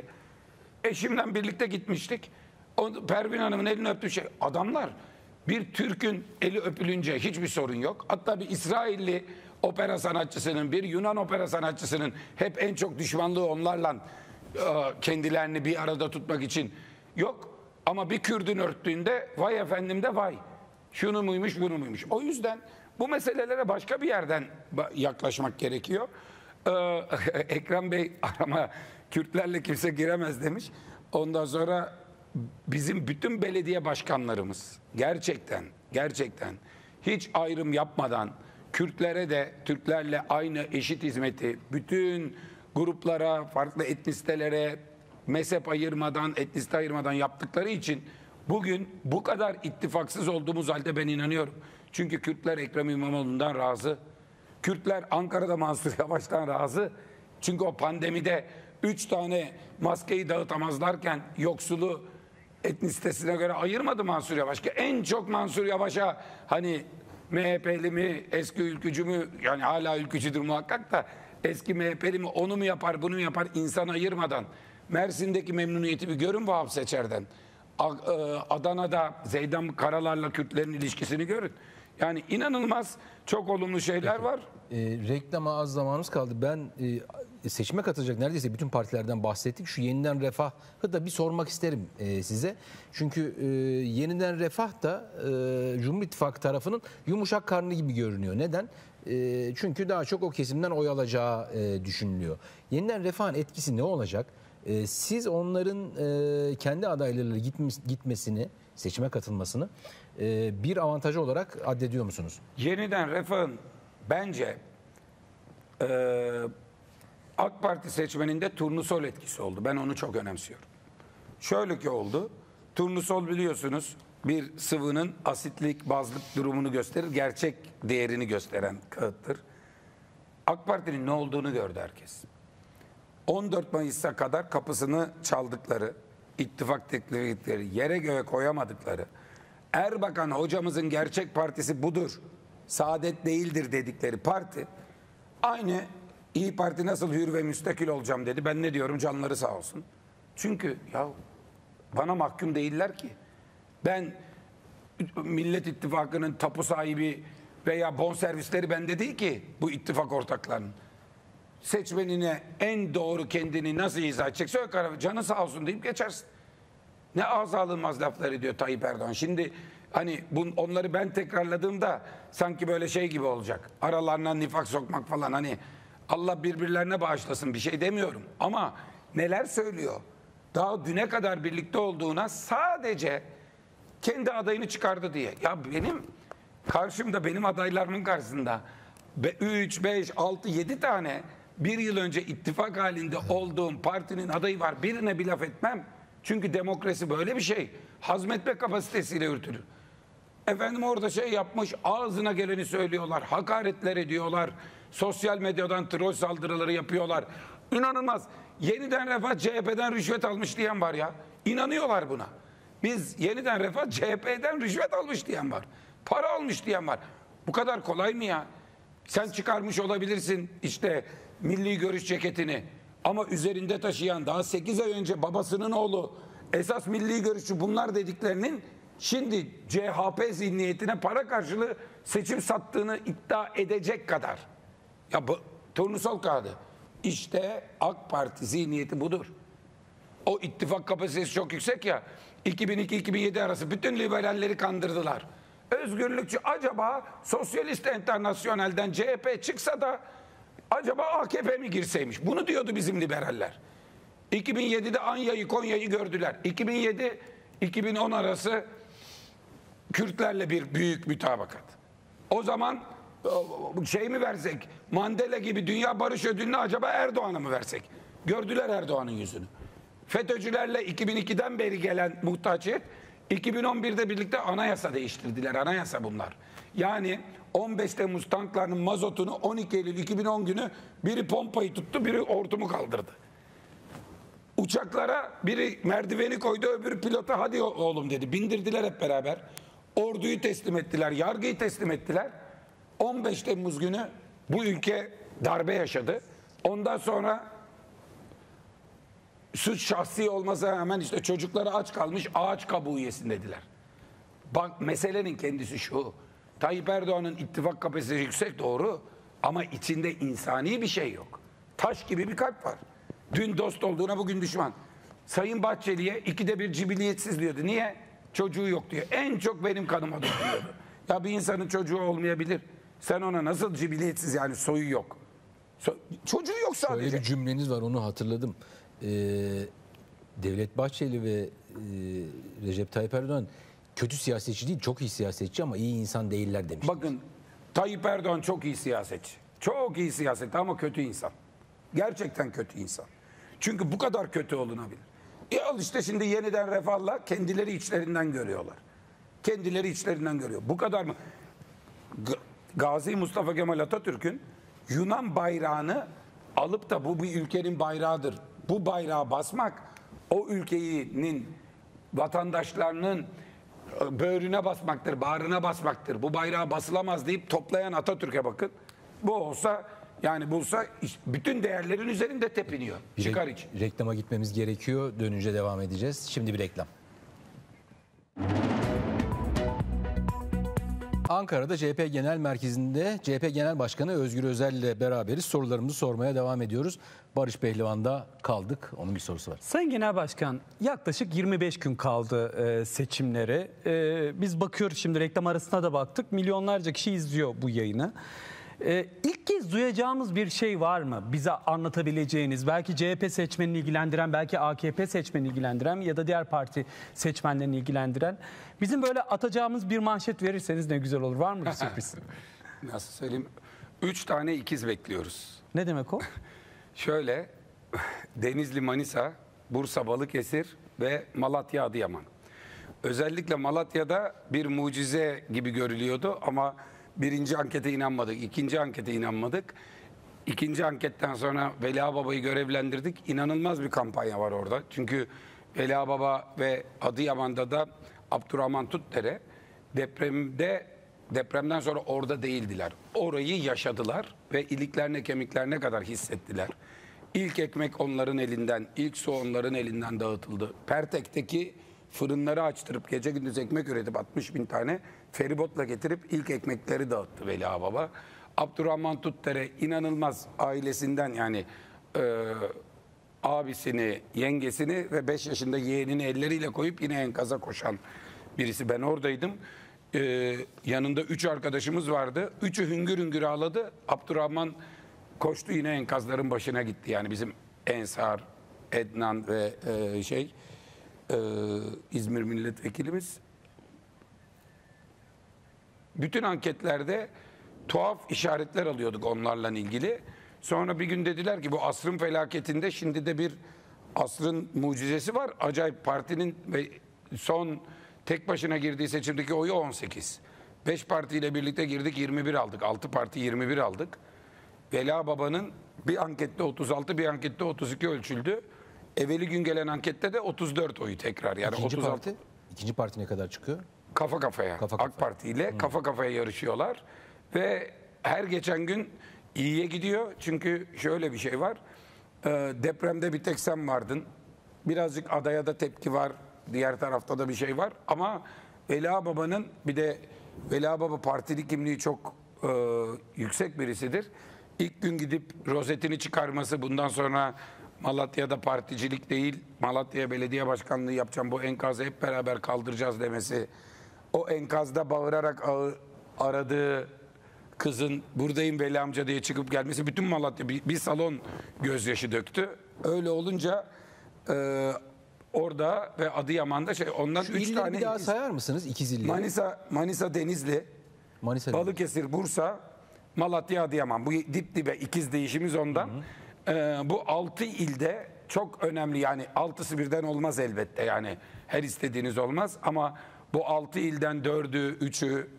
Eşimle birlikte gitmiştik. O, Pervin Hanım'ın elini öptüğü şey. Adamlar bir Türk'ün eli öpülünce hiçbir sorun yok. Hatta bir İsrailli opera sanatçısının, bir Yunan opera sanatçısının hep en çok düşmanlığı onlarla e, kendilerini bir arada tutmak için yok. Ama bir Kürt'ün örttüğünde vay efendim de vay. Şunu muymuş bunu muymuş. O yüzden bu meselelere başka bir yerden yaklaşmak gerekiyor. Ee, Ekrem Bey arama Kürtlerle kimse giremez demiş. Ondan sonra bizim bütün belediye başkanlarımız gerçekten gerçekten hiç ayrım yapmadan Kürtlere de Türklerle aynı eşit hizmeti bütün gruplara, farklı etnisitelere mezhep ayırmadan, etnisite ayırmadan yaptıkları için bugün bu kadar ittifaksız olduğumuz halde ben inanıyorum. Çünkü Kürtler Ekrem İmamoğlu'ndan razı. Kürtler Ankara'da Mansur Yavaş'tan razı. Çünkü o pandemide üç tane maskeyi dağıtamazlarken yoksulu etnisitesine göre ayırmadı Mansur Yavaş. Ki en çok Mansur Yavaş'a hani M H P'li mi, eski ülkücü mü, yani hala ülkücüdür muhakkak da eski M H P'li mi onu mu yapar bunu mu yapar insan ayırmadan. Mersin'deki memnuniyeti bir görün Vahap Seçer'den. Adana'da Zeydan Karalar'la Kürtlerin ilişkisini görün. Yani inanılmaz çok olumlu şeyler var. E, reklama az zamanımız kaldı. Ben e, seçime katılacak neredeyse bütün partilerden bahsettik. Şu Yeniden Refah'ı da bir sormak isterim e, size. Çünkü e, Yeniden Refah da e, Cumhur İttifakı tarafının yumuşak karnı gibi görünüyor. Neden? E, çünkü daha çok o kesimden oy alacağı e, düşünülüyor. Yeniden Refah'ın etkisi ne olacak? E, siz onların e, kendi adaylarıyla gitmesini, seçime katılmasını e, bir avantajı olarak addediyor musunuz? Yeniden Refah'ın bence e, AK Parti seçmeninde turnusol etkisi oldu. Ben onu çok önemsiyorum. Şöyle ki oldu. Turnusol biliyorsunuz bir sıvının asitlik, bazlık durumunu gösterir. Gerçek değerini gösteren kağıttır. AK Parti'nin ne olduğunu gördü herkes. on dört Mayıs'a kadar kapısını çaldıkları, ittifak teklifleri yere göğe koyamadıkları, Erbakan hocamızın gerçek partisi budur, saadet değildir dedikleri parti, aynı İyi Parti nasıl hür ve müstakil olacağım dedi. Ben ne diyorum canları sağ olsun. Çünkü ya bana mahkum değiller ki. Ben Millet İttifakı'nın tapu sahibi veya bonservisleri bende değil ki bu ittifak ortaklarının. Seçmenine en doğru kendini nasıl izah edecekse o karar canı sağ olsun deyip geçersin. Ne ağız alınmaz laflar ediyor Tayyip Erdoğan. Şimdi hani bun, onları ben tekrarladığımda sanki böyle şey gibi olacak. Aralarına nifak sokmak falan hani Allah birbirlerine bağışlasın bir şey demiyorum. Ama neler söylüyor? Daha düne kadar birlikte olduğuna sadece kendi adayını çıkardı diye. Ya benim Karşımda benim adaylarımın karşısında üç, beş, altı, yedi tane bir yıl önce ittifak halinde olduğum partinin adayı var. Birine bir laf etmem. Çünkü demokrasi böyle bir şey. Hazmetme kapasitesiyle yürütülür. Efendim orada şey yapmış, ağzına geleni söylüyorlar, hakaretler ediyorlar, sosyal medyadan troll saldırıları yapıyorlar. İnanılmaz. Yeniden Refah C H P'den rüşvet almış diyen var ya. İnanıyorlar buna. Biz Yeniden Refah C H P'den rüşvet almış diyen var. Para almış diyen var. Bu kadar kolay mı ya? Sen çıkarmış olabilirsin işte milli görüş ceketini. Ama üzerinde taşıyan daha sekiz ay önce babasının oğlu esas milli görüşçü bunlar dediklerinin şimdi C H P zihniyetine para karşılığı seçim sattığını iddia edecek kadar. Ya bu turnusol kağıdı. İşte AK Parti zihniyeti budur. O ittifak kapasitesi çok yüksek ya. iki bin iki iki bin yedi arası bütün liberalleri kandırdılar. Özgürlükçü acaba Sosyalist Enternasyonel'den C H P çıksa da acaba A K P mi girseymiş? Bunu diyordu bizim liberaller. iki bin yedide Anya'yı Konya'yı gördüler. iki bin yedi iki bin on arası Kürtlerle bir büyük mütabakat. O zaman şey mi versek, Mandela gibi Dünya Barış Ödülünü acaba Erdoğan'a mı versek? Gördüler Erdoğan'ın yüzünü. FETÖ'cülerle iki bin ikiden beri gelen muhtaçiyet, iki bin on birde birlikte anayasa değiştirdiler. Anayasa bunlar. Yani on beş Temmuz tanklarının mazotunu on iki Eylül iki bin on günü biri pompayı tuttu, biri hortumu kaldırdı. Uçaklara biri merdiveni koydu, öbürü pilota hadi oğlum dedi. Bindirdiler hep beraber. Orduyu teslim ettiler, yargıyı teslim ettiler. on beş Temmuz günü bu ülke darbe yaşadı. Ondan sonra suç şahsi olmasa rağmen işte çocukları aç kalmış ağaç kabuğu yesin dediler. Bak meselenin kendisi şu. Tayyip Erdoğan'ın ittifak kapasitesi yüksek doğru ama içinde insani bir şey yok. Taş gibi bir kalp var. Dün dost olduğuna bugün düşman. Sayın Bahçeli'ye ikide bir cibiliyetsiz diyordu. Niye? Çocuğu yok diyor. En çok benim kanıma dokunuyordu. Ya bir insanın çocuğu olmayabilir. Sen ona nasıl cibiliyetsiz yani soyu yok. So çocuğu yok sadece. Öyle bir cümleniz var onu hatırladım. Ee, Devlet Bahçeli ve e, Recep Tayyip Erdoğan kötü siyasetçi değil çok iyi siyasetçi ama iyi insan değiller demiş. Bakın Tayyip Erdoğan çok iyi siyasetçi. Çok iyi siyasetçi ama kötü insan. Gerçekten kötü insan. Çünkü bu kadar kötü olunabilir. E al işte şimdi Yeniden Refah'la kendileri içlerinden görüyorlar. Kendileri içlerinden görüyor. Bu kadar mı? G Gazi Mustafa Kemal Atatürk'ün Yunan bayrağını alıp da bu bir ülkenin bayrağıdır. Bu bayrağı basmak o ülkenin vatandaşlarının böğrüne basmaktır, bağrına basmaktır. Bu bayrağı basılamaz deyip toplayan Atatürk'e bakın. Bu olsa yani bulsa bütün değerlerin üzerinde tepiniyor. Bir Çıkar için. Reklama gitmemiz gerekiyor. Dönünce devam edeceğiz. Şimdi bir reklam. Ankara'da C H P Genel Merkezi'nde C H P Genel Başkanı Özgür Özel ile beraberiz. Sorularımızı sormaya devam ediyoruz. Barış Pehlivan'da kaldık. Onun bir sorusu var. Sayın Genel Başkan, yaklaşık yirmi beş gün kaldı e, seçimlere. E, biz bakıyoruz şimdi reklam arasına da baktık. Milyonlarca kişi izliyor bu yayını. E, ilk kez duyacağımız bir şey var mı? Bize anlatabileceğiniz, belki C H P seçmenini ilgilendiren, belki A K P seçmenini ilgilendiren ya da diğer parti seçmenlerini ilgilendiren. Bizim böyle atacağımız bir manşet verirseniz ne güzel olur. Var mı bir sürpriz? Nasıl söyleyeyim? Üç tane ikiz bekliyoruz. Ne demek o? Şöyle, Denizli Manisa, Bursa Balıkesir ve Malatya Adıyaman. Özellikle Malatya'da bir mucize gibi görülüyordu ama birinci ankete inanmadık, ikinci ankete inanmadık. İkinci anketten sonra Veli Ağababa'yı görevlendirdik. İnanılmaz bir kampanya var orada. Çünkü Veli Ağababa ve Adıyaman'da da Abdurrahman Tutdere depremde depremden sonra orada değildiler. Orayı yaşadılar ve iliklerine kemiklerine kadar hissettiler. İlk ekmek onların elinden, ilk su onların elinden dağıtıldı. Pertek'teki fırınları açtırıp gece gündüz ekmek üretip altmış bin tane feribotla getirip ilk ekmekleri dağıttı Veli Ağababa. Abdurrahman Tutdere inanılmaz ailesinden yani e, abisini, yengesini ve beş yaşında yeğenini elleriyle koyup yine enkaza koşan birisi. Ben oradaydım. Ee, yanında üç arkadaşımız vardı. Üçü hüngür hüngür ağladı. Abdurrahman koştu yine enkazların başına gitti. Yani bizim Ensar, Ednan ve e, şey e, İzmir milletvekilimiz bütün anketlerde tuhaf işaretler alıyorduk onlarla ilgili. Sonra bir gün dediler ki bu asrın felaketinde şimdi de bir asrın mucizesi var. Acayip partinin ve son tek başına girdiği seçimdeki oyu on sekiz. beş partiyle birlikte girdik yirmi bir aldık. altı parti yirmi bir aldık. Vela Baba'nın bir ankette otuz altı, bir ankette otuz iki ölçüldü. Evveli gün gelen ankette de otuz dört oyu tekrar. Yani İkinci otuz altı parti? İkinci parti ne kadar çıkıyor? kafa kafaya. Kafa AK kafaya. Parti ile hmm. kafa kafaya yarışıyorlar. Ve her geçen gün iyiye gidiyor. Çünkü şöyle bir şey var. Ee, depremde bir tek sen vardın. Birazcık adaya da tepki var. Diğer tarafta da bir şey var. Ama Vela Baba'nın bir de Vela Baba partili kimliği çok e, yüksek birisidir. İlk gün gidip rozetini çıkarması, bundan sonra Malatya'da particilik değil, Malatya Belediye Başkanlığı yapacağım, bu enkazı hep beraber kaldıracağız demesi, o enkazda bağırarak ağı, aradığı kızın buradayım Veli amca diye çıkıp gelmesi, bütün Malatya bir, bir salon gözyaşı döktü. Öyle olunca e, orada ve Adıyaman'da şey ondan Şu üç illeri tane bir daha il- sayar mısınız? İkiz illeri. Manisa, Manisa Denizli, Manisa. Balıkesir, Bursa, Malatya, Adıyaman. Bu dip dibe ikiz değişimiz ondan. Ee, bu altı ilde çok önemli, yani altısı birden olmaz elbette, yani her istediğiniz olmaz ama bu altı ilden dördü, üçü,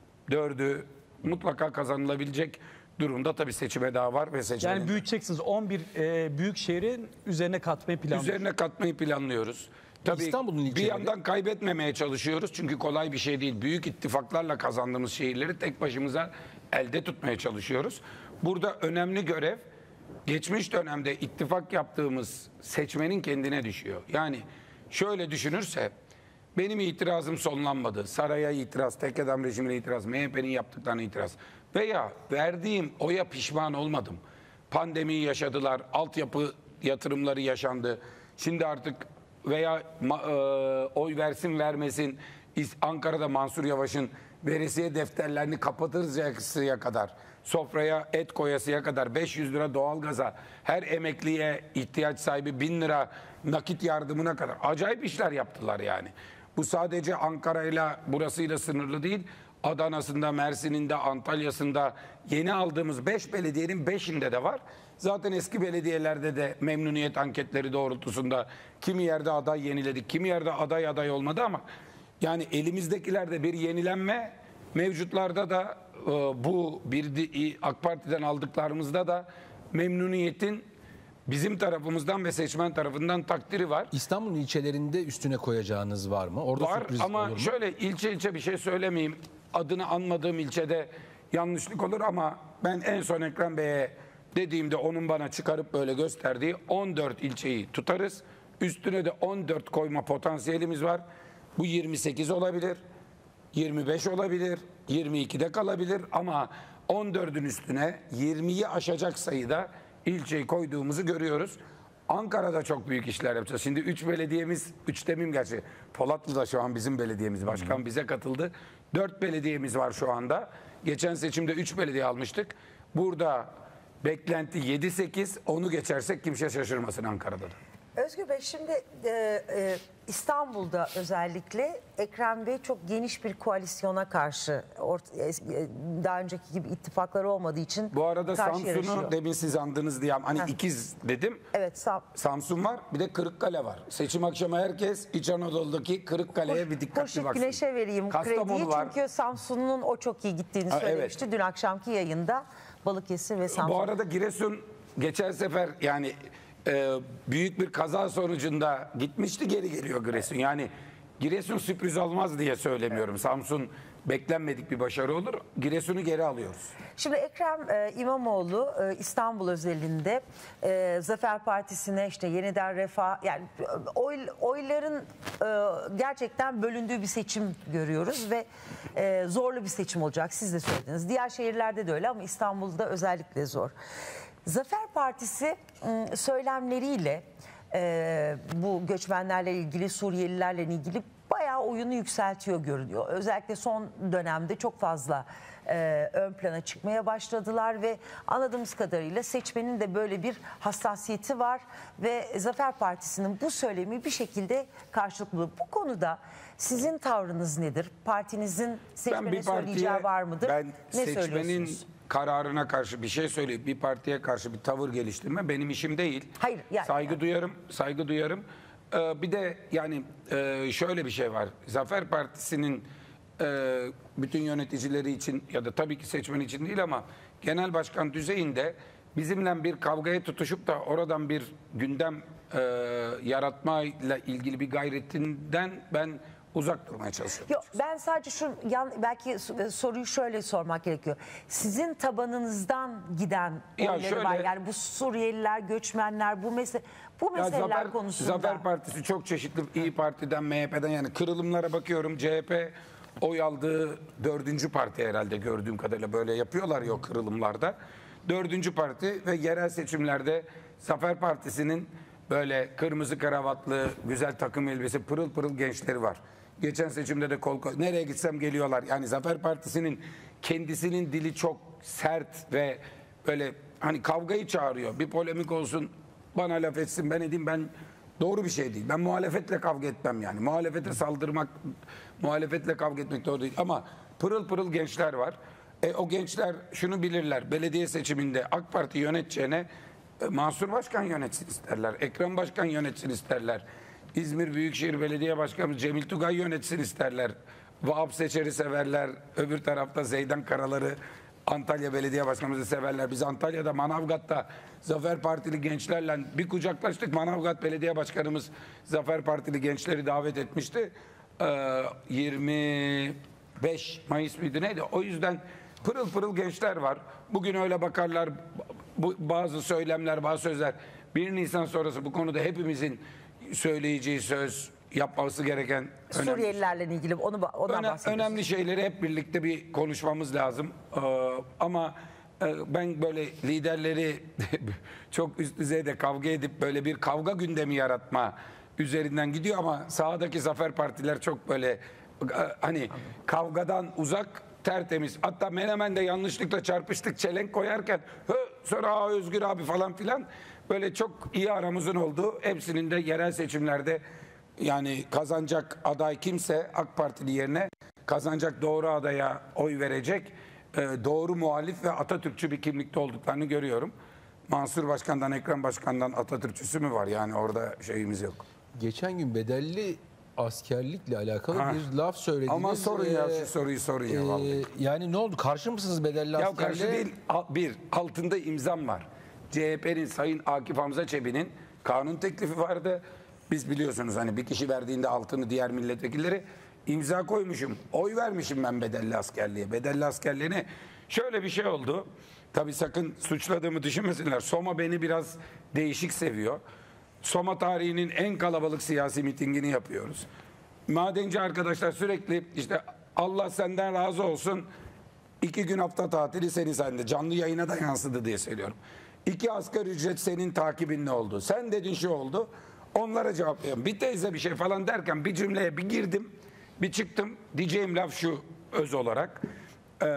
dördü mutlaka kazanılabilecek durumda. Tabii seçime daha var ve seçmenin Yani büyüteceksiniz. on bir e, büyük şehrin üzerine katmayı planlıyorsunuz. üzerine katmayı planlıyoruz. Tabii İstanbul'un bir ilçeleri- yandan kaybetmemeye çalışıyoruz çünkü kolay bir şey değil. Büyük ittifaklarla kazandığımız şehirleri tek başımıza elde tutmaya çalışıyoruz. Burada önemli görev geçmiş dönemde ittifak yaptığımız seçmenin kendine düşüyor. Yani şöyle düşünürse benim itirazım sonlanmadı. Saraya itiraz, tek adam rejimine itiraz, M H P'nin yaptıklarına itiraz veya verdiğim oya pişman olmadım. Pandemiyi yaşadılar, altyapı yatırımları yaşandı. Şimdi artık veya ma- e, oy versin vermesin İs- Ankara'da Mansur Yavaş'ın veresiye defterlerini kapatırcasıya kadar, sofraya et koyasıya kadar, beş yüz lira doğalgaza, her emekliye ihtiyaç sahibi bin lira nakit yardımına kadar acayip işler yaptılar yani. Bu sadece Ankara'yla burasıyla sınırlı değil. Adana'sında, Mersin'inde, Antalya'sında yeni aldığımız beş belediyenin beşinde de var. Zaten eski belediyelerde de memnuniyet anketleri doğrultusunda kimi yerde aday yeniledik, kimi yerde aday aday olmadı ama yani elimizdekilerde bir yenilenme, mevcutlarda da e, bu bir di- AK Parti'den aldıklarımızda da memnuniyetin bizim tarafımızdan ve seçmen tarafından takdiri var. İstanbul'un ilçelerinde üstüne koyacağınız var mı? Orada Var sürpriz ama olur mu? şöyle ilçe ilçe bir şey söylemeyeyim. Adını anmadığım ilçede yanlışlık olur ama ben en son Ekrem Bey'e dediğimde onun bana çıkarıp böyle gösterdiği on dört ilçeyi tutarız. Üstüne de on dört koyma potansiyelimiz var. Bu yirmi sekiz olabilir, yirmi beş olabilir, yirmi ikide kalabilir ama on dördün üstüne yirmiyi aşacak sayıda ilçeyi koyduğumuzu görüyoruz. Ankara'da çok büyük işler yapacağız. Şimdi üç belediyemiz, üç demeyeyim gerçi, Polatlı da şu an bizim belediyemiz. Başkan bize katıldı. dört belediyemiz var şu anda. Geçen seçimde üç belediye almıştık. Burada beklenti yedi sekiz, onu geçersek kimse şaşırmasın Ankara'da da. Özgür Bey, şimdi e, e, İstanbul'da özellikle Ekrem Bey çok geniş bir koalisyona karşı, orta, e, daha önceki gibi ittifakları olmadığı için Bu arada karşı Samsun'u yarışıyor. demin siz andınız diye hani Heh. ikiz dedim. Evet, Sam Samsun var, bir de Kırıkkale var. Seçim akşamı herkes İç Anadolu'daki Kırıkkale'ye bir dikkatli Hurşit baksın. Güneş'e vereyim Kastamonu krediyi var. çünkü Samsun'un o çok iyi gittiğini Ha, söylemişti. Dün akşamki yayında Balıkesir ve Samsun. Bu arada Giresun geçen sefer yani e, büyük bir kaza sonucunda gitmişti, geri geliyor Giresun. Yani Giresun sürpriz olmaz diye söylemiyorum. Samsun beklenmedik bir başarı olur. Giresun'u geri alıyoruz. Şimdi Ekrem e, İmamoğlu e, İstanbul özelinde e, Zafer Partisi'ne işte yeniden refah, yani e, oy, oyların e, gerçekten bölündüğü bir seçim görüyoruz ve e, zorlu bir seçim olacak. Siz de söylediniz. Diğer şehirlerde de öyle ama İstanbul'da özellikle zor. Zafer Partisi m, söylemleriyle e, bu göçmenlerle ilgili, Suriyelilerle ilgili bayağı oyunu yükseltiyor görünüyor. Özellikle son dönemde çok fazla e, ön plana çıkmaya başladılar ve anladığımız kadarıyla seçmenin de böyle bir hassasiyeti var ve Zafer Partisi'nin bu söylemi bir şekilde karşılıklı. Bu konuda sizin tavrınız nedir? Partinizin seçmene söyleyeceği var mıdır? Ben ne seçmenin söylüyorsunuz? kararına karşı bir şey söyleyip bir partiye karşı bir tavır geliştirme benim işim değil. Hayır, yani- saygı duyarım, saygı duyarım. Ee, bir de yani e, şöyle bir şey var. Zafer Partisi'nin e, bütün yöneticileri için ya da tabii ki seçmen için değil ama genel başkan düzeyinde bizimle bir kavgaya tutuşup da oradan bir gündem e, yaratmayla ilgili bir gayretinden ben uzak durmaya çalışıyorum. Yok, ben sadece şu yan, belki soruyu şöyle sormak gerekiyor. Sizin tabanınızdan giden Ya oyları şöyle- var. Yani bu Suriyeliler, göçmenler, bu mesele bu Ya meseleler Zafer, konusunda. Zafer Partisi çok çeşitli. İyi Parti'den, M H P'den yani kırılımlara bakıyorum. C H P oy aldığı dördüncü parti herhalde gördüğüm kadarıyla böyle yapıyorlar ya o kırılımlarda. Dördüncü parti ve yerel seçimlerde Zafer Partisi'nin böyle kırmızı kravatlı, güzel takım elbise, pırıl pırıl gençleri var. Geçen seçimde de kol kol, nereye gitsem geliyorlar. Yani Zafer Partisi'nin kendisinin dili çok sert ve böyle hani kavgayı çağırıyor. Bir polemik olsun, bana laf etsin, ben edeyim, ben doğru bir şey değil. Ben muhalefetle kavga etmem yani. Muhalefete saldırmak, muhalefetle kavga etmek doğru değil. Ama pırıl pırıl gençler var. E, o gençler şunu bilirler. Belediye seçiminde AK Parti yöneteceğine e, Mansur Başkan yönetsin isterler. Ekrem Başkan yönetsin isterler. İzmir Büyükşehir Belediye Başkanı Cemil Tugay yönetsin isterler. Vahap Seçer'i severler. Öbür tarafta Zeydan Karalar'ı, Antalya Belediye Başkanımızı severler. Biz Antalya'da, Manavgat'ta Zafer Partili gençlerle bir kucaklaştık. Manavgat Belediye Başkanımız Zafer Partili gençleri davet etmişti. Ee, yirmi beş Mayıs mıydı neydi? O yüzden pırıl pırıl gençler var. Bugün öyle bakarlar. Bu, bazı söylemler, bazı sözler. bir Nisan sonrası bu konuda hepimizin söyleyeceği söz, yapması gereken önemli, Suriyelilerle ilgili onu ondan öne, bahsediyorsunuz. önemli şeyleri hep birlikte bir konuşmamız lazım. Ee, ama e, ben böyle liderleri çok üst düzeyde kavga edip böyle bir kavga gündemi yaratma üzerinden gidiyor ama sahadaki Zafer Partiler çok böyle e, hani kavgadan uzak, tertemiz. Hatta Menemen'de yanlışlıkla çarpıştık, çelenk koyarken Hı, sonra Aa, Özgür abi falan filan böyle çok iyi aramızın olduğu, hepsinin de yerel seçimlerde yani kazanacak aday kimse AK Partili yerine kazanacak doğru adaya oy verecek e, doğru muhalif ve Atatürkçü bir kimlikte olduklarını görüyorum. Mansur Başkan'dan, Ekrem Başkan'dan Atatürkçüsü mü var? Yani orada şeyimiz yok. Geçen gün bedelli askerlikle alakalı Ha. bir laf söylediniz. Ama sorun ya Ee, şu soruyu sorun ya e, vallahi. yani ne oldu? Karşı mısınız bedelli Ya askerliğe? karşı değil. Al- Bir, altında imzam var. C H P'nin Sayın Akif Hamza Çebi'nin kanun teklifi vardı. Biz biliyorsunuz hani bir kişi verdiğinde altını diğer milletvekilleri imza koymuşum. Oy vermişim ben bedelli askerliğe. Bedelli askerliğine şöyle bir şey oldu. Tabii sakın suçladığımı düşünmesinler. Soma beni biraz değişik seviyor. Soma tarihinin en kalabalık siyasi mitingini yapıyoruz. Madenci arkadaşlar sürekli işte Allah senden razı olsun, İki gün hafta tatili seni sende. Canlı yayına da yansıdı diye söylüyorum. İki asgari ücret senin takibin ne oldu? Sen dedin şu oldu. Onlara cevap veriyorum. Bir teyze bir şey falan derken bir cümleye bir girdim. Bir çıktım. Diyeceğim laf şu öz olarak. Ee,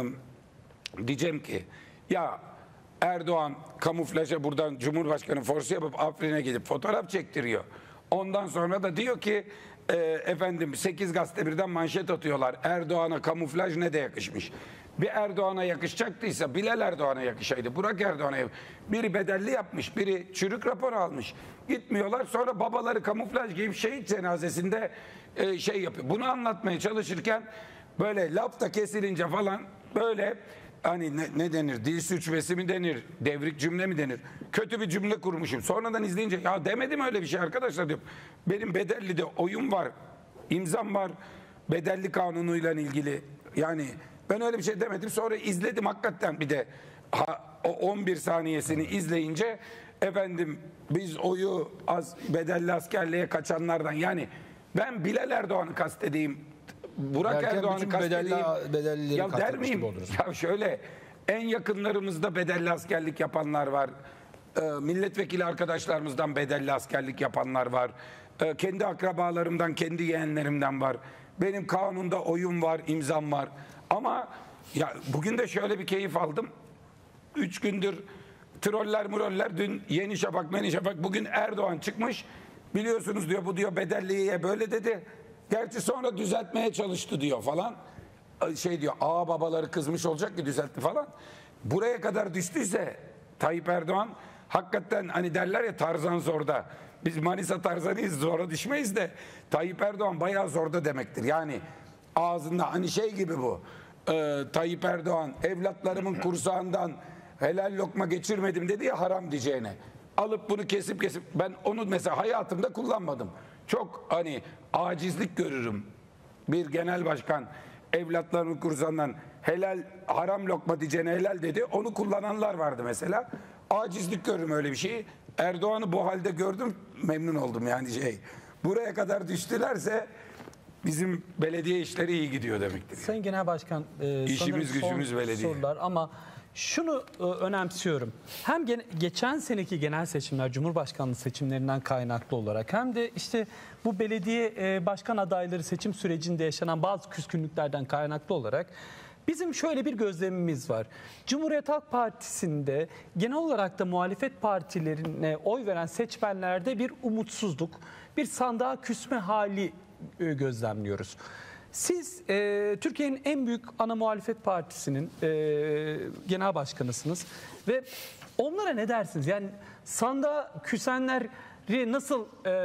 diyeceğim ki ya Erdoğan kamuflaja buradan Cumhurbaşkanı forsu yapıp Afrin'e gidip fotoğraf çektiriyor. Ondan sonra da diyor ki e, efendim sekiz gazete birden manşet atıyorlar. Erdoğan'a kamuflaj ne de yakışmış. Bir Erdoğan'a yakışacaktıysa Bilal Erdoğan'a yakışaydı. Burak Erdoğan'a biri bedelli yapmış, biri çürük rapor almış. Gitmiyorlar, sonra babaları kamuflaj giyip şehit cenazesinde e, şey yapıyor. Bunu anlatmaya çalışırken böyle lafta kesilince falan böyle hani ne, ne denir? Dil suçbesi mi denir? Devrik cümle mi denir? Kötü bir cümle kurmuşum. Sonradan izleyince ya demedim öyle bir şey arkadaşlar diyorum. Benim Bedelli'de oyum var, imzam var. Bedelli kanunuyla ilgili. Yani ben öyle bir şey demedim. Sonra izledim hakikaten bir de ha, o on bir saniyesini izleyince efendim biz oyu az bedelli askerliğe kaçanlardan yani ben Bilal Erdoğan'ı kastedeyim. Burak Derken Erdoğan'ı bütün kastedeyim. bedelli- bedellileri Ya der kastetmiş miyim? gibi oluruz. Ya şöyle en yakınlarımızda bedelli askerlik yapanlar var. Ee, milletvekili arkadaşlarımızdan bedelli askerlik yapanlar var. Ee, kendi akrabalarımdan, kendi yeğenlerimden var. Benim kanunda oyum var, imzam var. Ama ya bugün de şöyle bir keyif aldım. Üç gündür troller muroller, dün Yeni Şafak, Meni Şafak, bugün Erdoğan çıkmış. Biliyorsunuz diyor, bu diyor bedelliye böyle dedi. Gerçi sonra düzeltmeye çalıştı diyor falan. Şey diyor, ağa babaları kızmış olacak ki düzeltti falan. Buraya kadar düştüyse Tayyip Erdoğan hakikaten, hani derler ya Tarzan zorda. Biz Manisa Tarzanıyız, zora düşmeyiz de Tayyip Erdoğan bayağı zorda demektir. Yani ağzında hani şey gibi bu. Ee, Tayyip Erdoğan evlatlarımın kursağından helal lokma geçirmedim dedi ya haram diyeceğine. Alıp bunu kesip kesip, ben onu mesela hayatımda kullanmadım. Çok hani acizlik görürüm. Bir genel başkan evlatlarımın kursağından helal haram lokma diyeceğine helal dedi. Onu kullananlar vardı mesela. Acizlik görürüm öyle bir şeyi. Erdoğan'ı bu halde gördüm, memnun oldum yani şey. Buraya kadar düştülerse bizim belediye işleri iyi gidiyor demektir. Sayın Genel Başkan, e, İşimiz sanırım gücümüz son belediye. sorular ama şunu e, önemsiyorum. Hem gene, geçen seneki genel seçimler, Cumhurbaşkanlığı seçimlerinden kaynaklı olarak hem de işte bu belediye e, başkan adayları seçim sürecinde yaşanan bazı küskünlüklerden kaynaklı olarak bizim şöyle bir gözlemimiz var. Cumhuriyet Halk Partisi'nde genel olarak da muhalefet partilerine oy veren seçmenlerde bir umutsuzluk, bir sandığa küsme hali e, gözlemliyoruz. Siz e, Türkiye'nin en büyük ana muhalefet partisinin e, genel başkanısınız ve onlara ne dersiniz? Yani sandığa küsenleri nasıl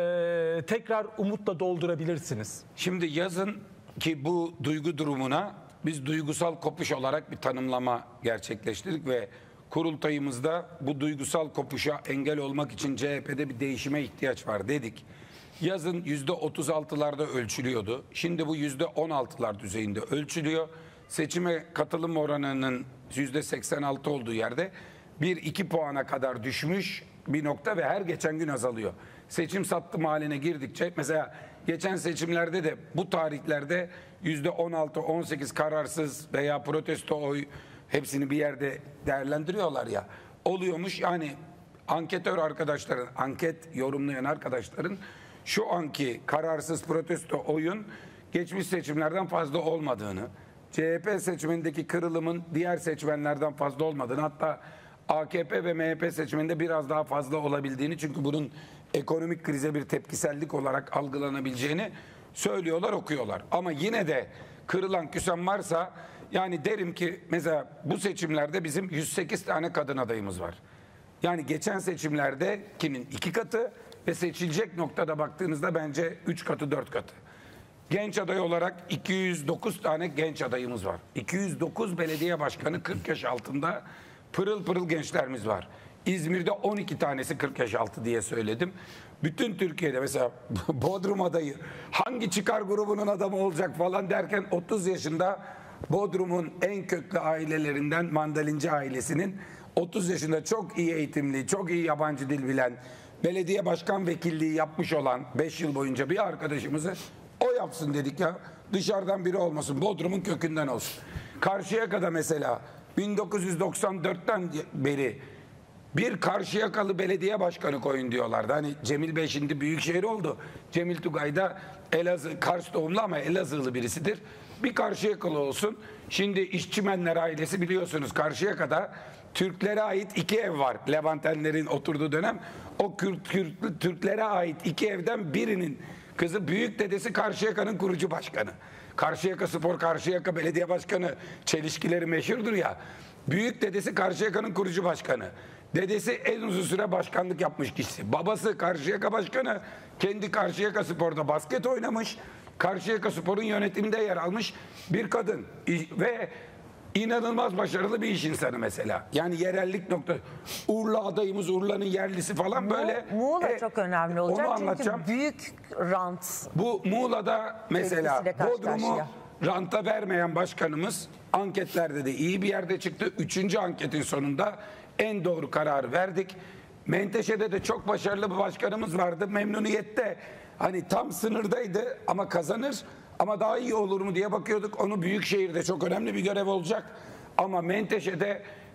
e, tekrar umutla doldurabilirsiniz? Şimdi yazın ki bu duygu durumuna biz duygusal kopuş olarak bir tanımlama gerçekleştirdik ve kurultayımızda bu duygusal kopuşa engel olmak için C H P'de bir değişime ihtiyaç var dedik. Yazın yüzde otuz altılarda ölçülüyordu. Şimdi bu yüzde on altılar düzeyinde ölçülüyor. Seçime katılım oranının yüzde seksen altı olduğu yerde bir iki puana kadar düşmüş bir nokta ve her geçen gün azalıyor. Seçim sattım haline girdikçe, mesela geçen seçimlerde de bu tarihlerde yüzde on altı on sekiz kararsız veya protesto oy, hepsini bir yerde değerlendiriyorlar ya, oluyormuş. Yani anketör arkadaşların, anket yorumlayan arkadaşların şu anki kararsız protesto oyun geçmiş seçimlerden fazla olmadığını, C H P seçmenindeki kırılımın diğer seçmenlerden fazla olmadığını, hatta A K P ve M H P seçmeninde biraz daha fazla olabildiğini, çünkü bunun ekonomik krize bir tepkisellik olarak algılanabileceğini söylüyorlar, okuyorlar. Ama yine de kırılan küsen varsa, yani derim ki mesela bu seçimlerde bizim yüz sekiz tane kadın adayımız var. Yani geçen seçimlerdekinin iki katı ve seçilecek noktada baktığınızda bence üç katı dört katı. Genç aday olarak iki yüz dokuz tane genç adayımız var. iki yüz dokuz belediye başkanı kırk yaş altında pırıl pırıl gençlerimiz var. İzmir'de on iki tanesi kırk yaş altı diye söyledim. Bütün Türkiye'de mesela Bodrum adayı hangi çıkar grubunun adamı olacak falan derken otuz yaşında Bodrum'un en köklü ailelerinden Mandalinci ailesinin otuz yaşında çok iyi eğitimli, çok iyi yabancı dil bilen, belediye başkan vekilliği yapmış olan beş yıl boyunca bir arkadaşımızı o yapsın dedik ya. Dışarıdan biri olmasın, Bodrum'un kökünden olsun. Karşıyaka'da mesela bin dokuz yüz doksan dörtten beri bir Karşıyakalı belediye başkanı koyun diyorlardı. Hani Cemil Bey şimdi büyükşehir oldu. Cemil Tugay da Elazığ, Kars doğumlu ama Elazığlı birisidir. Bir Karşıyakalı olsun. Şimdi İşçimenler ailesi, biliyorsunuz Karşıyaka'da Türklere ait iki ev var. Levantenlerin oturduğu dönem. O Kürt, Kürt, Türklere ait iki evden birinin kızı büyük dedesi Karşıyaka'nın kurucu başkanı. Karşıyaka Spor, Karşıyaka Belediye Başkanı çelişkileri meşhurdur ya. Büyük dedesi Karşıyaka'nın kurucu başkanı. Dedesi en uzun süre başkanlık yapmış kişisi. Babası Karşıyaka Başkanı, kendi Karşıyaka Spor'da basket oynamış. Karşıyaka Spor'un yönetiminde yer almış bir kadın. Ve inanılmaz başarılı bir iş insanı mesela. Yani yerellik nokta. Urla adayımız, Urla'nın yerlisi falan böyle. Muğla e, çok önemli olacak onu çünkü anlatacağım. büyük rant. Bu Muğla'da mesela Tehlikesiyle karşı Bodrum'u karşıya. ranta vermeyen başkanımız anketlerde de iyi bir yerde çıktı. Üçüncü anketin sonunda en doğru kararı verdik. Menteşe'de de çok başarılı bir başkanımız vardı. Memnuniyette hani tam sınırdaydı ama kazanır. Ama daha iyi olur mu diye bakıyorduk. Onu Büyükşehir'de çok önemli bir görev olacak. Ama Menteşe'de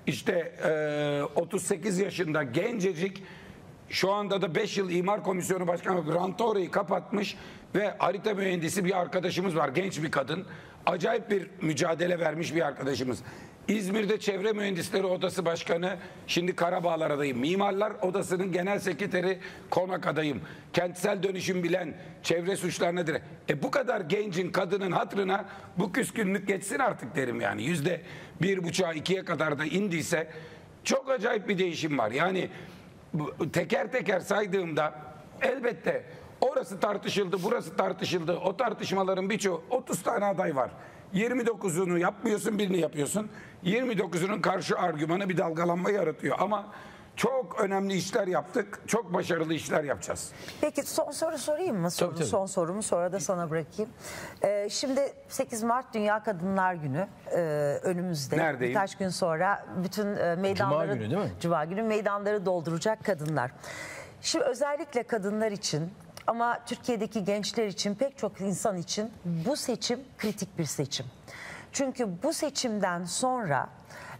işte e, otuz sekiz yaşında gencecik, şu anda da beş yıl İmar Komisyonu Başkanı Rantora'yı kapatmış ve harita mühendisi bir arkadaşımız var, genç bir kadın. Acayip bir mücadele vermiş bir arkadaşımız. İzmir'de Çevre Mühendisleri Odası Başkanı, şimdi Karabağlar adayım. Mimarlar Odası'nın genel sekreteri Konak adayım. Kentsel dönüşüm bilen, çevre suçlarına dire. E bu kadar gencin, kadının hatırına bu küskünlük geçsin artık derim yani. Yüzde bir buçuğa ikiye kadar da indiyse çok acayip bir değişim var. Yani teker teker saydığımda elbette orası tartışıldı, burası tartışıldı. O tartışmaların birçoğu, otuz tane aday var. yirmi dokuzunu yapmıyorsun, birini yapıyorsun. yirmi dokuzunun karşı argümanı bir dalgalanma yaratıyor. Ama çok önemli işler yaptık. Çok başarılı işler yapacağız. Peki son soru sorayım mı? Soru, Tabii, tabii. Son sorumu sonra da sana bırakayım. Ee, şimdi sekiz Mart Dünya Kadınlar Günü e, önümüzde. Neredeyim? Birkaç gün sonra bütün e, meydanları... Cuma günü değil mi? Cuma günü meydanları dolduracak kadınlar. Şimdi özellikle kadınlar için ama Türkiye'deki gençler için, pek çok insan için bu seçim kritik bir seçim. Çünkü bu seçimden sonra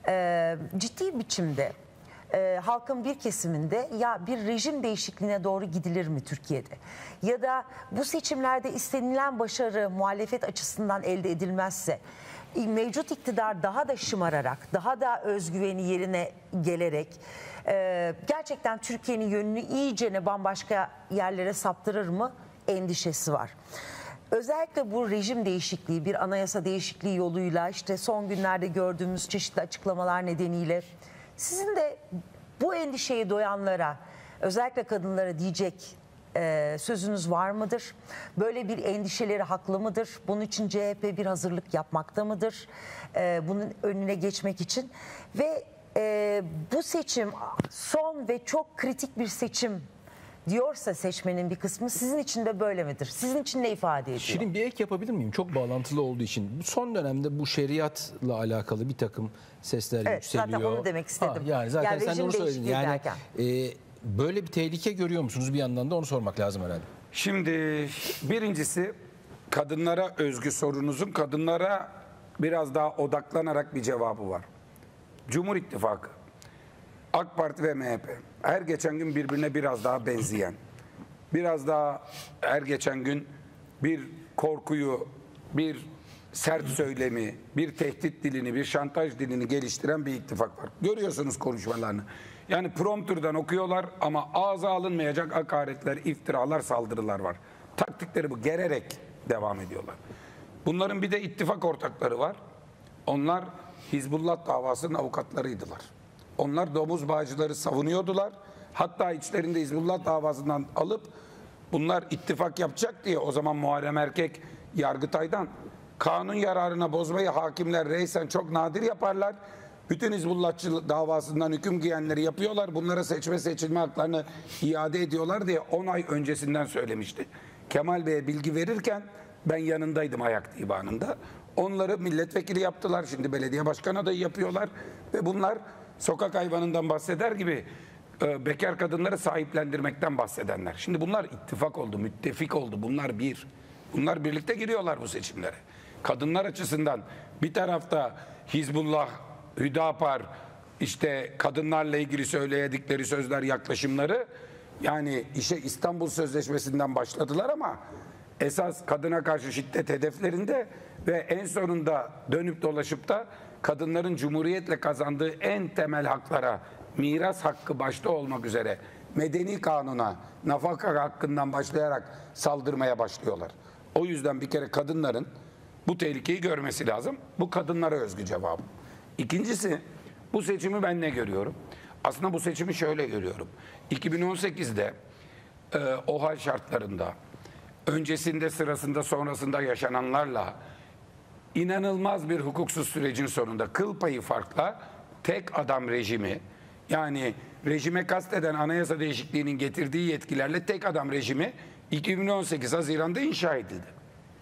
e, ciddi biçimde e, halkın bir kesiminde ya bir rejim değişikliğine doğru gidilir mi Türkiye'de? Ya da bu seçimlerde istenilen başarı muhalefet açısından elde edilmezse mevcut iktidar daha da şımararak, daha da özgüveni yerine gelerek e, gerçekten Türkiye'nin yönünü iyicene bambaşka yerlere saptırır mı endişesi var. Özellikle bu rejim değişikliği, bir anayasa değişikliği yoluyla işte son günlerde gördüğümüz çeşitli açıklamalar nedeniyle sizin de bu endişeyi duyanlara, özellikle kadınlara diyecek e, sözünüz var mıdır? Böyle bir endişeleri haklı mıdır? Bunun için C H P bir hazırlık yapmakta mıdır? E, bunun önüne geçmek için ve e, bu seçim son ve çok kritik bir seçim diyorsa seçmenin bir kısmı, sizin için de böyle midir? Sizin için ne ifade ediyor? Şirin, bir ek yapabilir miyim? Çok bağlantılı olduğu için. Bu son dönemde bu şeriatla alakalı bir takım sesler Evet, yükseliyor. zaten onu demek istedim. Ha, yani zaten Yani sen de rejim onu söyledin. değişikliği Yani derken. e, böyle bir tehlike görüyor musunuz bir yandan da, onu sormak lazım herhalde. Şimdi birincisi, kadınlara özgü sorunuzun kadınlara biraz daha odaklanarak bir cevabı var. Cumhur İttifakı, AK Parti ve M H P her geçen gün birbirine biraz daha benzeyen, biraz daha her geçen gün bir korkuyu, bir sert söylemi, bir tehdit dilini, bir şantaj dilini geliştiren bir ittifak var. Görüyorsunuz konuşmalarını. Yani prompterden okuyorlar ama ağza alınmayacak hakaretler, iftiralar, saldırılar var. Taktikleri bu, gererek devam ediyorlar. Bunların bir de ittifak ortakları var. Onlar Hizbullah davasının avukatlarıydılar. Onlar domuz bağcıları savunuyordular. Hatta içlerinde Hizbullah davasından alıp bunlar ittifak yapacak diye o zaman Muharrem Erkek Yargıtay'dan kanun yararına bozmayı hakimler reysen çok nadir yaparlar. Bütün Hizbullahçı davasından hüküm giyenleri yapıyorlar. Bunlara seçme seçilme haklarını iade ediyorlar diye on ay öncesinden söylemişti. Kemal Bey'e bilgi verirken ben yanındaydım Ayak Divanı'nda. Onları milletvekili yaptılar. Şimdi belediye başkan adayı yapıyorlar. Ve bunlar sokak hayvanından bahseder gibi e, bekar kadınları sahiplendirmekten bahsedenler. Şimdi bunlar ittifak oldu, müttefik oldu. Bunlar bir. Bunlar birlikte giriyorlar bu seçimlere. Kadınlar açısından bir tarafta Hizbullah, Hüdapar, işte kadınlarla ilgili söyleyedikleri sözler, yaklaşımları, yani işe İstanbul Sözleşmesi'nden başladılar ama esas kadına karşı şiddet hedeflerinde ve en sonunda dönüp dolaşıp da kadınların cumhuriyetle kazandığı en temel haklara, miras hakkı başta olmak üzere medeni kanuna, nafaka hakkından başlayarak saldırmaya başlıyorlar. O yüzden bir kere kadınların bu tehlikeyi görmesi lazım. Bu kadınlara özgü cevabı. İkincisi, bu seçimi ben ne görüyorum? Aslında bu seçimi şöyle görüyorum. iki bin on sekizde e, o hal şartlarında, öncesinde, sırasında, sonrasında yaşananlarla inanılmaz bir hukuksuz sürecin sonunda kıl payı farkla tek adam rejimi, yani rejime kasteden anayasa değişikliğinin getirdiği yetkilerle tek adam rejimi iki bin on sekiz Haziran'da inşa edildi.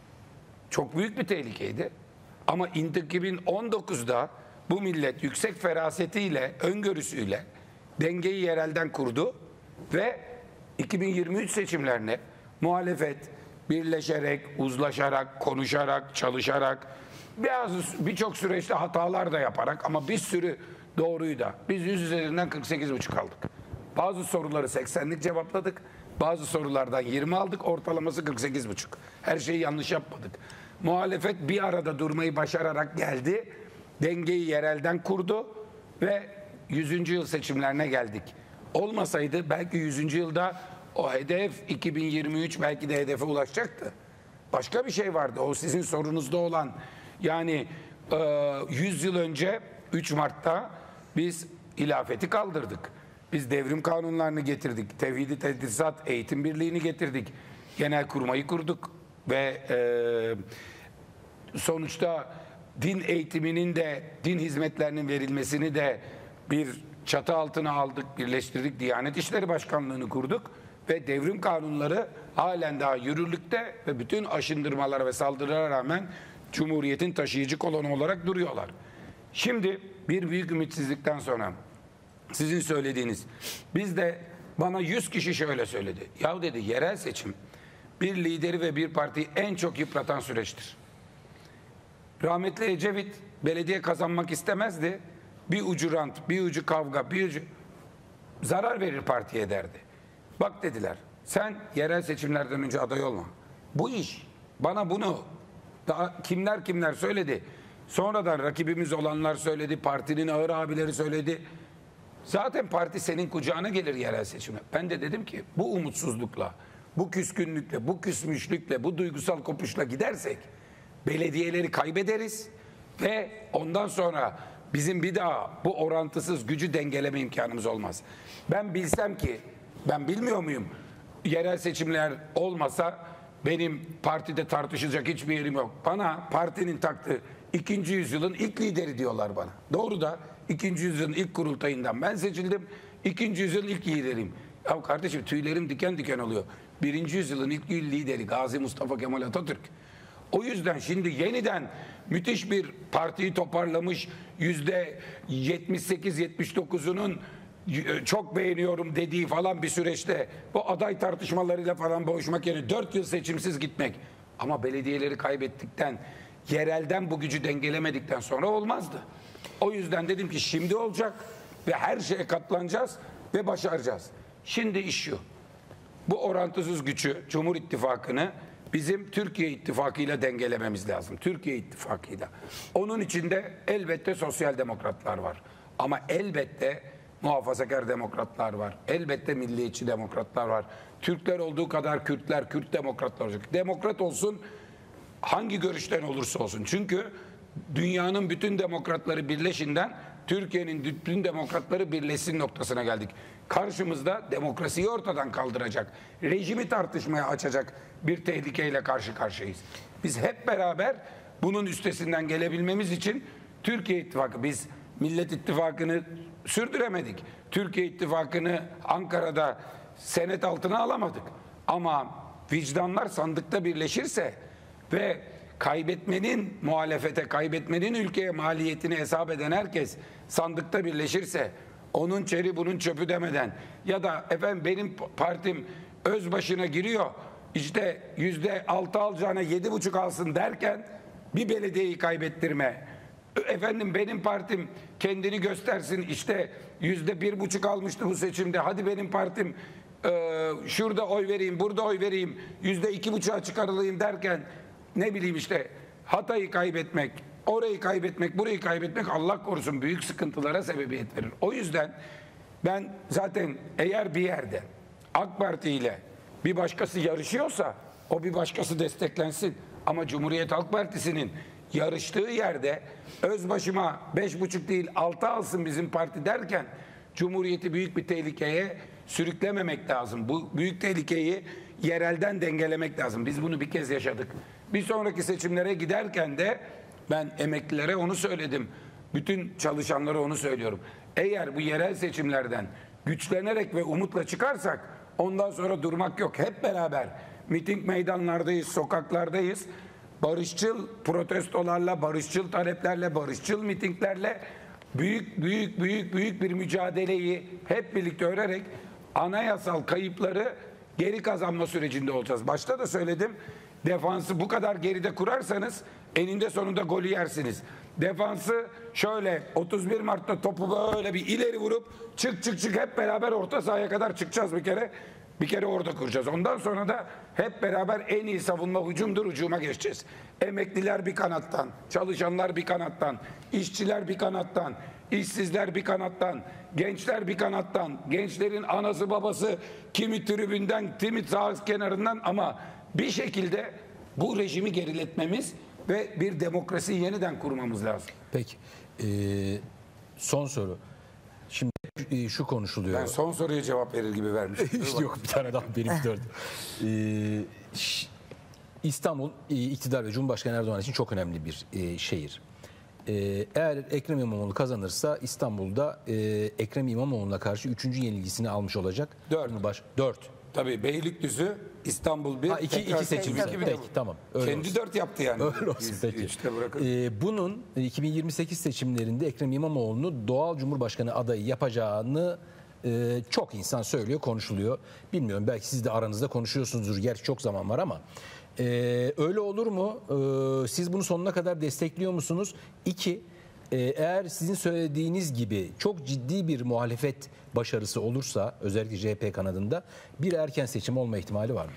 Çok büyük bir tehlikeydi. Ama iki bin on dokuzda bu millet yüksek ferasetiyle, öngörüsüyle dengeyi yerelden kurdu ve iki bin yirmi üç seçimlerine muhalefet birleşerek, uzlaşarak, konuşarak, çalışarak, biraz birçok süreçte hatalar da yaparak ama bir sürü Doğruyu da. Biz yüz üzerinden kırk sekiz buçuk aldık. Bazı soruları seksenlik cevapladık. Bazı sorulardan yirmi aldık. Ortalaması kırk sekiz buçuk. Her şeyi yanlış yapmadık. Muhalefet bir arada durmayı başararak geldi. Dengeyi yerelden kurdu ve yüzüncü yıl seçimlerine geldik. Olmasaydı belki yüzüncü yılda o hedef iki bin yirmi üç belki de hedefe ulaşacaktı. Başka bir şey vardı. O sizin sorunuzda olan, yani yüz yıl önce üç Mart'ta biz hilafeti kaldırdık. Biz devrim kanunlarını getirdik. Tevhid-i Tedrisat Eğitim Birliği'ni getirdik. Genelkurmay'ı kurduk ve e, sonuçta din eğitiminin de, din hizmetlerinin verilmesini de bir çatı altına aldık, birleştirdik. Diyanet İşleri Başkanlığı'nı kurduk ve devrim kanunları halen daha yürürlükte ve bütün aşındırmalara ve saldırılara rağmen Cumhuriyet'in taşıyıcı kolonu olarak duruyorlar. Şimdi bir büyük ümitsizlikten sonra sizin söylediğiniz, biz de bana yüz kişi şöyle söyledi. Ya dedi, yerel seçim bir lideri ve bir partiyi en çok yıpratan süreçtir. Rahmetli Ecevit belediye kazanmak istemezdi. Bir ucu rant, bir ucu kavga, bir ucu zarar verir partiye derdi. Bak dediler, sen yerel seçimlerden önce aday olma. Bu iş, bana bunu daha kimler kimler söyledi. Sonradan rakibimiz olanlar söyledi, partinin ağır abileri söyledi. Zaten parti senin kucağına gelir yerel seçime. Ben de dedim ki bu umutsuzlukla, bu küskünlükle, bu küsmüşlükle, bu duygusal kopuşla gidersek belediyeleri kaybederiz ve ondan sonra bizim bir daha bu orantısız gücü dengeleme imkanımız olmaz. Ben bilsem ki, ben bilmiyor muyum, yerel seçimler olmasa benim partide tartışacak hiçbir yerim yok. Bana partinin taktığı ikinci yüzyılın ilk lideri diyorlar bana. Doğru da ikinci yüzyılın ilk kurultayından ben seçildim. İkinci yüzyılın ilk lideriyim. Ya kardeşim tüylerim diken diken oluyor. Birinci yüzyılın ilk lideri Gazi Mustafa Kemal Atatürk. O yüzden şimdi yeniden müthiş bir partiyi toparlamış, yüzde yetmiş sekiz yetmiş dokuzunun çok beğeniyorum dediği falan bir süreçte bu aday tartışmalarıyla falan boğuşmak yerine dört yıl seçimsiz gitmek. Ama belediyeleri kaybettikten, yerelden bu gücü dengelemedikten sonra olmazdı. O yüzden dedim ki şimdi olacak ve her şeye katlanacağız ve başaracağız. Şimdi iş şu. Bu orantısız gücü, Cumhur İttifakı'nı bizim Türkiye İttifakı'yla dengelememiz lazım. Türkiye İttifakı'yla. Onun içinde elbette sosyal demokratlar var. Ama elbette muhafazakar demokratlar var. Elbette milliyetçi demokratlar var. Türkler olduğu kadar Kürtler, Kürt demokratlar olacak. Demokrat olsun, hangi görüşten olursa olsun. Çünkü dünyanın bütün demokratları birleşinden Türkiye'nin bütün demokratları birleşsin noktasına geldik. Karşımızda demokrasiyi ortadan kaldıracak, rejimi tartışmaya açacak bir tehlikeyle karşı karşıyayız. Biz hep beraber bunun üstesinden gelebilmemiz için Türkiye İttifakı, biz Millet İttifakı'nı sürdüremedik. Türkiye İttifakı'nı Ankara'da senet altına alamadık. Ama vicdanlar sandıkta birleşirse ve kaybetmenin muhalefete, kaybetmenin ülkeye maliyetini hesap eden herkes sandıkta birleşirse, onun çeri bunun çöpü demeden ya da efendim benim partim öz başına giriyor, işte yüzde altı alacağına yedi buçuk alsın derken bir belediyeyi kaybettirme, efendim benim partim kendini göstersin, işte yüzde bir buçuk almıştı bu seçimde, hadi benim partim e, şurada oy vereyim, burada oy vereyim, yüzde iki buçuğa çıkarılayım derken ne bileyim işte Hatay'ı kaybetmek, orayı kaybetmek, burayı kaybetmek Allah korusun büyük sıkıntılara sebebiyet verir. O yüzden ben zaten eğer bir yerde AK Parti ile bir başkası yarışıyorsa o bir başkası desteklensin. Ama Cumhuriyet Halk Partisi'nin yarıştığı yerde öz başıma beş buçuk değil altı alsın bizim parti derken Cumhuriyeti büyük bir tehlikeye sürüklememek lazım. Bu büyük tehlikeyi yerelden dengelemek lazım. Biz bunu bir kez yaşadık. Bir sonraki seçimlere giderken de ben emeklilere onu söyledim. Bütün çalışanlara onu söylüyorum. Eğer bu yerel seçimlerden güçlenerek ve umutla çıkarsak ondan sonra durmak yok. Hep beraber miting meydanlardayız, sokaklardayız. Barışçıl protestolarla, barışçıl taleplerle, barışçıl mitinglerle büyük büyük büyük büyük bir mücadeleyi hep birlikte örerek anayasal kayıpları geri kazanma sürecinde olacağız. Başta da söyledim, defansı bu kadar geride kurarsanız eninde sonunda golü yersiniz. Defansı şöyle otuz bir Mart'ta topu böyle bir ileri vurup çık çık çık hep beraber orta sahaya kadar çıkacağız bir kere. Bir kere orada kuracağız. Ondan sonra da hep beraber en iyi savunma hücumdur, hücuma geçeceğiz. Emekliler bir kanattan, çalışanlar bir kanattan, işçiler bir kanattan, işsizler bir kanattan, gençler bir kanattan, gençlerin anası babası kimi tribünden, kimi sağ kenarından, ama bir şekilde bu rejimi geriletmemiz ve bir demokrasiyi yeniden kurmamız lazım. Peki. Ee, son soru. Şimdi e, şu konuşuluyor. Ben son soruya cevap verir gibi vermiştim. İşte yok, bir tane daha benim dört. Ee, ş- İstanbul e, iktidar ve Cumhurbaşkanı Erdoğan için çok önemli bir e, şehir. Ee, eğer Ekrem İmamoğlu kazanırsa İstanbul'da e, Ekrem İmamoğlu'na karşı üçüncü yenilgisini almış olacak. Dört. Baş, dört. Tabii Beylikdüzü, İstanbul bir. Ha, iki, tekrar iki seçim. iki bir de Peki bu. tamam. Öyle Kendi olsun. dört yaptı yani. Öyle olsun Biz peki. üçte bırakın. Ee, bunun iki bin yirmi sekiz seçimlerinde Ekrem İmamoğlu'nu doğal Cumhurbaşkanı adayı yapacağını e, çok insan söylüyor, konuşuluyor. Bilmiyorum, belki siz de aranızda konuşuyorsunuzdur. Gerçi çok zaman var ama. e, öyle olur mu? E, siz bunu sonuna kadar destekliyor musunuz? İki, e, eğer sizin söylediğiniz gibi çok ciddi bir muhalefet başarısı olursa, özellikle C H P kanadında, bir erken seçim olma ihtimali var mı?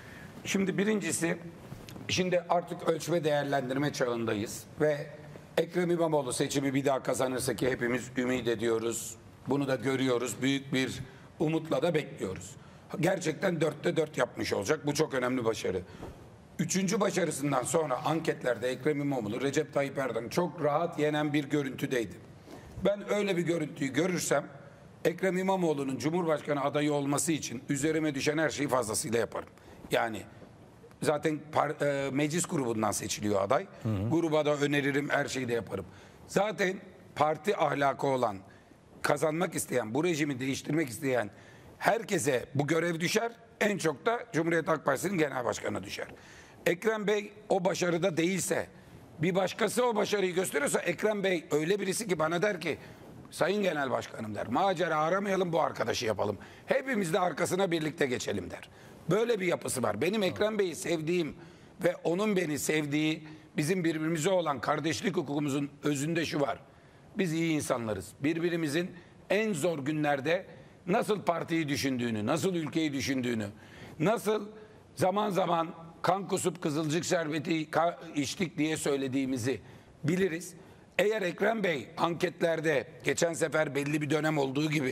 Şimdi birincisi, şimdi artık ölçme değerlendirme çağındayız ve Ekrem İmamoğlu seçimi bir daha kazanırsa, ki hepimiz ümit ediyoruz, bunu da görüyoruz, büyük bir umutla da bekliyoruz. Gerçekten dörtte dört yapmış olacak, bu çok önemli başarı. Üçüncü başarısından sonra anketlerde Ekrem İmamoğlu, Recep Tayyip Erdoğan çok rahat yenen bir görüntüdeydi. Ben öyle bir görüntüyü görürsem, Ekrem İmamoğlu'nun Cumhurbaşkanı adayı olması için üzerime düşen her şeyi fazlasıyla yaparım. Yani zaten par, e, meclis grubundan seçiliyor aday. Hı hı. Gruba da öneririm, her şeyi de yaparım. Zaten parti ahlakı olan, kazanmak isteyen, bu rejimi değiştirmek isteyen herkese bu görev düşer. En çok da Cumhuriyet Halk Partisi'nin genel başkanına düşer. Ekrem Bey o başarıda değilse, bir başkası o başarıyı gösteriyorsa, Ekrem Bey öyle birisi ki bana der ki, Sayın Genel Başkanım der, macera aramayalım, bu arkadaşı yapalım. Hepimiz de arkasına birlikte geçelim der. Böyle bir yapısı var. Benim Ekrem Bey'i sevdiğim ve onun beni sevdiği, bizim birbirimize olan kardeşlik hukukumuzun özünde şu var. Biz iyi insanlarız. Birbirimizin en zor günlerde nasıl partiyi düşündüğünü, nasıl ülkeyi düşündüğünü, nasıl zaman zaman kan kusup kızılcık şerbeti içtik diye söylediğimizi biliriz. Eğer Ekrem Bey anketlerde geçen sefer belli bir dönem olduğu gibi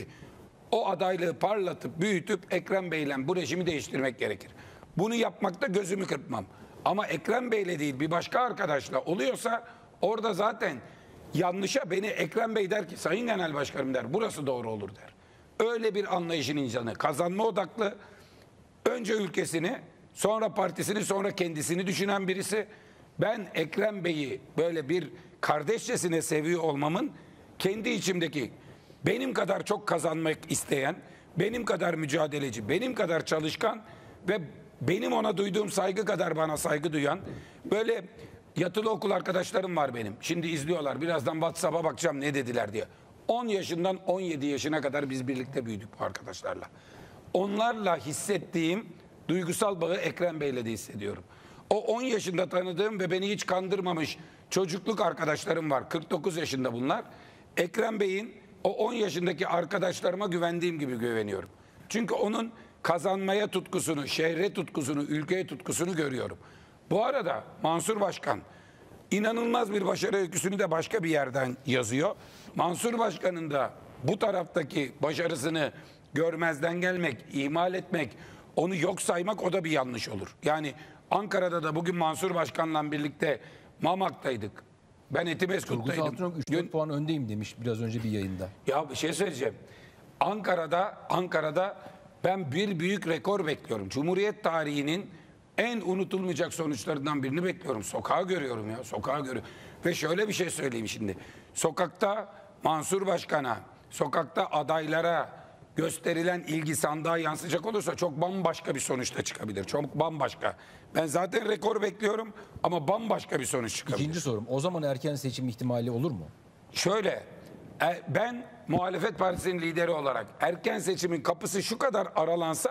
o adaylığı parlatıp büyütüp Ekrem Bey'le bu rejimi değiştirmek gerekir. Bunu yapmakta gözümü kırpmam. Ama Ekrem Bey'le değil bir başka arkadaşla oluyorsa orada zaten yanlışa beni Ekrem Bey der ki, Sayın Genel Başkanım der, burası doğru olur der. Öyle bir anlayışın insanı, kazanma odaklı, önce ülkesini, sonra partisini, sonra kendisini düşünen birisi. Ben Ekrem Bey'i böyle bir kardeşçesine seviyor olmamın kendi içimdeki, benim kadar çok kazanmak isteyen, benim kadar mücadeleci, benim kadar çalışkan ve benim ona duyduğum saygı kadar bana saygı duyan böyle yatılı okul arkadaşlarım var benim. Şimdi izliyorlar. Birazdan WhatsApp'a bakacağım ne dediler diye. on yaşından on yedi yaşına kadar biz birlikte büyüdük bu arkadaşlarla. Onlarla hissettiğim duygusal bağı Ekrem Bey'le de hissediyorum. O on yaşında tanıdığım ve beni hiç kandırmamış çocukluk arkadaşlarım var. kırk dokuz yaşında bunlar. Ekrem Bey'in o on yaşındaki arkadaşlarıma güvendiğim gibi güveniyorum. Çünkü onun kazanmaya tutkusunu, şehre tutkusunu, ülkeye tutkusunu görüyorum. Bu arada Mansur Başkan inanılmaz bir başarı öyküsünü de başka bir yerden yazıyor. Mansur Başkan'ın da bu taraftaki başarısını görmezden gelmek, ihmal etmek, onu yok saymak, o da bir yanlış olur. Yani Ankara'da da bugün Mansur Başkan'la birlikte Mamak'taydık. Ben Etimeskut'taydım. Turgut Altınok üç dört puan öndeyim demiş biraz önce bir yayında. Ya bir şey söyleyeceğim. Ankara'da Ankara'da ben bir büyük rekor bekliyorum. Cumhuriyet tarihinin en unutulmayacak sonuçlarından birini bekliyorum. Sokağı görüyorum ya, sokağı görüyorum. Ve şöyle bir şey söyleyeyim şimdi. Sokakta Mansur Başkan'a, sokakta adaylara gösterilen ilgi sandığa yansıyacak olursa çok bambaşka bir sonuçta çıkabilir. Çok bambaşka. Ben zaten rekor bekliyorum ama bambaşka bir sonuç çıkabilir. İkinci sorum, o zaman erken seçim ihtimali olur mu? Şöyle, ben muhalefet partisinin lideri olarak erken seçimin kapısı şu kadar aralansa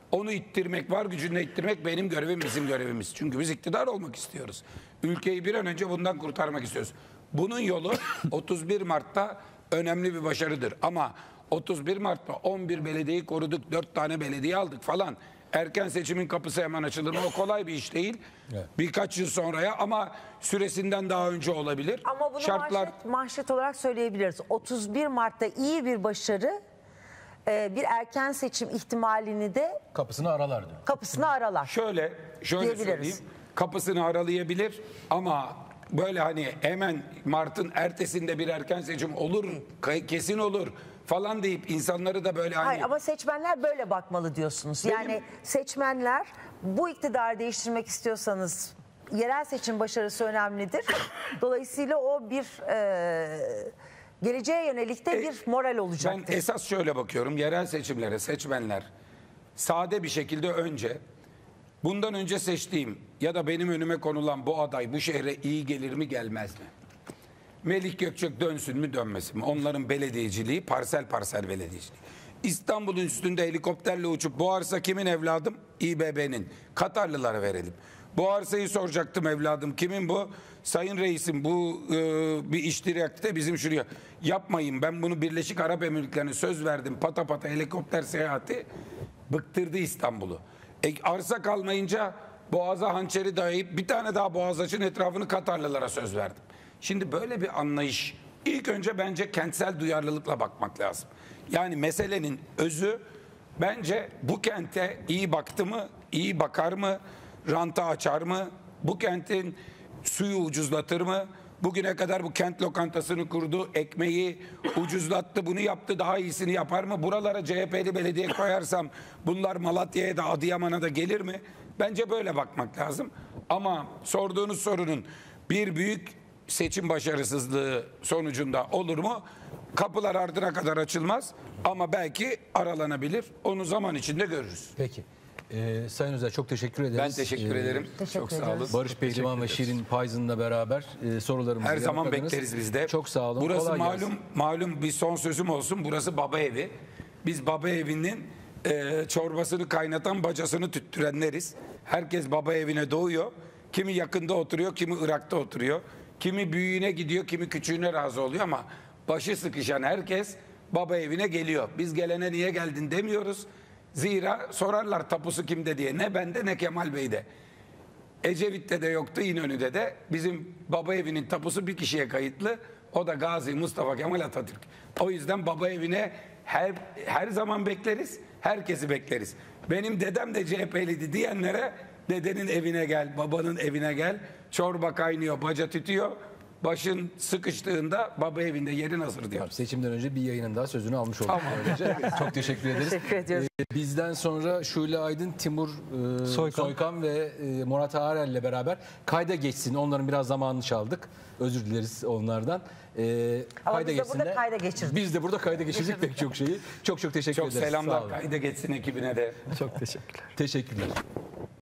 Onu ittirmek, var gücünle ittirmek benim görevim, bizim görevimiz. Çünkü biz iktidar olmak istiyoruz. Ülkeyi bir an önce bundan kurtarmak istiyoruz. Bunun yolu otuz bir Mart'ta önemli bir başarıdır. Ama otuz bir Mart'ta on bir belediyeyi koruduk, dört tane belediye aldık falan. Erken seçimin kapısı hemen açılır mı? O kolay bir iş değil. Evet. Birkaç yıl sonraya ama süresinden daha önce olabilir. Ama bunu Şartlar manşet, manşet olarak söyleyebiliriz. otuz bir Mart'ta iyi bir başarı, e, bir erken seçim ihtimalini de Kapısını aralar diyor. kapısına aralar. şöyle şöyle Diyebiliriz. söyleyeyim. Kapısını aralayabilir ama böyle hani hemen Mart'ın ertesinde bir erken seçim olur, kesin olur falan deyip insanları da böyle hani Hayır, ama seçmenler böyle bakmalı diyorsunuz. Benim- Yani seçmenler bu iktidarı değiştirmek istiyorsanız yerel seçim başarısı önemlidir. Dolayısıyla o bir e, geleceğe yönelik de bir moral ben olacaktır. esas şöyle bakıyorum. Yerel seçimlere seçmenler sade bir şekilde önce bundan önce seçtiğim ya da benim önüme konulan bu aday bu şehre iyi gelir mi gelmez mi? Melik Gökçek dönsün mü dönmesin mi? Onların belediyeciliği parsel parsel belediyeciliği. İstanbul'un üstünde helikopterle uçup bu arsa kimin evladım? İBB'nin. Katarlılara verelim. Bu arsayı soracaktım evladım. Kimin bu? Sayın Reisim bu e, bir iştirakte bizim şuraya. Yapmayın, ben bunu Birleşik Arap Emirlikleri'ne söz verdim. Pata pata helikopter seyahati bıktırdı İstanbul'u. E, arsa kalmayınca boğaza hançeri dayayıp bir tane daha boğaz açın, etrafını Katarlılara söz verdim. Şimdi böyle bir anlayış ilk önce bence kentsel duyarlılıkla bakmak lazım. Yani meselenin özü bence bu kente iyi baktı mı, iyi bakar mı, ranta açar mı, bu kentin suyu ucuzlatır mı, bugüne kadar bu kent lokantasını kurdu, ekmeği ucuzlattı, bunu yaptı, daha iyisini yapar mı? Buralara C H P'li belediye koyarsam bunlar Malatya'ya da Adıyaman'a da gelir mi? Bence böyle bakmak lazım. Ama sorduğunuz sorunun bir büyük seçim başarısızlığı sonucunda olur mu? Kapılar ardına kadar açılmaz ama belki aralanabilir. Onu zaman içinde görürüz. Peki. Ee, Sayın Özer çok teşekkür ederiz. Ben teşekkür Ee, ederim. Teşekkür Çok sağ ederiz. olun. Barış Pehlivan ve Şirin Payzın'la beraber e, sorularımızı Her zaman yanıtladınız. bekleriz biz de. Çok sağ olun. Burası Kolay malum gelsin. malum bir son sözüm olsun. Burası baba evi. Biz baba evinin e, çorbasını kaynatan bacasını tüttürenleriz. Herkes baba evine doğuyor. Kimi yakında oturuyor, kimi Irak'ta oturuyor. Kimi büyüğüne gidiyor, kimi küçüğüne razı oluyor ama başı sıkışan herkes baba evine geliyor. Biz gelene niye geldin demiyoruz. Zira sorarlar tapusu kimde diye. Ne bende ne Kemal Bey'de. Ecevit'te de yoktu, İnönü'de de. Bizim baba evinin tapusu bir kişiye kayıtlı. O da Gazi Mustafa Kemal Atatürk. O yüzden baba evine her her zaman bekleriz. Herkesi bekleriz. Benim dedem de C H P'liydi diyenlere dedenin evine gel, babanın evine gel. Çorba kaynıyor, baca tütüyor. Başın sıkıştığında baba evinde yerin hazır diyor. Seçimden önce bir yayının daha sözünü almış olduk. Böylece. Çok teşekkür ederiz. Teşekkür ediyoruz. Ee, bizden sonra Şule Aydın, Timur e, Soykan. Soykan ve e, Murat Ağarel ile beraber kayda geçsin. Onların biraz zamanını çaldık. Özür dileriz onlardan. Ee, Ama kayda biz de burada geçsinler. kayda geçirdik. Biz de burada kayda geçirdik pek çok şeyi. Çok çok teşekkür Çok ederiz. Sağ selamlar olun. kayda geçsin ekibine de. Çok teşekkürler. Teşekkürler.